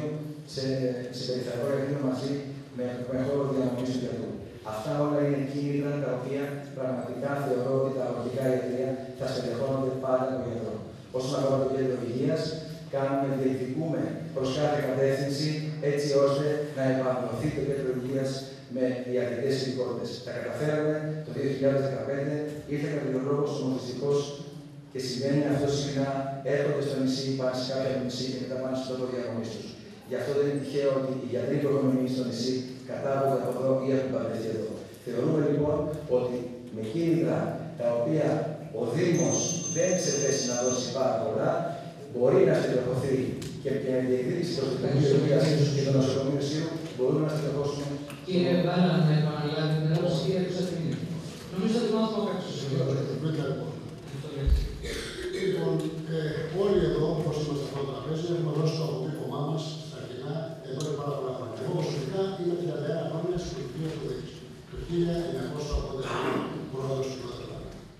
σε περιφερειακό ιατρείο μαζί με χώρο διανομής του γιατρού. Αυτά όλα είναι κίνητρα τα οποία πραγματικά θεωρώ ότι τα αγροτικά ιατρεία θα στελεχώνονται πάντα από τον γιατρό. Όσον αφορά το κέντρο υγείας, διεκδικούμε προς κάθε κατεύθυνση έτσι ώστε να επανδρωθεί το κέντρο υγείας με ιατρικές ειδικότητες. Τα καταφέραμε το 2015, ήρθε καρδιολόγος νομοθετικός και σημαίνει αυτό συχνά έρχονται στο νησί, πάνε σε κάποια νησί και μετά πάνε στο τόπο διαμονής τους. Γι' αυτό δεν είναι τυχαίο ότι οι γιατροί που έχουν μείνει στο νησί κατάγονται από εδώ ή έχουν παντρευτεί εδώ. Θεωρούμε λοιπόν ότι με κίνητρα τα οποία ο Δήμος δεν είναι σε θέση να δώσει πάρα πολλά, μπορεί να στελεχωθεί και με διεκδίκηση προς την κοινωνία και το νοσοκομείο νησίου μπορούμε να στελεχώσουμε. Κύριε Μπάλα, να επαναλάβει την ερώτηση, κύριε Κωνσταντίνη. Νομίζω ότι μας πω κάποιο Λοιπόν, όλοι εδώ, όπως είμαστε στο τραπέζι, έχουμε δώσει το αποτύπωμά μας στα κοινά εδώ και πάρα πολλά χρόνια. Εγώ προσωπικά είμαι 31 χρόνια στην πολιτική αυτοδιοίκηση. Το 1989 πρόεδρος του Κοινοβουλίου.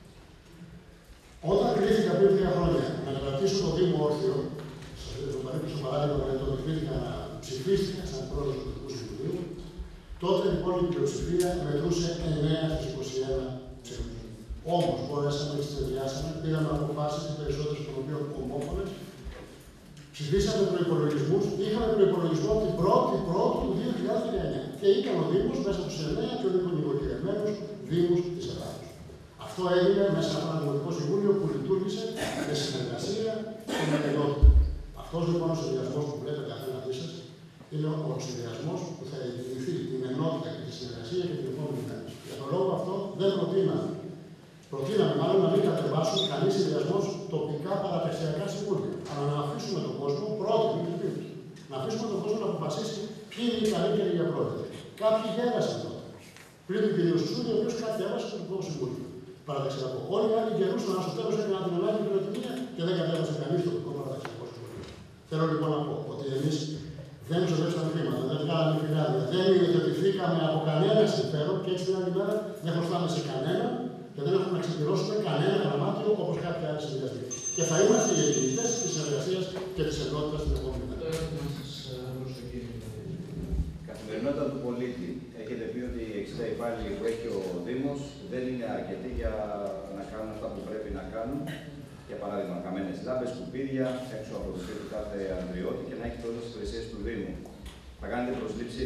Όταν κρίθηκα πριν 3 χρόνια να κρατήσω το Δήμο όρθιο, στο παράδειγμα παράδειγμα για το ότι κρίθηκα να ψηφίστηκα σαν πρόεδρος του Δημοτικού Συμβουλίου, τότε λοιπόν η πλειοψηφία μετρούσε 9 στις 21 ψήφους. Όμως μπορέσαμε και συνεδριάσαμε, πήραμε αποφάσεις οι περισσότερες των οποίων ομόφωνες, ψηφίσαμε προϋπολογισμούς, είχαμε προϋπολογισμό την 1η του 2019 και ήταν ο Δήμος μέσα στους 9 και ο νοικοκυριευμένους Δήμους της Ελλάδας. Αυτό έγινε μέσα από ένα Δημοτικό Συμβούλιο που λειτουργήσε με συνεργασία και με ενότητα. Αυτός λοιπόν ο συνδυασμός που βλέπετε απέναντί σας είναι ο συνδυασμός που θα εγγυηθεί την ενότητα και τη συνεργασία και την επόμενη μέρα. Για τον λόγο αυτό δεν προτείναμε μάλλον να μην κατεβάσουν κανεί συνδυασμό τοπικά παραπτυξιακά συμβούλια. Αλλά να αφήσουμε τον κόσμο πρώτη, να αφήσουμε τον κόσμο να αποφασίσει ποιοι είναι οι καλύτεροι για πρόεδρο. Κάποιοι γέρασαν τότε. Πριν του κ. Σουσούδη, ο οποίος κάτι έβασε στο Δημοτικό Συμβούλιο. Παραδεξιακό. Όλοι οι άλλοι γερούσαν, στο τέλος έκαναν την Ελλάδα την προτιμία και δεν κατέβασε κανεί στο τοπικό παραδεξιακό συμβούλιο. Θέλω λοιπόν να πω ότι εμείς δεν ξοδέψαμε χρήματα, δεν βγάλαμε φυλάδια, δεν ιδιωτηθήκαμε από κανένα συμφέρον και έτσι την άλλη μέρα δεν χρωστάμε σε κανέναν και δεν έχουμε να ξεπληρώσουμε κανένα γραμμάτιο όπως κάποιοι άλλοι συνδυαστικοί. Και θα είμαστε οι εγγυητές της συνεργασίας και της ενότητας στην επόμενη μέρα. το ερώτημα σας προς τον κύριο. Καθημερινότητα του πολίτη. Έχετε πει ότι οι 60 υπάλληλοι που έχει ο Δήμος δεν είναι αρκετοί για να κάνουν αυτά που πρέπει να κάνουν. Για παράδειγμα, καμένες λάμπες, σκουπίδια, έξω από το σπίτι κάθε ανδριώτη και να έχει πρόσβαση στις υπηρεσίες του Δήμου. Θα κάνετε προσλήψεις?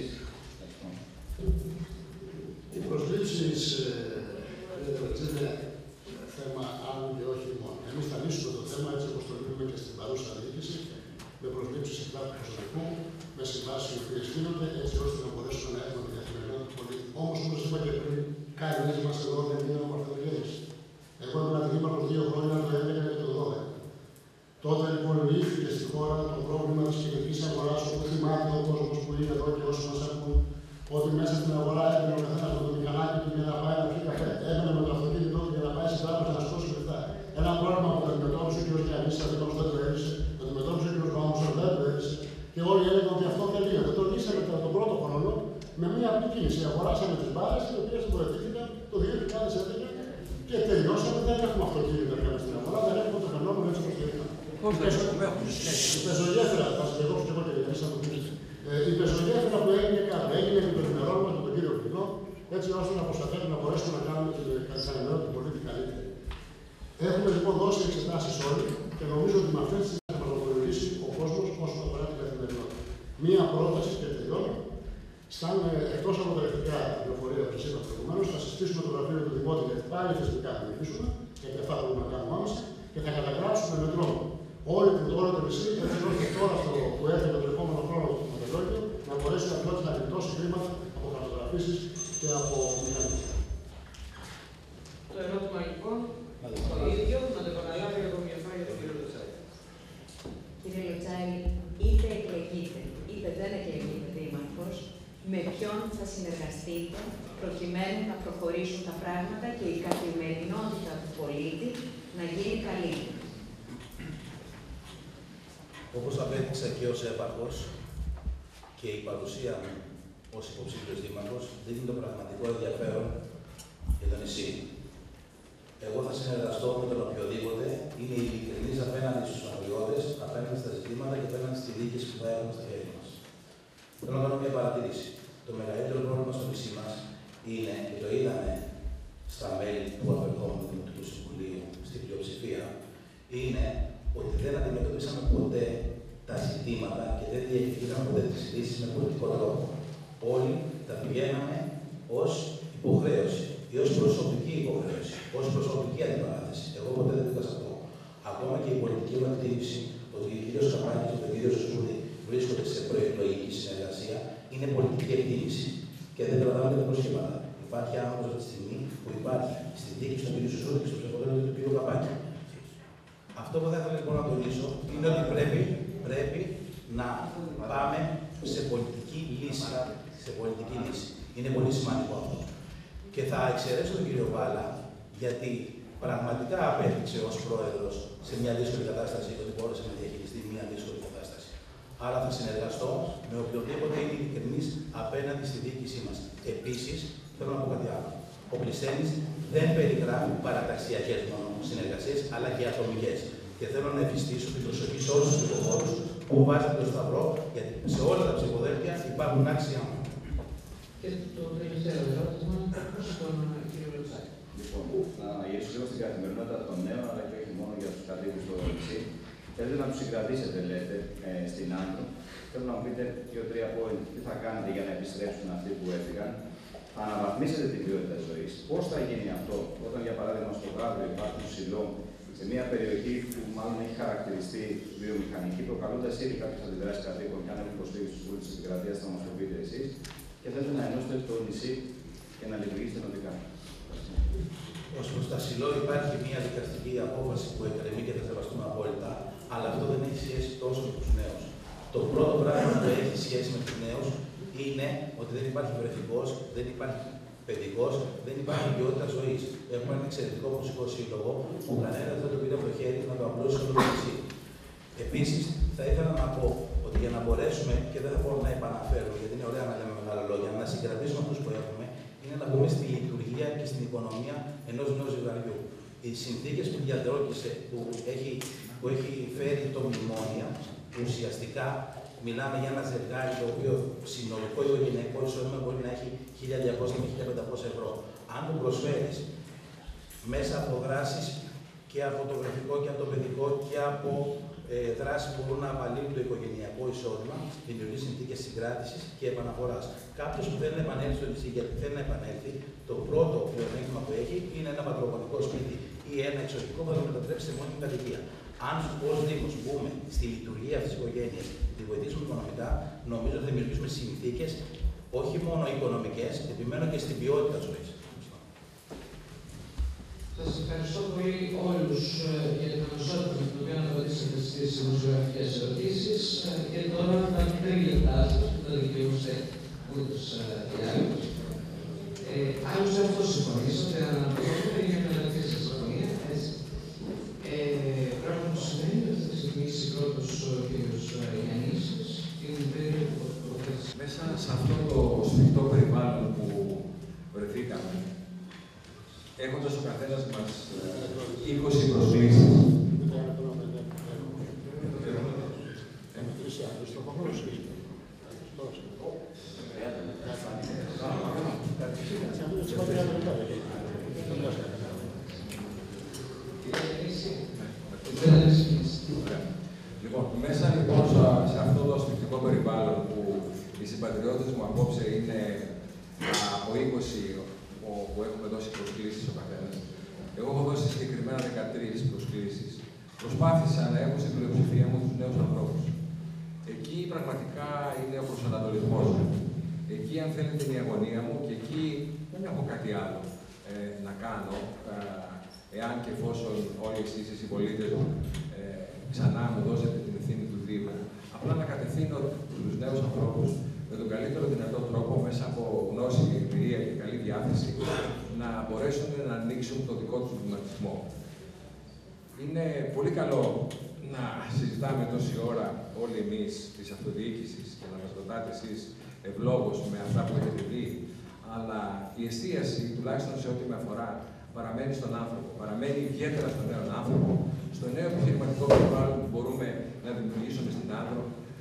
Οι προσλήψεις είναι θέμα άλλου και όχι μόνο. Εμείς θα λύσουμε το θέμα έτσι όπως το λύνουμε και στην παρούσα διοίκηση, με προσλήψεις εκτάκτου προσωπικού, με συμβάσεις οι οποίες γίνονται, έτσι ώστε να μπορέσουμε να έχουμε την καθημερινότητα του πολίτη. Όμως, όπως είπα και πριν, κανείς μας εδώ δεν είναι ο Μαρθενογέννης. Εγώ ήμουν αντιδήμαρχος 2 χρόνια, το 2011 και το 2012. Τότε λοιπόν λύθηκε στη χώρα το πρόβλημα της κοινωνικής αγοράς, όπου θυμάται ο κόσμος που είναι εδώ και όσοι μας ακούν, ότι μέσα στην αγορά έπαιρνε ο καθένας με το μηχανάκι του για να πάει να πιει καφέ. Έπαιρνε με το αυτοκίνητό του για να πάει στην τράπεζα να σηκώσει λεφτά. Ένα πρόβλημα που το αντιμετώπισε ο κ. Γιάννης, αντιμετώπισε δεν το έλυσε, το αντιμετώπισε ο κ. Παπαμούσος δεν το έλυσε. Και όλοι έλεγαν ότι αυτό δεν λύνεται. Το λύσαμε τον πρώτο χρόνο με μια απλή κίνηση. Αγοράσαμε τις μπάρες, οι οποίες συμπορευτήκαν το 2011 και τελειώσαμε. Δεν έχουμε αυτοκίνητα πια στην αγορά, δεν έχουμε το φαινόμενο έτσι όπως το είχαμε. Η πεζογέφυρα, θα σας δεχόψω και εγώ και για να το πείτε. Η πεζογέφυρα που έγινε κάτω, έγινε με τον ημερόλογο με τον κύριο Κλειδό, έτσι ώστε να προσπαθήσουμε να μπορέσουμε να κάνουμε την καθημερινότητα του πολίτη καλύτερη. Έχουμε λοιπόν δώσει εξετάσεις όλοι και νομίζω ότι με αυτές τις θα μας βοηθήσει ο κόσμος όσο αφορά την καθημερινότητα. Μία πρόταση και τελειώνω. Σαν εκτός από τα ελεκτρικά πληροφορία που σας είπα προηγουμένως, θα συστήσουμε το γραφείο του Δημότη γιατί πάλι θεσμικά θα μιλήσουμε, γιατί αυτά μπορούμε να κάνουμε άμεσα και θα καταγράψουμε με τρόπο όλο το νησί, έτσι ώστε τώρα που έρχεται το επόμενο χρόνο του Μοντελόγιο να μπορέσει να γλιτώσει χρήματα από χαρτογραφήσεις και από μηχανές. Το ερώτημα λοιπόν, το ίδιο, να το επαναλάβει από μια φορά για τον κύριο Λοτσάρη. Κύριε Λοτσάρη, είτε εκλεγείτε, είτε δεν εκλεγείτε δήμαρχος, με ποιον θα συνεργαστείτε προκειμένου να προχωρήσουν τα πράγματα και η καθημερινότητα του πολίτη να γίνει καλύτερη. Όπως απέδειξα και ως έπαρχος και η παρουσία μου ως υποψήφιος δήμαρχος δίνει το πραγματικό ενδιαφέρον για το νησί. Εγώ θα συνεργαστώ με τον οποιοδήποτε είναι ειλικρινής απέναντι στους αγριώτες, απέναντι στα ζητήματα και απέναντι στη διοίκηση που θα έχουμε στα χέρια μας. Θέλω να κάνω μια παρατήρηση. Το μεγαλύτερο πρόβλημα στο νησί μας είναι, και το είδαμε στα μέλη του απερχόμενου Δημοτικού Συμβουλίου, στην πλειοψηφία, είναι ότι δεν αντιμετωπίσαμε ποτέ τα ζητήματα και δεν διεκδικήσαμε ποτέ τις λύσεις με πολιτικό τρόπο. Όλοι τα πηγαίναμε ως υποχρέωση ή ως προσωπική υποχρέωση, ως προσωπική αντιπαράθεση. Εγώ ποτέ δεν πήγα σε αυτό. Ακόμα και η πολιτική μου εκτίμηση ότι ο κ. Καπάκης και ο κ. Σούρη βρίσκονται σε προεκλογική συνεργασία είναι πολιτική εκτίμηση. Και δεν κρατάμε τα προσχήματα. Υπάρχει άνθρωπος αυτή τη στιγμή που υπάρχει στη δίκη στον κ. Σούρη και στο ψηφοδέλτιο του κ. Καπάκη. Αυτό που θα ήθελα λοιπόν να τονίσω είναι ότι πρέπει να πάμε σε πολιτική λύση. Είναι πολύ σημαντικό αυτό. Και θα εξαιρέσω τον κύριο Βάλα, γιατί πραγματικά απέδειξε ως πρόεδρος σε μια δύσκολη κατάσταση ότι μπόρεσε να διαχειριστεί μια δύσκολη κατάσταση. Άρα θα συνεργαστώ με οποιοδήποτε είναι ειλικρινής απέναντι στη διοίκησή μας. Επίσης, θέλω να πω κάτι άλλο. Ο Πλησένης δεν περιγράφει παραταξιακές μόνο συνεργασίες, αλλά και ατομικές. Και θέλω να επιστήσω την προσοχή σε όλους τους ψηφοφόρους που βάζετε το σταυρό, γιατί σε όλα τα ψηφοδέλτια υπάρχουν άξια μου. Και το τελευταίο ερώτημα προς τον κύριο Λοτσάρη. Λοιπόν, να γυρίσω λίγο στην καθημερινότητα των νέων, αλλά και όχι μόνο για τους κατοίκους στο νησί. Θέλετε να τους συγκρατήσετε, λέτε, στην Άντρο. Θέλω να μου πείτε 2-3 point τι θα κάνετε για να επιστρέψουν αυτοί που έφυγαν. Θα αναβαθμίσετε την ποιότητα της ζωής. Πώς θα γίνει αυτό όταν, για παράδειγμα, στο Γάβριο υπάρχουν ψηλό σε μια περιοχή που μάλλον έχει χαρακτηριστεί βιομηχανική, προκαλώντας ήδη κάποιες αντιδράσεις κατοίκων και αν έχουν προσφύγει στους βούλους της επικρατείας, θα μας το πείτε εσείς. Και θέλετε να ενώσετε το νησί και να λειτουργήσετε νοτικά. Ως προς τα Σιλό υπάρχει μια δικαστική απόφαση που εκκρεμεί και θα σεβαστούμε απόλυτα, αλλά αυτό δεν έχει σχέση τόσο με τους νέους. Το πρώτο πράγμα που έχει σχέση με τους νέους είναι ότι δεν υπάρχει βρεφικός, δεν υπάρχει παιδικός, δεν υπάρχει ποιότητα ζωής. Έχουμε ένα εξαιρετικό μουσικό σύλλογο που κανένα δεν το πήρε από το χέρι να το απλώσει στο νησί. Επίσης, θα ήθελα να πω ότι για να μπορέσουμε, και δεν θα μπορώ να επαναφέρω, γιατί είναι ωραία να λέμε μεγάλα λόγια, να συγκρατήσουμε αυτούς που έχουμε, είναι να μπούμε στη λειτουργία και στην οικονομία ενός νέου ζευγαριού. Οι συνθήκες που διαδρόκησε, που έχει φέρει το μνημόνιο, ουσιαστικά Μιλάμε για ένα ζευγάρι το οποίο συνολικό οικογενειακό εισόδημα μπορεί να έχει 1.200 με 1.500 ευρώ. Αν το προσφέρει μέσα από δράσεις και από το γραφικό και από το παιδικό και από δράσεις που μπορούν να απαλύνουν το οικογενειακό εισόδημα, δημιουργεί συνθήκες συγκράτησης και επαναφοράς. Κάποιος που θέλει να επανέλθει στο νησί γιατί θέλει να επανέλθει, το πρώτο πλεονέκτημα που έχει είναι ένα πατρογονικό σπίτι ή ένα εξωτικό που θα το μετατρέψει σε μόνιμη κατοικία. Αν ως Δήμος μπούμε στη λειτουργία αυτής της οικογένειας, τη βοηθήσουμε οικονομικά, νομίζω ότι θα δημιουργήσουμε συνθήκες όχι μόνο οικονομικές, επιμένω και στην ποιότητα ζωής. Σας ευχαριστώ πολύ όλους για την αμεσότητα με την οποία απαντήσατε στις δημοσιογραφικές ερωτήσεις. Και τώρα τα 3 λεπτά σας που θα δικαιούστε ούτως ή άλλως. Άλλωστε αυτό συμφωνήσατε, αναπτύσσετε για μια μεταξύ συμφωνία, έτσι. Πράγμα που σημαίνει ότι θα ξεκινήσει πρώτος ο κ. Γιαννίσης, την περίοδο που μέσα σε αυτό το σφιχτό περιβάλλον που βρεθήκαμε, έχοντας ο καθένας μας 20 προσκλήσεις. Λοιπόν, μέσα λοιπόν σε αυτό το σφιχτικό περιβάλλον που οι συμπατριώτες μου απόψε είναι από 20 που έχουμε δώσει προσκλήσεις ο καθένας. Εγώ έχω δώσει συγκεκριμένα 13 προσκλήσεις. Προσπάθησα να έχω στην πλειοψηφία μου τους νέους ανθρώπους. Εκεί πραγματικά είναι ο προσανατολισμός μου. Εκεί, αν θέλετε, είναι η αγωνία μου και εκεί δεν έχω κάτι άλλο να κάνω. Εάν και εφόσον όλοι εσείς οι συμπολίτες μου ξανά μου δώσετε την ευθύνη του Δήμου, απλά να κατευθύνω τους νέους ανθρώπους με τον καλύτερο δυνατό τρόπο, μέσα από γνώση, εμπειρία και καλή διάθεση, να μπορέσουν να ανοίξουν το δικό τους βηματισμό. Είναι πολύ καλό να συζητάμε τόση ώρα όλοι εμείς της αυτοδιοίκησης και να μας ρωτάτε εσείς ευλόγως με αυτά που έχετε δει, αλλά η εστίαση, τουλάχιστον σε ό,τι με αφορά, παραμένει στον άνθρωπο. Παραμένει ιδιαίτερα στον νέο άνθρωπο, στο νέο επιχειρηματικό περιβάλλον που μπορούμε να δημιουργήσουμε στην Άνδρο.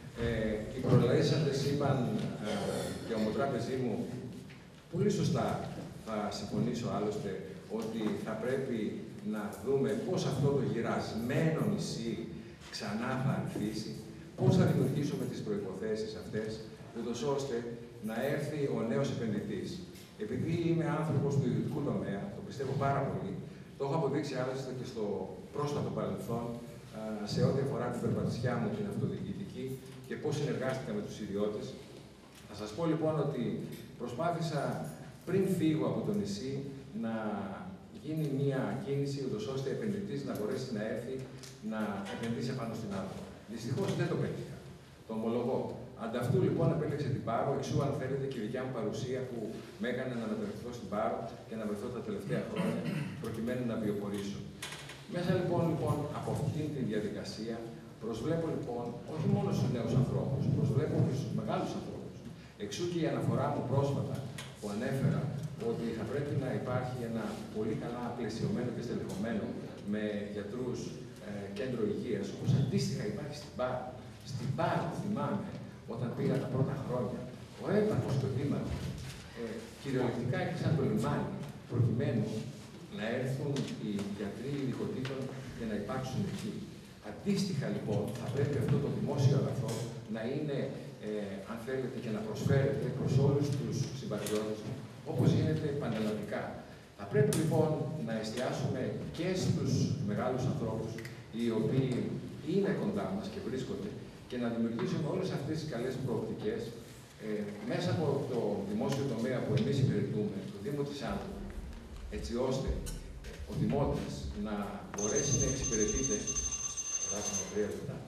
Οι προλαλήσαντες είπαν, και ο ομοτράπεζή μου, πολύ σωστά θα συμφωνήσω άλλωστε, ότι θα πρέπει να δούμε πώς αυτό το γυρασμένο νησί ξανά θα ανθίσει, πώς θα δημιουργήσουμε τις προϋποθέσεις αυτές, ούτως ώστε να έρθει ο νέος επενδυτής. Επειδή είμαι άνθρωπος του ιδιωτικού τομέα, το πιστεύω πάρα πολύ, το έχω αποδείξει άλλωστε και στο πρόσφατο παρελθόν, σε ό,τι αφορά την περπατησιά μου την αυτοδιοικητική και πώς συνεργάστηκα με τους ιδιώτες. Θα σας πω λοιπόν ότι προσπάθησα πριν φύγω από το νησί να γίνει μια κίνηση, ούτως ώστε επενδυτής να μπορέσει να έρθει να επενδύσει πάνω στην Άνδρο. Δυστυχώς δεν το πέτυχα. Το ομολογώ. Ανταυτού λοιπόν επέλεξε την Πάρο, εξού αν θέλετε και η δικιά μου παρουσία που με έκανε να μεταφερθώ στην Πάρο και να βρεθώ τα τελευταία χρόνια προκειμένου να βιοπορήσω. Μέσα λοιπόν από αυτήν τη διαδικασία προσβλέπω λοιπόν όχι μόνο στους νέους ανθρώπους, προσβλέπω και στους μεγάλους ανθρώπους. Εξού και η αναφορά μου πρόσφατα που ανέφερα ότι θα πρέπει να υπάρχει ένα πολύ καλά πλαισιωμένο και στελεχωμένο με γιατρούς κέντρο υγείας, όπως αντίστοιχα υπάρχει στην Πάρο. Στην Πάρο, θυμάμαι, όταν πήγα τα πρώτα χρόνια, ο έπαθος του Δήμαρχου κυριολεκτικά έκλεισαν το λιμάνι, προκειμένου να έρθουν οι γιατροί ειδικοτήτων και να υπάρξουν εκεί. Αντίστοιχα λοιπόν, θα πρέπει αυτό το δημόσιο αγαθό να είναι, αν θέλετε, και να προσφέρεται προς όλους τους συμπατριώτες μου, όπως γίνεται πανελλαδικά. Θα πρέπει λοιπόν να εστιάσουμε και στους μεγάλους ανθρώπους, οι οποίοι είναι κοντά μας και βρίσκονται, και να δημιουργήσουμε όλες αυτές τις καλές προοπτικές μέσα από το δημόσιο τομέα που εμείς υπηρετούμε, το Δήμο της Άνδρου, έτσι ώστε ο Δημότης να μπορέσει να εξυπηρετείται. Περάσαμε 3 λεπτά.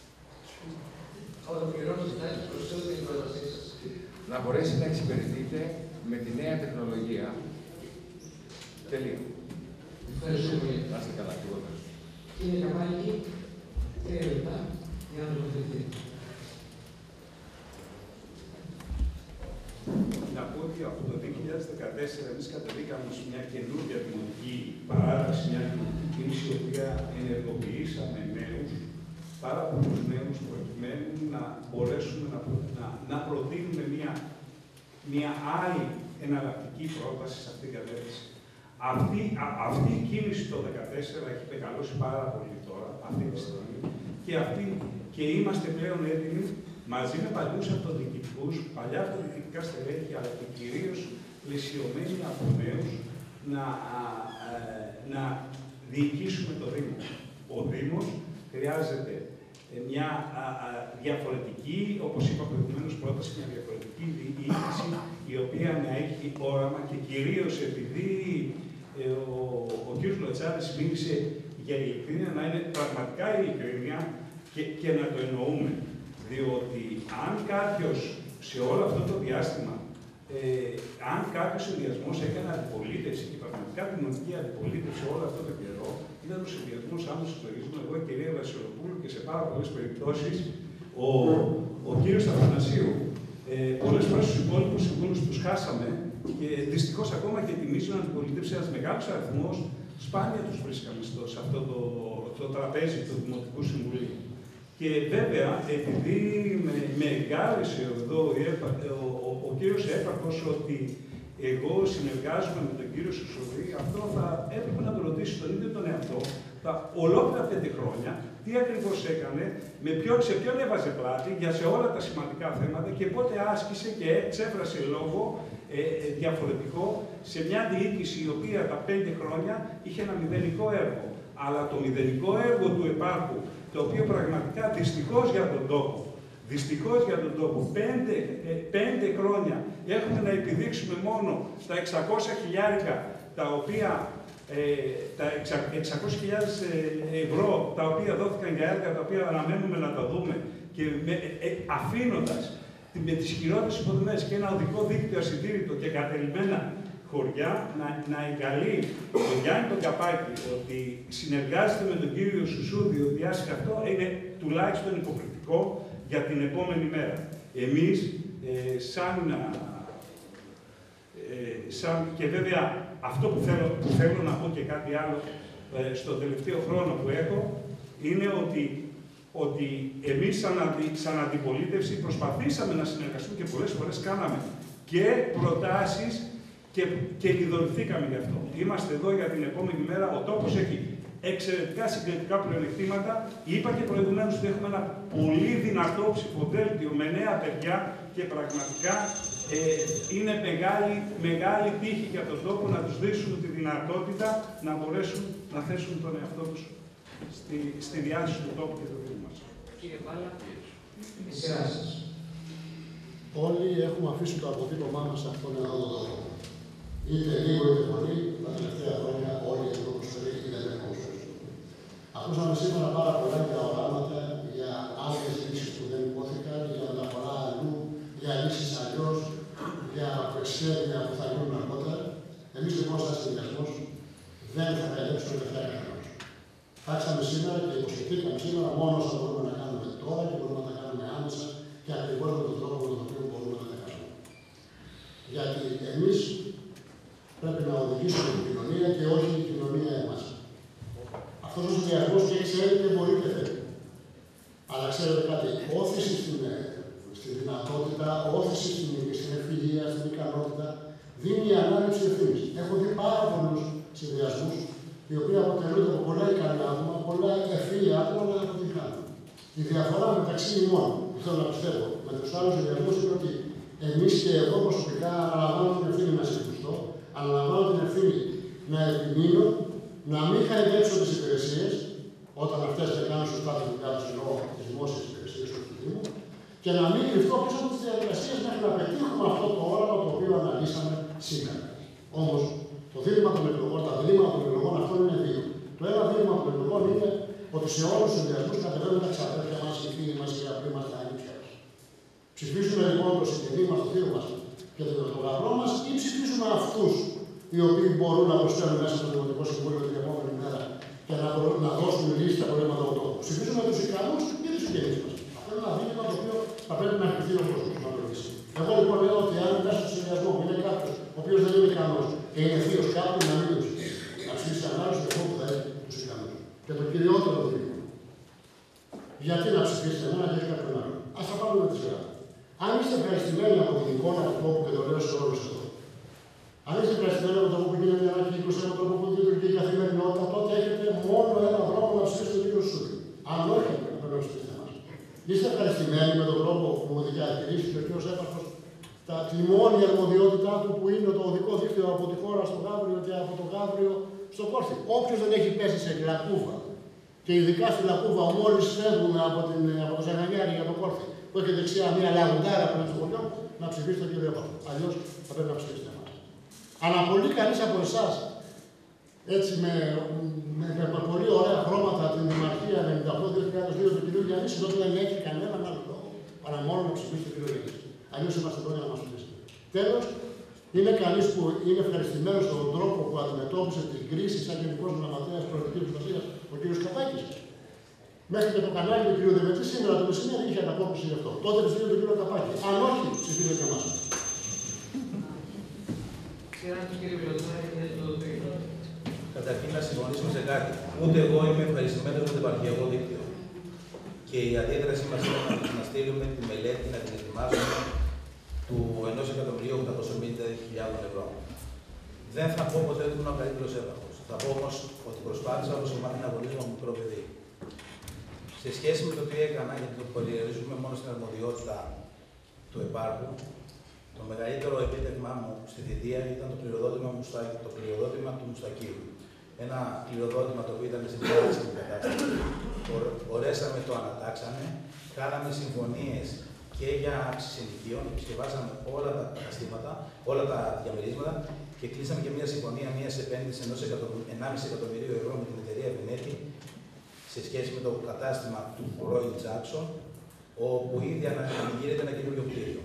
Να μπορέσει να εξυπηρετείται με τη νέα τεχνολογία. Τελεία. Ευχαριστούμε. Να είστε καλά, τίποτα. Κύριε Καβάλη, 3 λεπτά για να τοποθετηθεί. Να πω ότι από το 2014 εμείς κατεβήκαμε σε μια καινούργια δημοτική παράταξη, μια δημοτική κίνηση, η οποία ενεργοποιήσαμε νέους πάρα πολλούς νέους προκειμένου να μπορέσουμε να προτείνουμε μια άλλη εναλλακτική πρόταση σε αυτήν την κατεύθυνση. Αυτή η κίνηση το 2014 έχει μεγαλώσει πάρα πολύ τώρα, αυτή τη στιγμή, και είμαστε πλέον έτοιμοι μαζί με παλιούς αυτοδιοικητικούς, παλιά αυτοδιοικητικά στελέχη, αλλά και κυρίως πλαισιωμένοι από νέους, να διοικήσουμε το Δήμο. Ο Δήμος χρειάζεται μια διαφορετική, όπως είπα προηγουμένως, πρόταση, μια διαφορετική διοίκηση, η οποία να έχει όραμα και κυρίως επειδή ο κ. Λοτσάδης μίλησε για ειλικρίνεια, να είναι πραγματικά ειλικρίνεια και να το εννοούμε. Διότι αν κάποιος σε όλο αυτό το διάστημα, αν κάποιος συνδυασμός έκανε αντιπολίτευση και πραγματικά κοινωνική αντιπολίτευση όλο αυτό το καιρό, ήταν ο συνδυασμός άμεσος εξοργισμού, εγώ, η κυρία Βασιλοπούλου και σε πάρα πολλές περιπτώσεις ο κύριος Αθανασίου. Πολλές φορές τους υπόλοιπους συμβούλους τους χάσαμε και δυστυχώς ακόμα και τη μείζωνα αντιπολίτευση, ένας μεγάλος αριθμός, σπάνια τους βρίσκαμε σε αυτό το τραπέζι του Δημοτικού Συμβουλίου. Και βέβαια, επειδή με εγκάλεσε εδώ ο κύριος Έπαρχος ότι εγώ συνεργάζομαι με τον κύριο Σουσουρή, αυτό θα έπρεπε να το ρωτήσει τον ίδιο τον εαυτό, τα ολόκληρα 5 χρόνια, τι ακριβώς έκανε, σε ποιον έβαζε πλάτη για σε όλα τα σημαντικά θέματα και πότε άσκησε και εξέφρασε λόγο διαφορετικό σε μια διοίκηση η οποία τα 5 χρόνια είχε ένα μηδενικό έργο. Αλλά το μηδενικό έργο του επάρχου, το οποίο πραγματικά δυστυχώς για τον τόπο, 5 χρόνια έχουμε να επιδείξουμε μόνο τα 600.000 τα οποία τα 600.000 ευρώ τα οποία δόθηκαν για έργα τα οποία αναμένουμε να τα δούμε και αφήνοντας με τις χειρότερες υποδομές και ένα οδικό δίκτυο ασυντήρητο και κατελειμμένα χωριά, να εγκαλεί τον Γιάννη τον Καπάκη ότι συνεργάζεται με τον κύριο Σουσούδη, ότι άσκησε αυτό είναι τουλάχιστον υποκριτικό για την επόμενη μέρα. Εμείς, και βέβαια αυτό που θέλω να πω και κάτι άλλο στον τελευταίο χρόνο που έχω, είναι ότι εμείς σαν αντιπολίτευση προσπαθήσαμε να συνεργαστούμε και πολλές φορές κάναμε και προτάσεις και λιδωρηθήκαμε γι' αυτό. Είμαστε εδώ για την επόμενη μέρα, ο τόπος έχει εξαιρετικά συγκριτικά πλεονεκτήματα. Είπα και προηγουμένως ότι έχουμε ένα πολύ δυνατό ψηφοδέλτιο με νέα παιδιά και πραγματικά είναι μεγάλη τύχη για τον τόπο να τους δώσουμε τη δυνατότητα να μπορέσουν να θέσουν τον εαυτό τους στη διάθεση του τόπου και του Δήμου μας. Κύριε Πάλα, η σειρά σας. Όλοι έχουμε αφήσει το αποτύπωμά μας σε αυτόν εδώ τον τόπο. Είτε λίγο είτε πολύ, τα τελευταία χρόνια όλοι εδώ προσφέρει είναι δεκόσους. Ακούσαμε σήμερα πάρα πολλά για οράματα, για άλλες λύσεις που δεν υπόθηκαν, για μεταφορά αλλού, για λύσεις αλλιώς, για προεξέδια που θα γίνουν αργότερα. Εμείς λοιπόν σαν συνδυασμός δεν θα καλύψουμε τελευταία κανένας. Φάξαμε σήμερα και υποσχεθήκαμε σήμερα μόνο όσα μπορούμε να κάνουμε τώρα και μπορούμε να τα κάνουμε άμεσα και ακριβώς με τον τρόπο με τον οποίο μπορούμε να τα κάνουμε. Γιατί εμείς πρέπει να οδηγήσουμε την κοινωνία και όχι η κοινωνία εμάς. Αυτός ο συνδυασμός και ξέρει και μπορεί και θέλει. Αλλά ξέρετε κάτι, όθηση στη δυνατότητα, όθηση στην ευφυΐα, στην ικανότητα, δίνει η ανάληψη ευθύνης. Έχω δει πάρα πολλούς συνδυασμούς, οι οποίοι αποτελούνται από πολλά ικανά άτομα, πολλά ευφυή άτομα να τα αποτυχάνουν. Η διαφορά μεταξύ ημών, που θέλω να πιστεύω, με τους άλλους συνδυασμούς είναι ότι εμείς και εγώ προσωπικά αναλαμβάνω την ευθύνη να συμπουστώ, αναλαμβάνω την ευθύνη να επιμείνω, να μην χαϊδέψω τις υπηρεσίες, όταν αυτές δεν κάνουν σωστά τη δουλειά τους, εννοώ τις δημόσιες υπηρεσίες του Δήμου, και να μην κρυφτώ πίσω από τις διαδικασίες μέχρι να πετύχουμε αυτό το όραμα το οποίο αναλύσαμε σήμερα. Όμως, το δίλημμα των εκλογών, τα διλήμματα των εκλογών αυτών είναι δύο. Το ένα δίλημμα των εκλογών είναι ότι σε όλους τους συνδυασμούς κατεβαίνουν τα ξαδέρφια μας, οι φίλοι μας, οι αγαπητοί μας, τα αλήθεια μας. Ψηφίζουμε λοιπόν το συγκεκριτή μας, το θείο μας και τον πρωτογραφό μας, ή ψηφίζουμε αυτούς οι οποίοι μπορούν να προσφέρουν μέσα στο Δημοτικό Συμβούλιο την επόμενη μέρα και να δώσουν λύση στα προβλήματα του τόπου. Ψηφίζουμε τους ικανούς ή τους συγγενείς μας. Αυτό είναι ένα δίλημμα το οποίο θα πρέπει να κρυφτεί ο κόσμος να το λύσει. Εγώ λοιπόν λέω ότι αν μέσα στο συνδυασμό είναι κάποιος ο οποίος δεν είναι ικανός και είναι θείος κάποιου, να μην το ψηφίσει. Να ψηφίσει ανάλυση του που θα έχει τους ικανούς. Και το κυριότερο δίλημμα. γιατί να ψηφίσετε εμένα και όχι κάποιον άλλο. Ας τα πάρουμε με τη σειρά. Αν είστε ευχαριστημένοι από την εικόνα του τόπου, και το λέω σε όλους εδώ, αν είστε ευχαριστημένοι από το τόπο που γίνεται μια ανακοίνωση, από το τόπο που λειτουργεί η καθημερινότητα, τότε έχετε μόνο ένα δρόμο να ψηφίσετε το δίκαιο σου. Αν όχι, πρέπει να ψηφίσετε εμάς. Είστε ευχαριστημένοι με τον τρόπο που διαχειρίστηκε ο κ. Έπαρχος τη μόνη αρμοδιότητά του που είναι το οδικό δίκτυο από τη χώρα στο Γαύριο και από το Γαύριο στο Κόρθι. Όποιος δεν έχει πέσει σε λακκούβα, και ειδικά στη λακκούβα, μόλις φεύγουμε από το Ζαγανιάρι για το Κόρθι, που έχει δεξιά μια λαγουντάρα που είναι στο χωριό, να ψηφίσει τον κύριο Έπαρχο. Αλλιώς θα πρέπει να ψηφίσετε εμάς. Αναπολύει κανείς από εσάς, έτσι με πολύ ωραία χρώματα, την Δημαρχία 98-2002 του κ. Γιαννήση, τότε δεν έχει κανέναν άλλο λόγο παρά μόνο να ψηφίσει τον κ. Γιαννήση. Αλλιώς είμαστε εδώ για να μας ψηφίσετε. Τέλος, είναι κανείς που είναι ευχαριστημένος στον τρόπο που αντιμετώπισε την κρίση σαν Γενικός Γραμματέας Προεδρικής Προστασίας ο κ. Καπάκης. Μέχρι και το κανάλι του κ. Δεμετή σήμερα το μεσημέρι είχε ανακόπηση γι' αυτό. Τότε ψηφίζεται τον κ. Καπάκη. Αν όχι, ψηφίζεται και εμάς. Καταρχήν να συμφωνήσουμε σε κάτι. Ούτε εγώ είμαι ευχαριστημένος με το επαρχιακό δίκτυο. Και η αντίδραση μας είναι να στείλουμε τη μελέτη, να την ετοιμάσουμε του 1.850.000 ευρώ. Δεν θα πω ποτέ ότι ήμουν ο καλύτερος έπαρχος. Θα πω όμως ότι προσπάθησα όπως έχω μάθει να αγωνίζομαι με μικρό παιδί. Σε σχέση με το τι έκανα, γιατί το περιορίζουμε μόνο στην αρμοδιότητα του επάρχου, το μεγαλύτερο επίτευγμά μου στη θητεία ήταν το πληροδότημα του Μουστακίου. Ένα πληροδότημα το οποίο ήταν στην τεράστια κατάσταση. Μπορέσαμε, το ανατάξαμε, κάναμε συμφωνίες και για αύξηση ενοικίων, επισκευάσαμε όλα τα καταστήματα, όλα τα διαμερίσματα και κλείσαμε και μια συμφωνία μια επένδυση 1,5 εκατομμυρίου ευρώ με την εταιρεία Βενέτη σε σχέση με το κατάστημα του πρώην Τζάξον, όπου ήδη αναγύρεται ένα καινούριο κτίριο.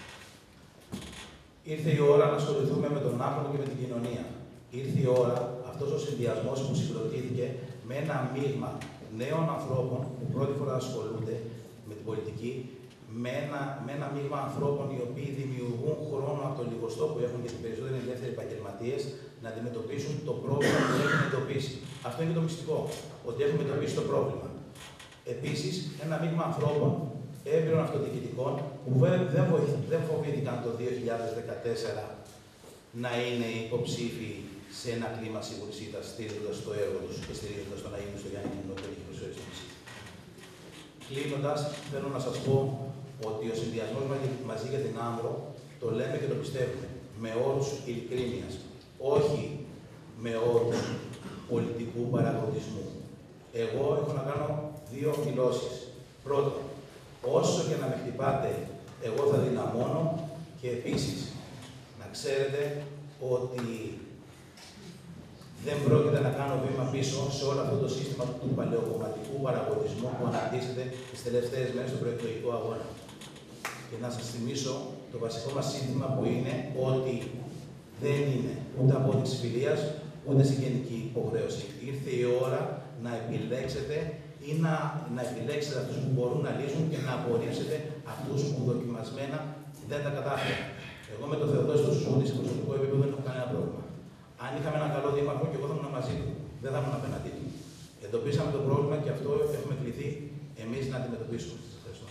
Ήρθε η ώρα να ασχοληθούμε με τον άνθρωπο και με την κοινωνία. Ήρθε η ώρα αυτός ο συνδυασμός που συγκροτήθηκε με ένα μείγμα νέων ανθρώπων που πρώτη φορά ασχολούνται με την πολιτική, με ένα μείγμα ανθρώπων οι οποίοι δημιουργούν χρόνο από το λιγοστό που έχουν και οι περισσότεροι ελεύθεροι επαγγελματίες να αντιμετωπίσουν το πρόβλημα που έχουν εντοπίσει. Αυτό είναι το μυστικό, ότι έχουμε εντοπίσει το πρόβλημα. Επίσης, ένα μείγμα ανθρώπων έμπειρων αυτοδιοικητικών που δεν φοβήθηκαν το 2014 να είναι υποψήφοι σε ένα κλίμα σιγουρησίτας, στηρίζοντας το έργο τους και στηρίζοντας το να είναι στο Γιάννη Μινό που έχει προσφέρει στο νησί. Κλείνοντας, θέλω να σας πω ότι ο συνδυασμός μαζί για την Άνδρο το λέμε και το πιστεύουμε με όρους ειλικρίνειας, όχι με όρους πολιτικού παραγωγισμού. Εγώ έχω να κάνω δύο δηλώσεις. Πρώτον, όσο και να με χτυπάτε, εγώ θα δυναμώνω και επίσης να ξέρετε ότι δεν πρόκειται να κάνω βήμα πίσω σε όλο αυτό το σύστημα του παλαιοκομματικού παραγωγισμού που αναπτύσσεται τις τελευταίες μέρες του προεκλογικού αγώνα. Και να σας θυμίσω το βασικό μας σύνθημα που είναι ότι δεν είναι ούτε απόδειξη φιλίας, ούτε συγγενική υποχρέωση. Ήρθε η ώρα να επιλέξετε ή να επιλέξετε αυτούς που μπορούν να λύσουν και να απορρίψετε αυτούς που δοκιμασμένα δεν τα κατάφεραν. Εγώ με τον Θεοδόση του Σουσούδη σε προσωπικό επίπεδο δεν έχω κανένα πρόβλημα. Αν είχαμε έναν καλό δήμαρχο και εγώ θα ήμουν μαζί του, δεν θα ήμουν απέναντί του. Εντοπίσαμε το πρόβλημα και αυτό έχουμε κληθεί εμείς να αντιμετωπίσουμε. Σας ευχαριστώ.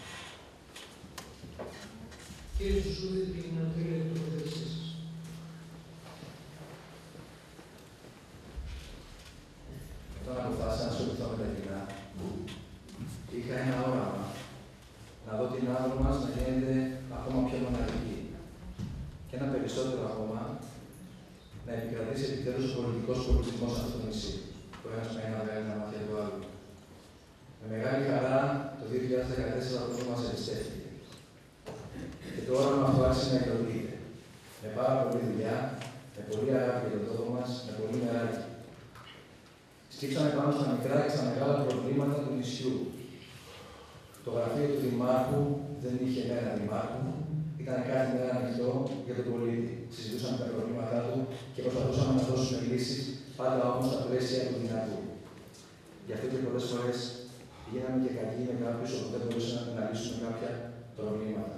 Κύριε Σουσούδη, την αφήνω την τοποθέτησή σας. Όταν αποφάσισα να ασχοληθώ με τα κοινά, είχα ένα όραμα να δω την Άνδρο μας να γίνεται ακόμα πιο μοναδική. Και ένα περισσότερο ακόμα να επικρατήσει επιτέλους ο πολιτικός πολιτισμός σε αυτό το νησί, που ένας με ένα βγάλει τα μάτια του άλλου. Με μεγάλη χαρά το 2014 αυτό μας εμπιστεύτηκε. Και το όραμα αυτό άρχισε να υλοποιείται. Με πάρα πολλή δουλειά, με πολύ αγάπη για το τόπο μας, με πολύ νεράκι. Στήξαμε πάνω στα μικρά και στα μεγάλα προβλήματα του νησιού. Το γραφείο του Δημάρχου δεν είχε μέρα Δημάρχου, ήταν κάθε μέρα ανοιχτό για τον πολίτη. Συζητούσαμε τα προβλήματά του και προσπαθούσαμε να δώσουμε λύσεις, πάντα όμως στα πλαίσια του δυνατού. Γι' αυτό και πολλές φορές γίναμε και κακοί με κάποιους όπου δεν μπορούσαμε να λύσουμε κάποια προβλήματα.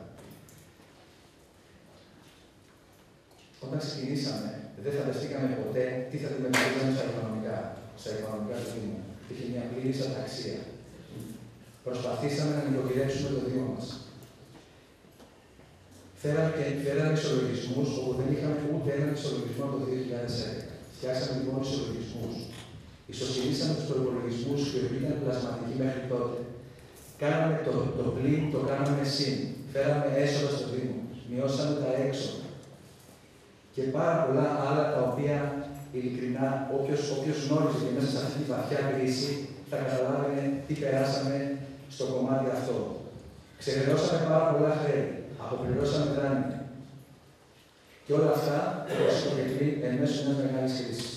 Όταν ξεκινήσαμε, δεν φανταστήκαμε ποτέ τι θα αντιμετωπίζαμε στα οικονομικά του Δήμου. Είχε μια πλήρης αταξία. Προσπαθήσαμε να νοικοκυρέψουμε το Δήμο μας. Φέραμε ισολογισμούς όπου δεν είχαμε ούτε έναν ισολογισμό από το 2011. Φτιάξαμε λοιπόν ισολογισμούς. Ισοσχερίσαμε τους προϋπολογισμούς και οι οποίοι ήταν πλασματικοί μέχρι τότε. Κάναμε το πλήν, το κάναμε συν. Φέραμε έσοδα στο Δήμο. Μειώσαμε τα έξοδα. Και πάρα πολλά άλλα τα οποία ειλικρινά όποιος γνώριζε και μέσα σε αυτή τη βαθιά κρίση θα καταλάβαινε τι περάσαμε στο κομμάτι αυτό. Ξεχρεώσαμε πάρα πολλά χρέη. Αποπληρώσαμε δάνεια. Και όλα αυτά, όπως είπα και πριν, εν μέσω μιας μεγάλης κρίσης.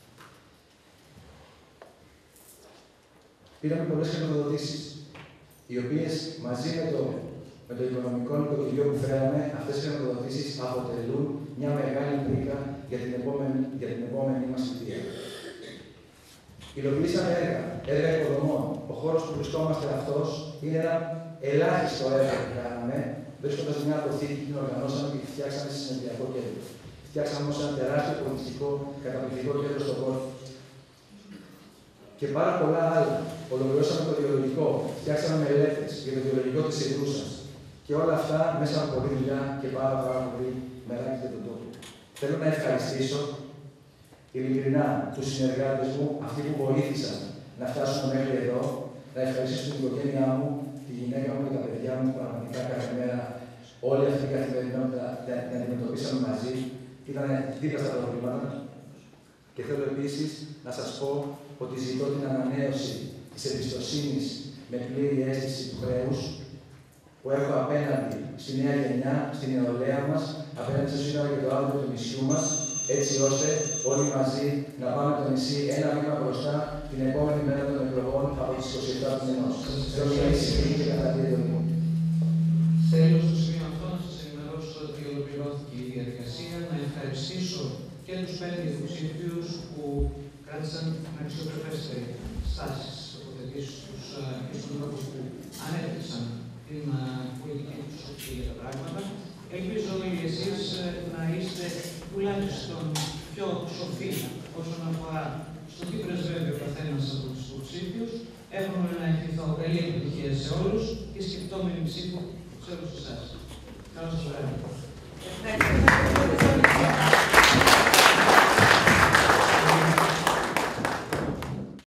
Πήραμε πολλές χρηματοδοτήσεις, οι οποίες μαζί με το οικονομικό νοικοκυριό που φέραμε, αυτές οι χρηματοδοτήσεις αποτελούν μια μεγάλη πρίκα για την επόμενη μας θητεία. Υλοποιήσαμε έργα υποδομών. Ο χώρος που βρισκόμαστε αυτός είναι ένα ελάχιστο έργο που κάναμε, βρίσκοντας μια αποθήκη, την οργανώσαμε και τη φτιάξαμε σε συνεδριακό κέντρο. Φτιάξαμε όμως ένα τεράστιο πολιτιστικό καταπληκτικό κέντρο στον κόσμο. Και πάρα πολλά άλλα. Ολοκληρώσαμε το βιολογικό, φτιάξαμε μελέτες για το βιολογικό της Ιδρούσας. Και όλα αυτά μέσα από πολλή δουλειά και πάρα πολύ μεράκι για τον τόπο. Θέλω να ευχαριστήσω ειλικρινά τους συνεργάτες μου, αυτοί που βοήθησαν να φτάσουμε μέχρι εδώ, να ευχαριστήσω την οικογένειά μου, τη γυναίκα μου και τα παιδιά μου, πραγματικά κάθε μέρα όλη αυτή η καθημερινότητα την αντιμετωπίσαμε μαζί. Ήταν δίπλα στα προβλήματα. Και θέλω επίσης να σας πω ότι ζητώ την ανανέωση της εμπιστοσύνης με πλήρη αίσθηση του χρέους που έχω απέναντι στη νέα γενιά, στην νεολαία μας, απέναντι στο σύνορα και το αύριο του νησιού μας, έτσι ώστε όλοι μαζί να πάμε το νησί ένα βήμα μπροστά την επόμενη μέρα των εκλογών από τις 27 του μηνός. Θέλω μια ησυχή και καθαρή εντολή. Θέλω στο σημείο αυτό να σας ενημερώσω ότι ολοκληρώθηκε η διαδικασία, να ευχαριστήσω και τους 5 υποψήφιους που κράτησαν με αξιοπρεπέστερη στάσεις τοποθετήσεις τους και στον τρόπο που ανέπτυξαν την πολιτική τους οπτική για τα πράγματα. Ελπίζω όλοι εσείς να είστε τουλάχιστον πιο σοφοί όσον αφορά στο τι πρεσβεύει ο καθένας από τους υποψήφιους. Εύχομαι να ευχηθώ καλή επιτυχία σε όλους και σκεπτόμενη ψήφο σε όλους εσάς. Καλώς σας βράδυ.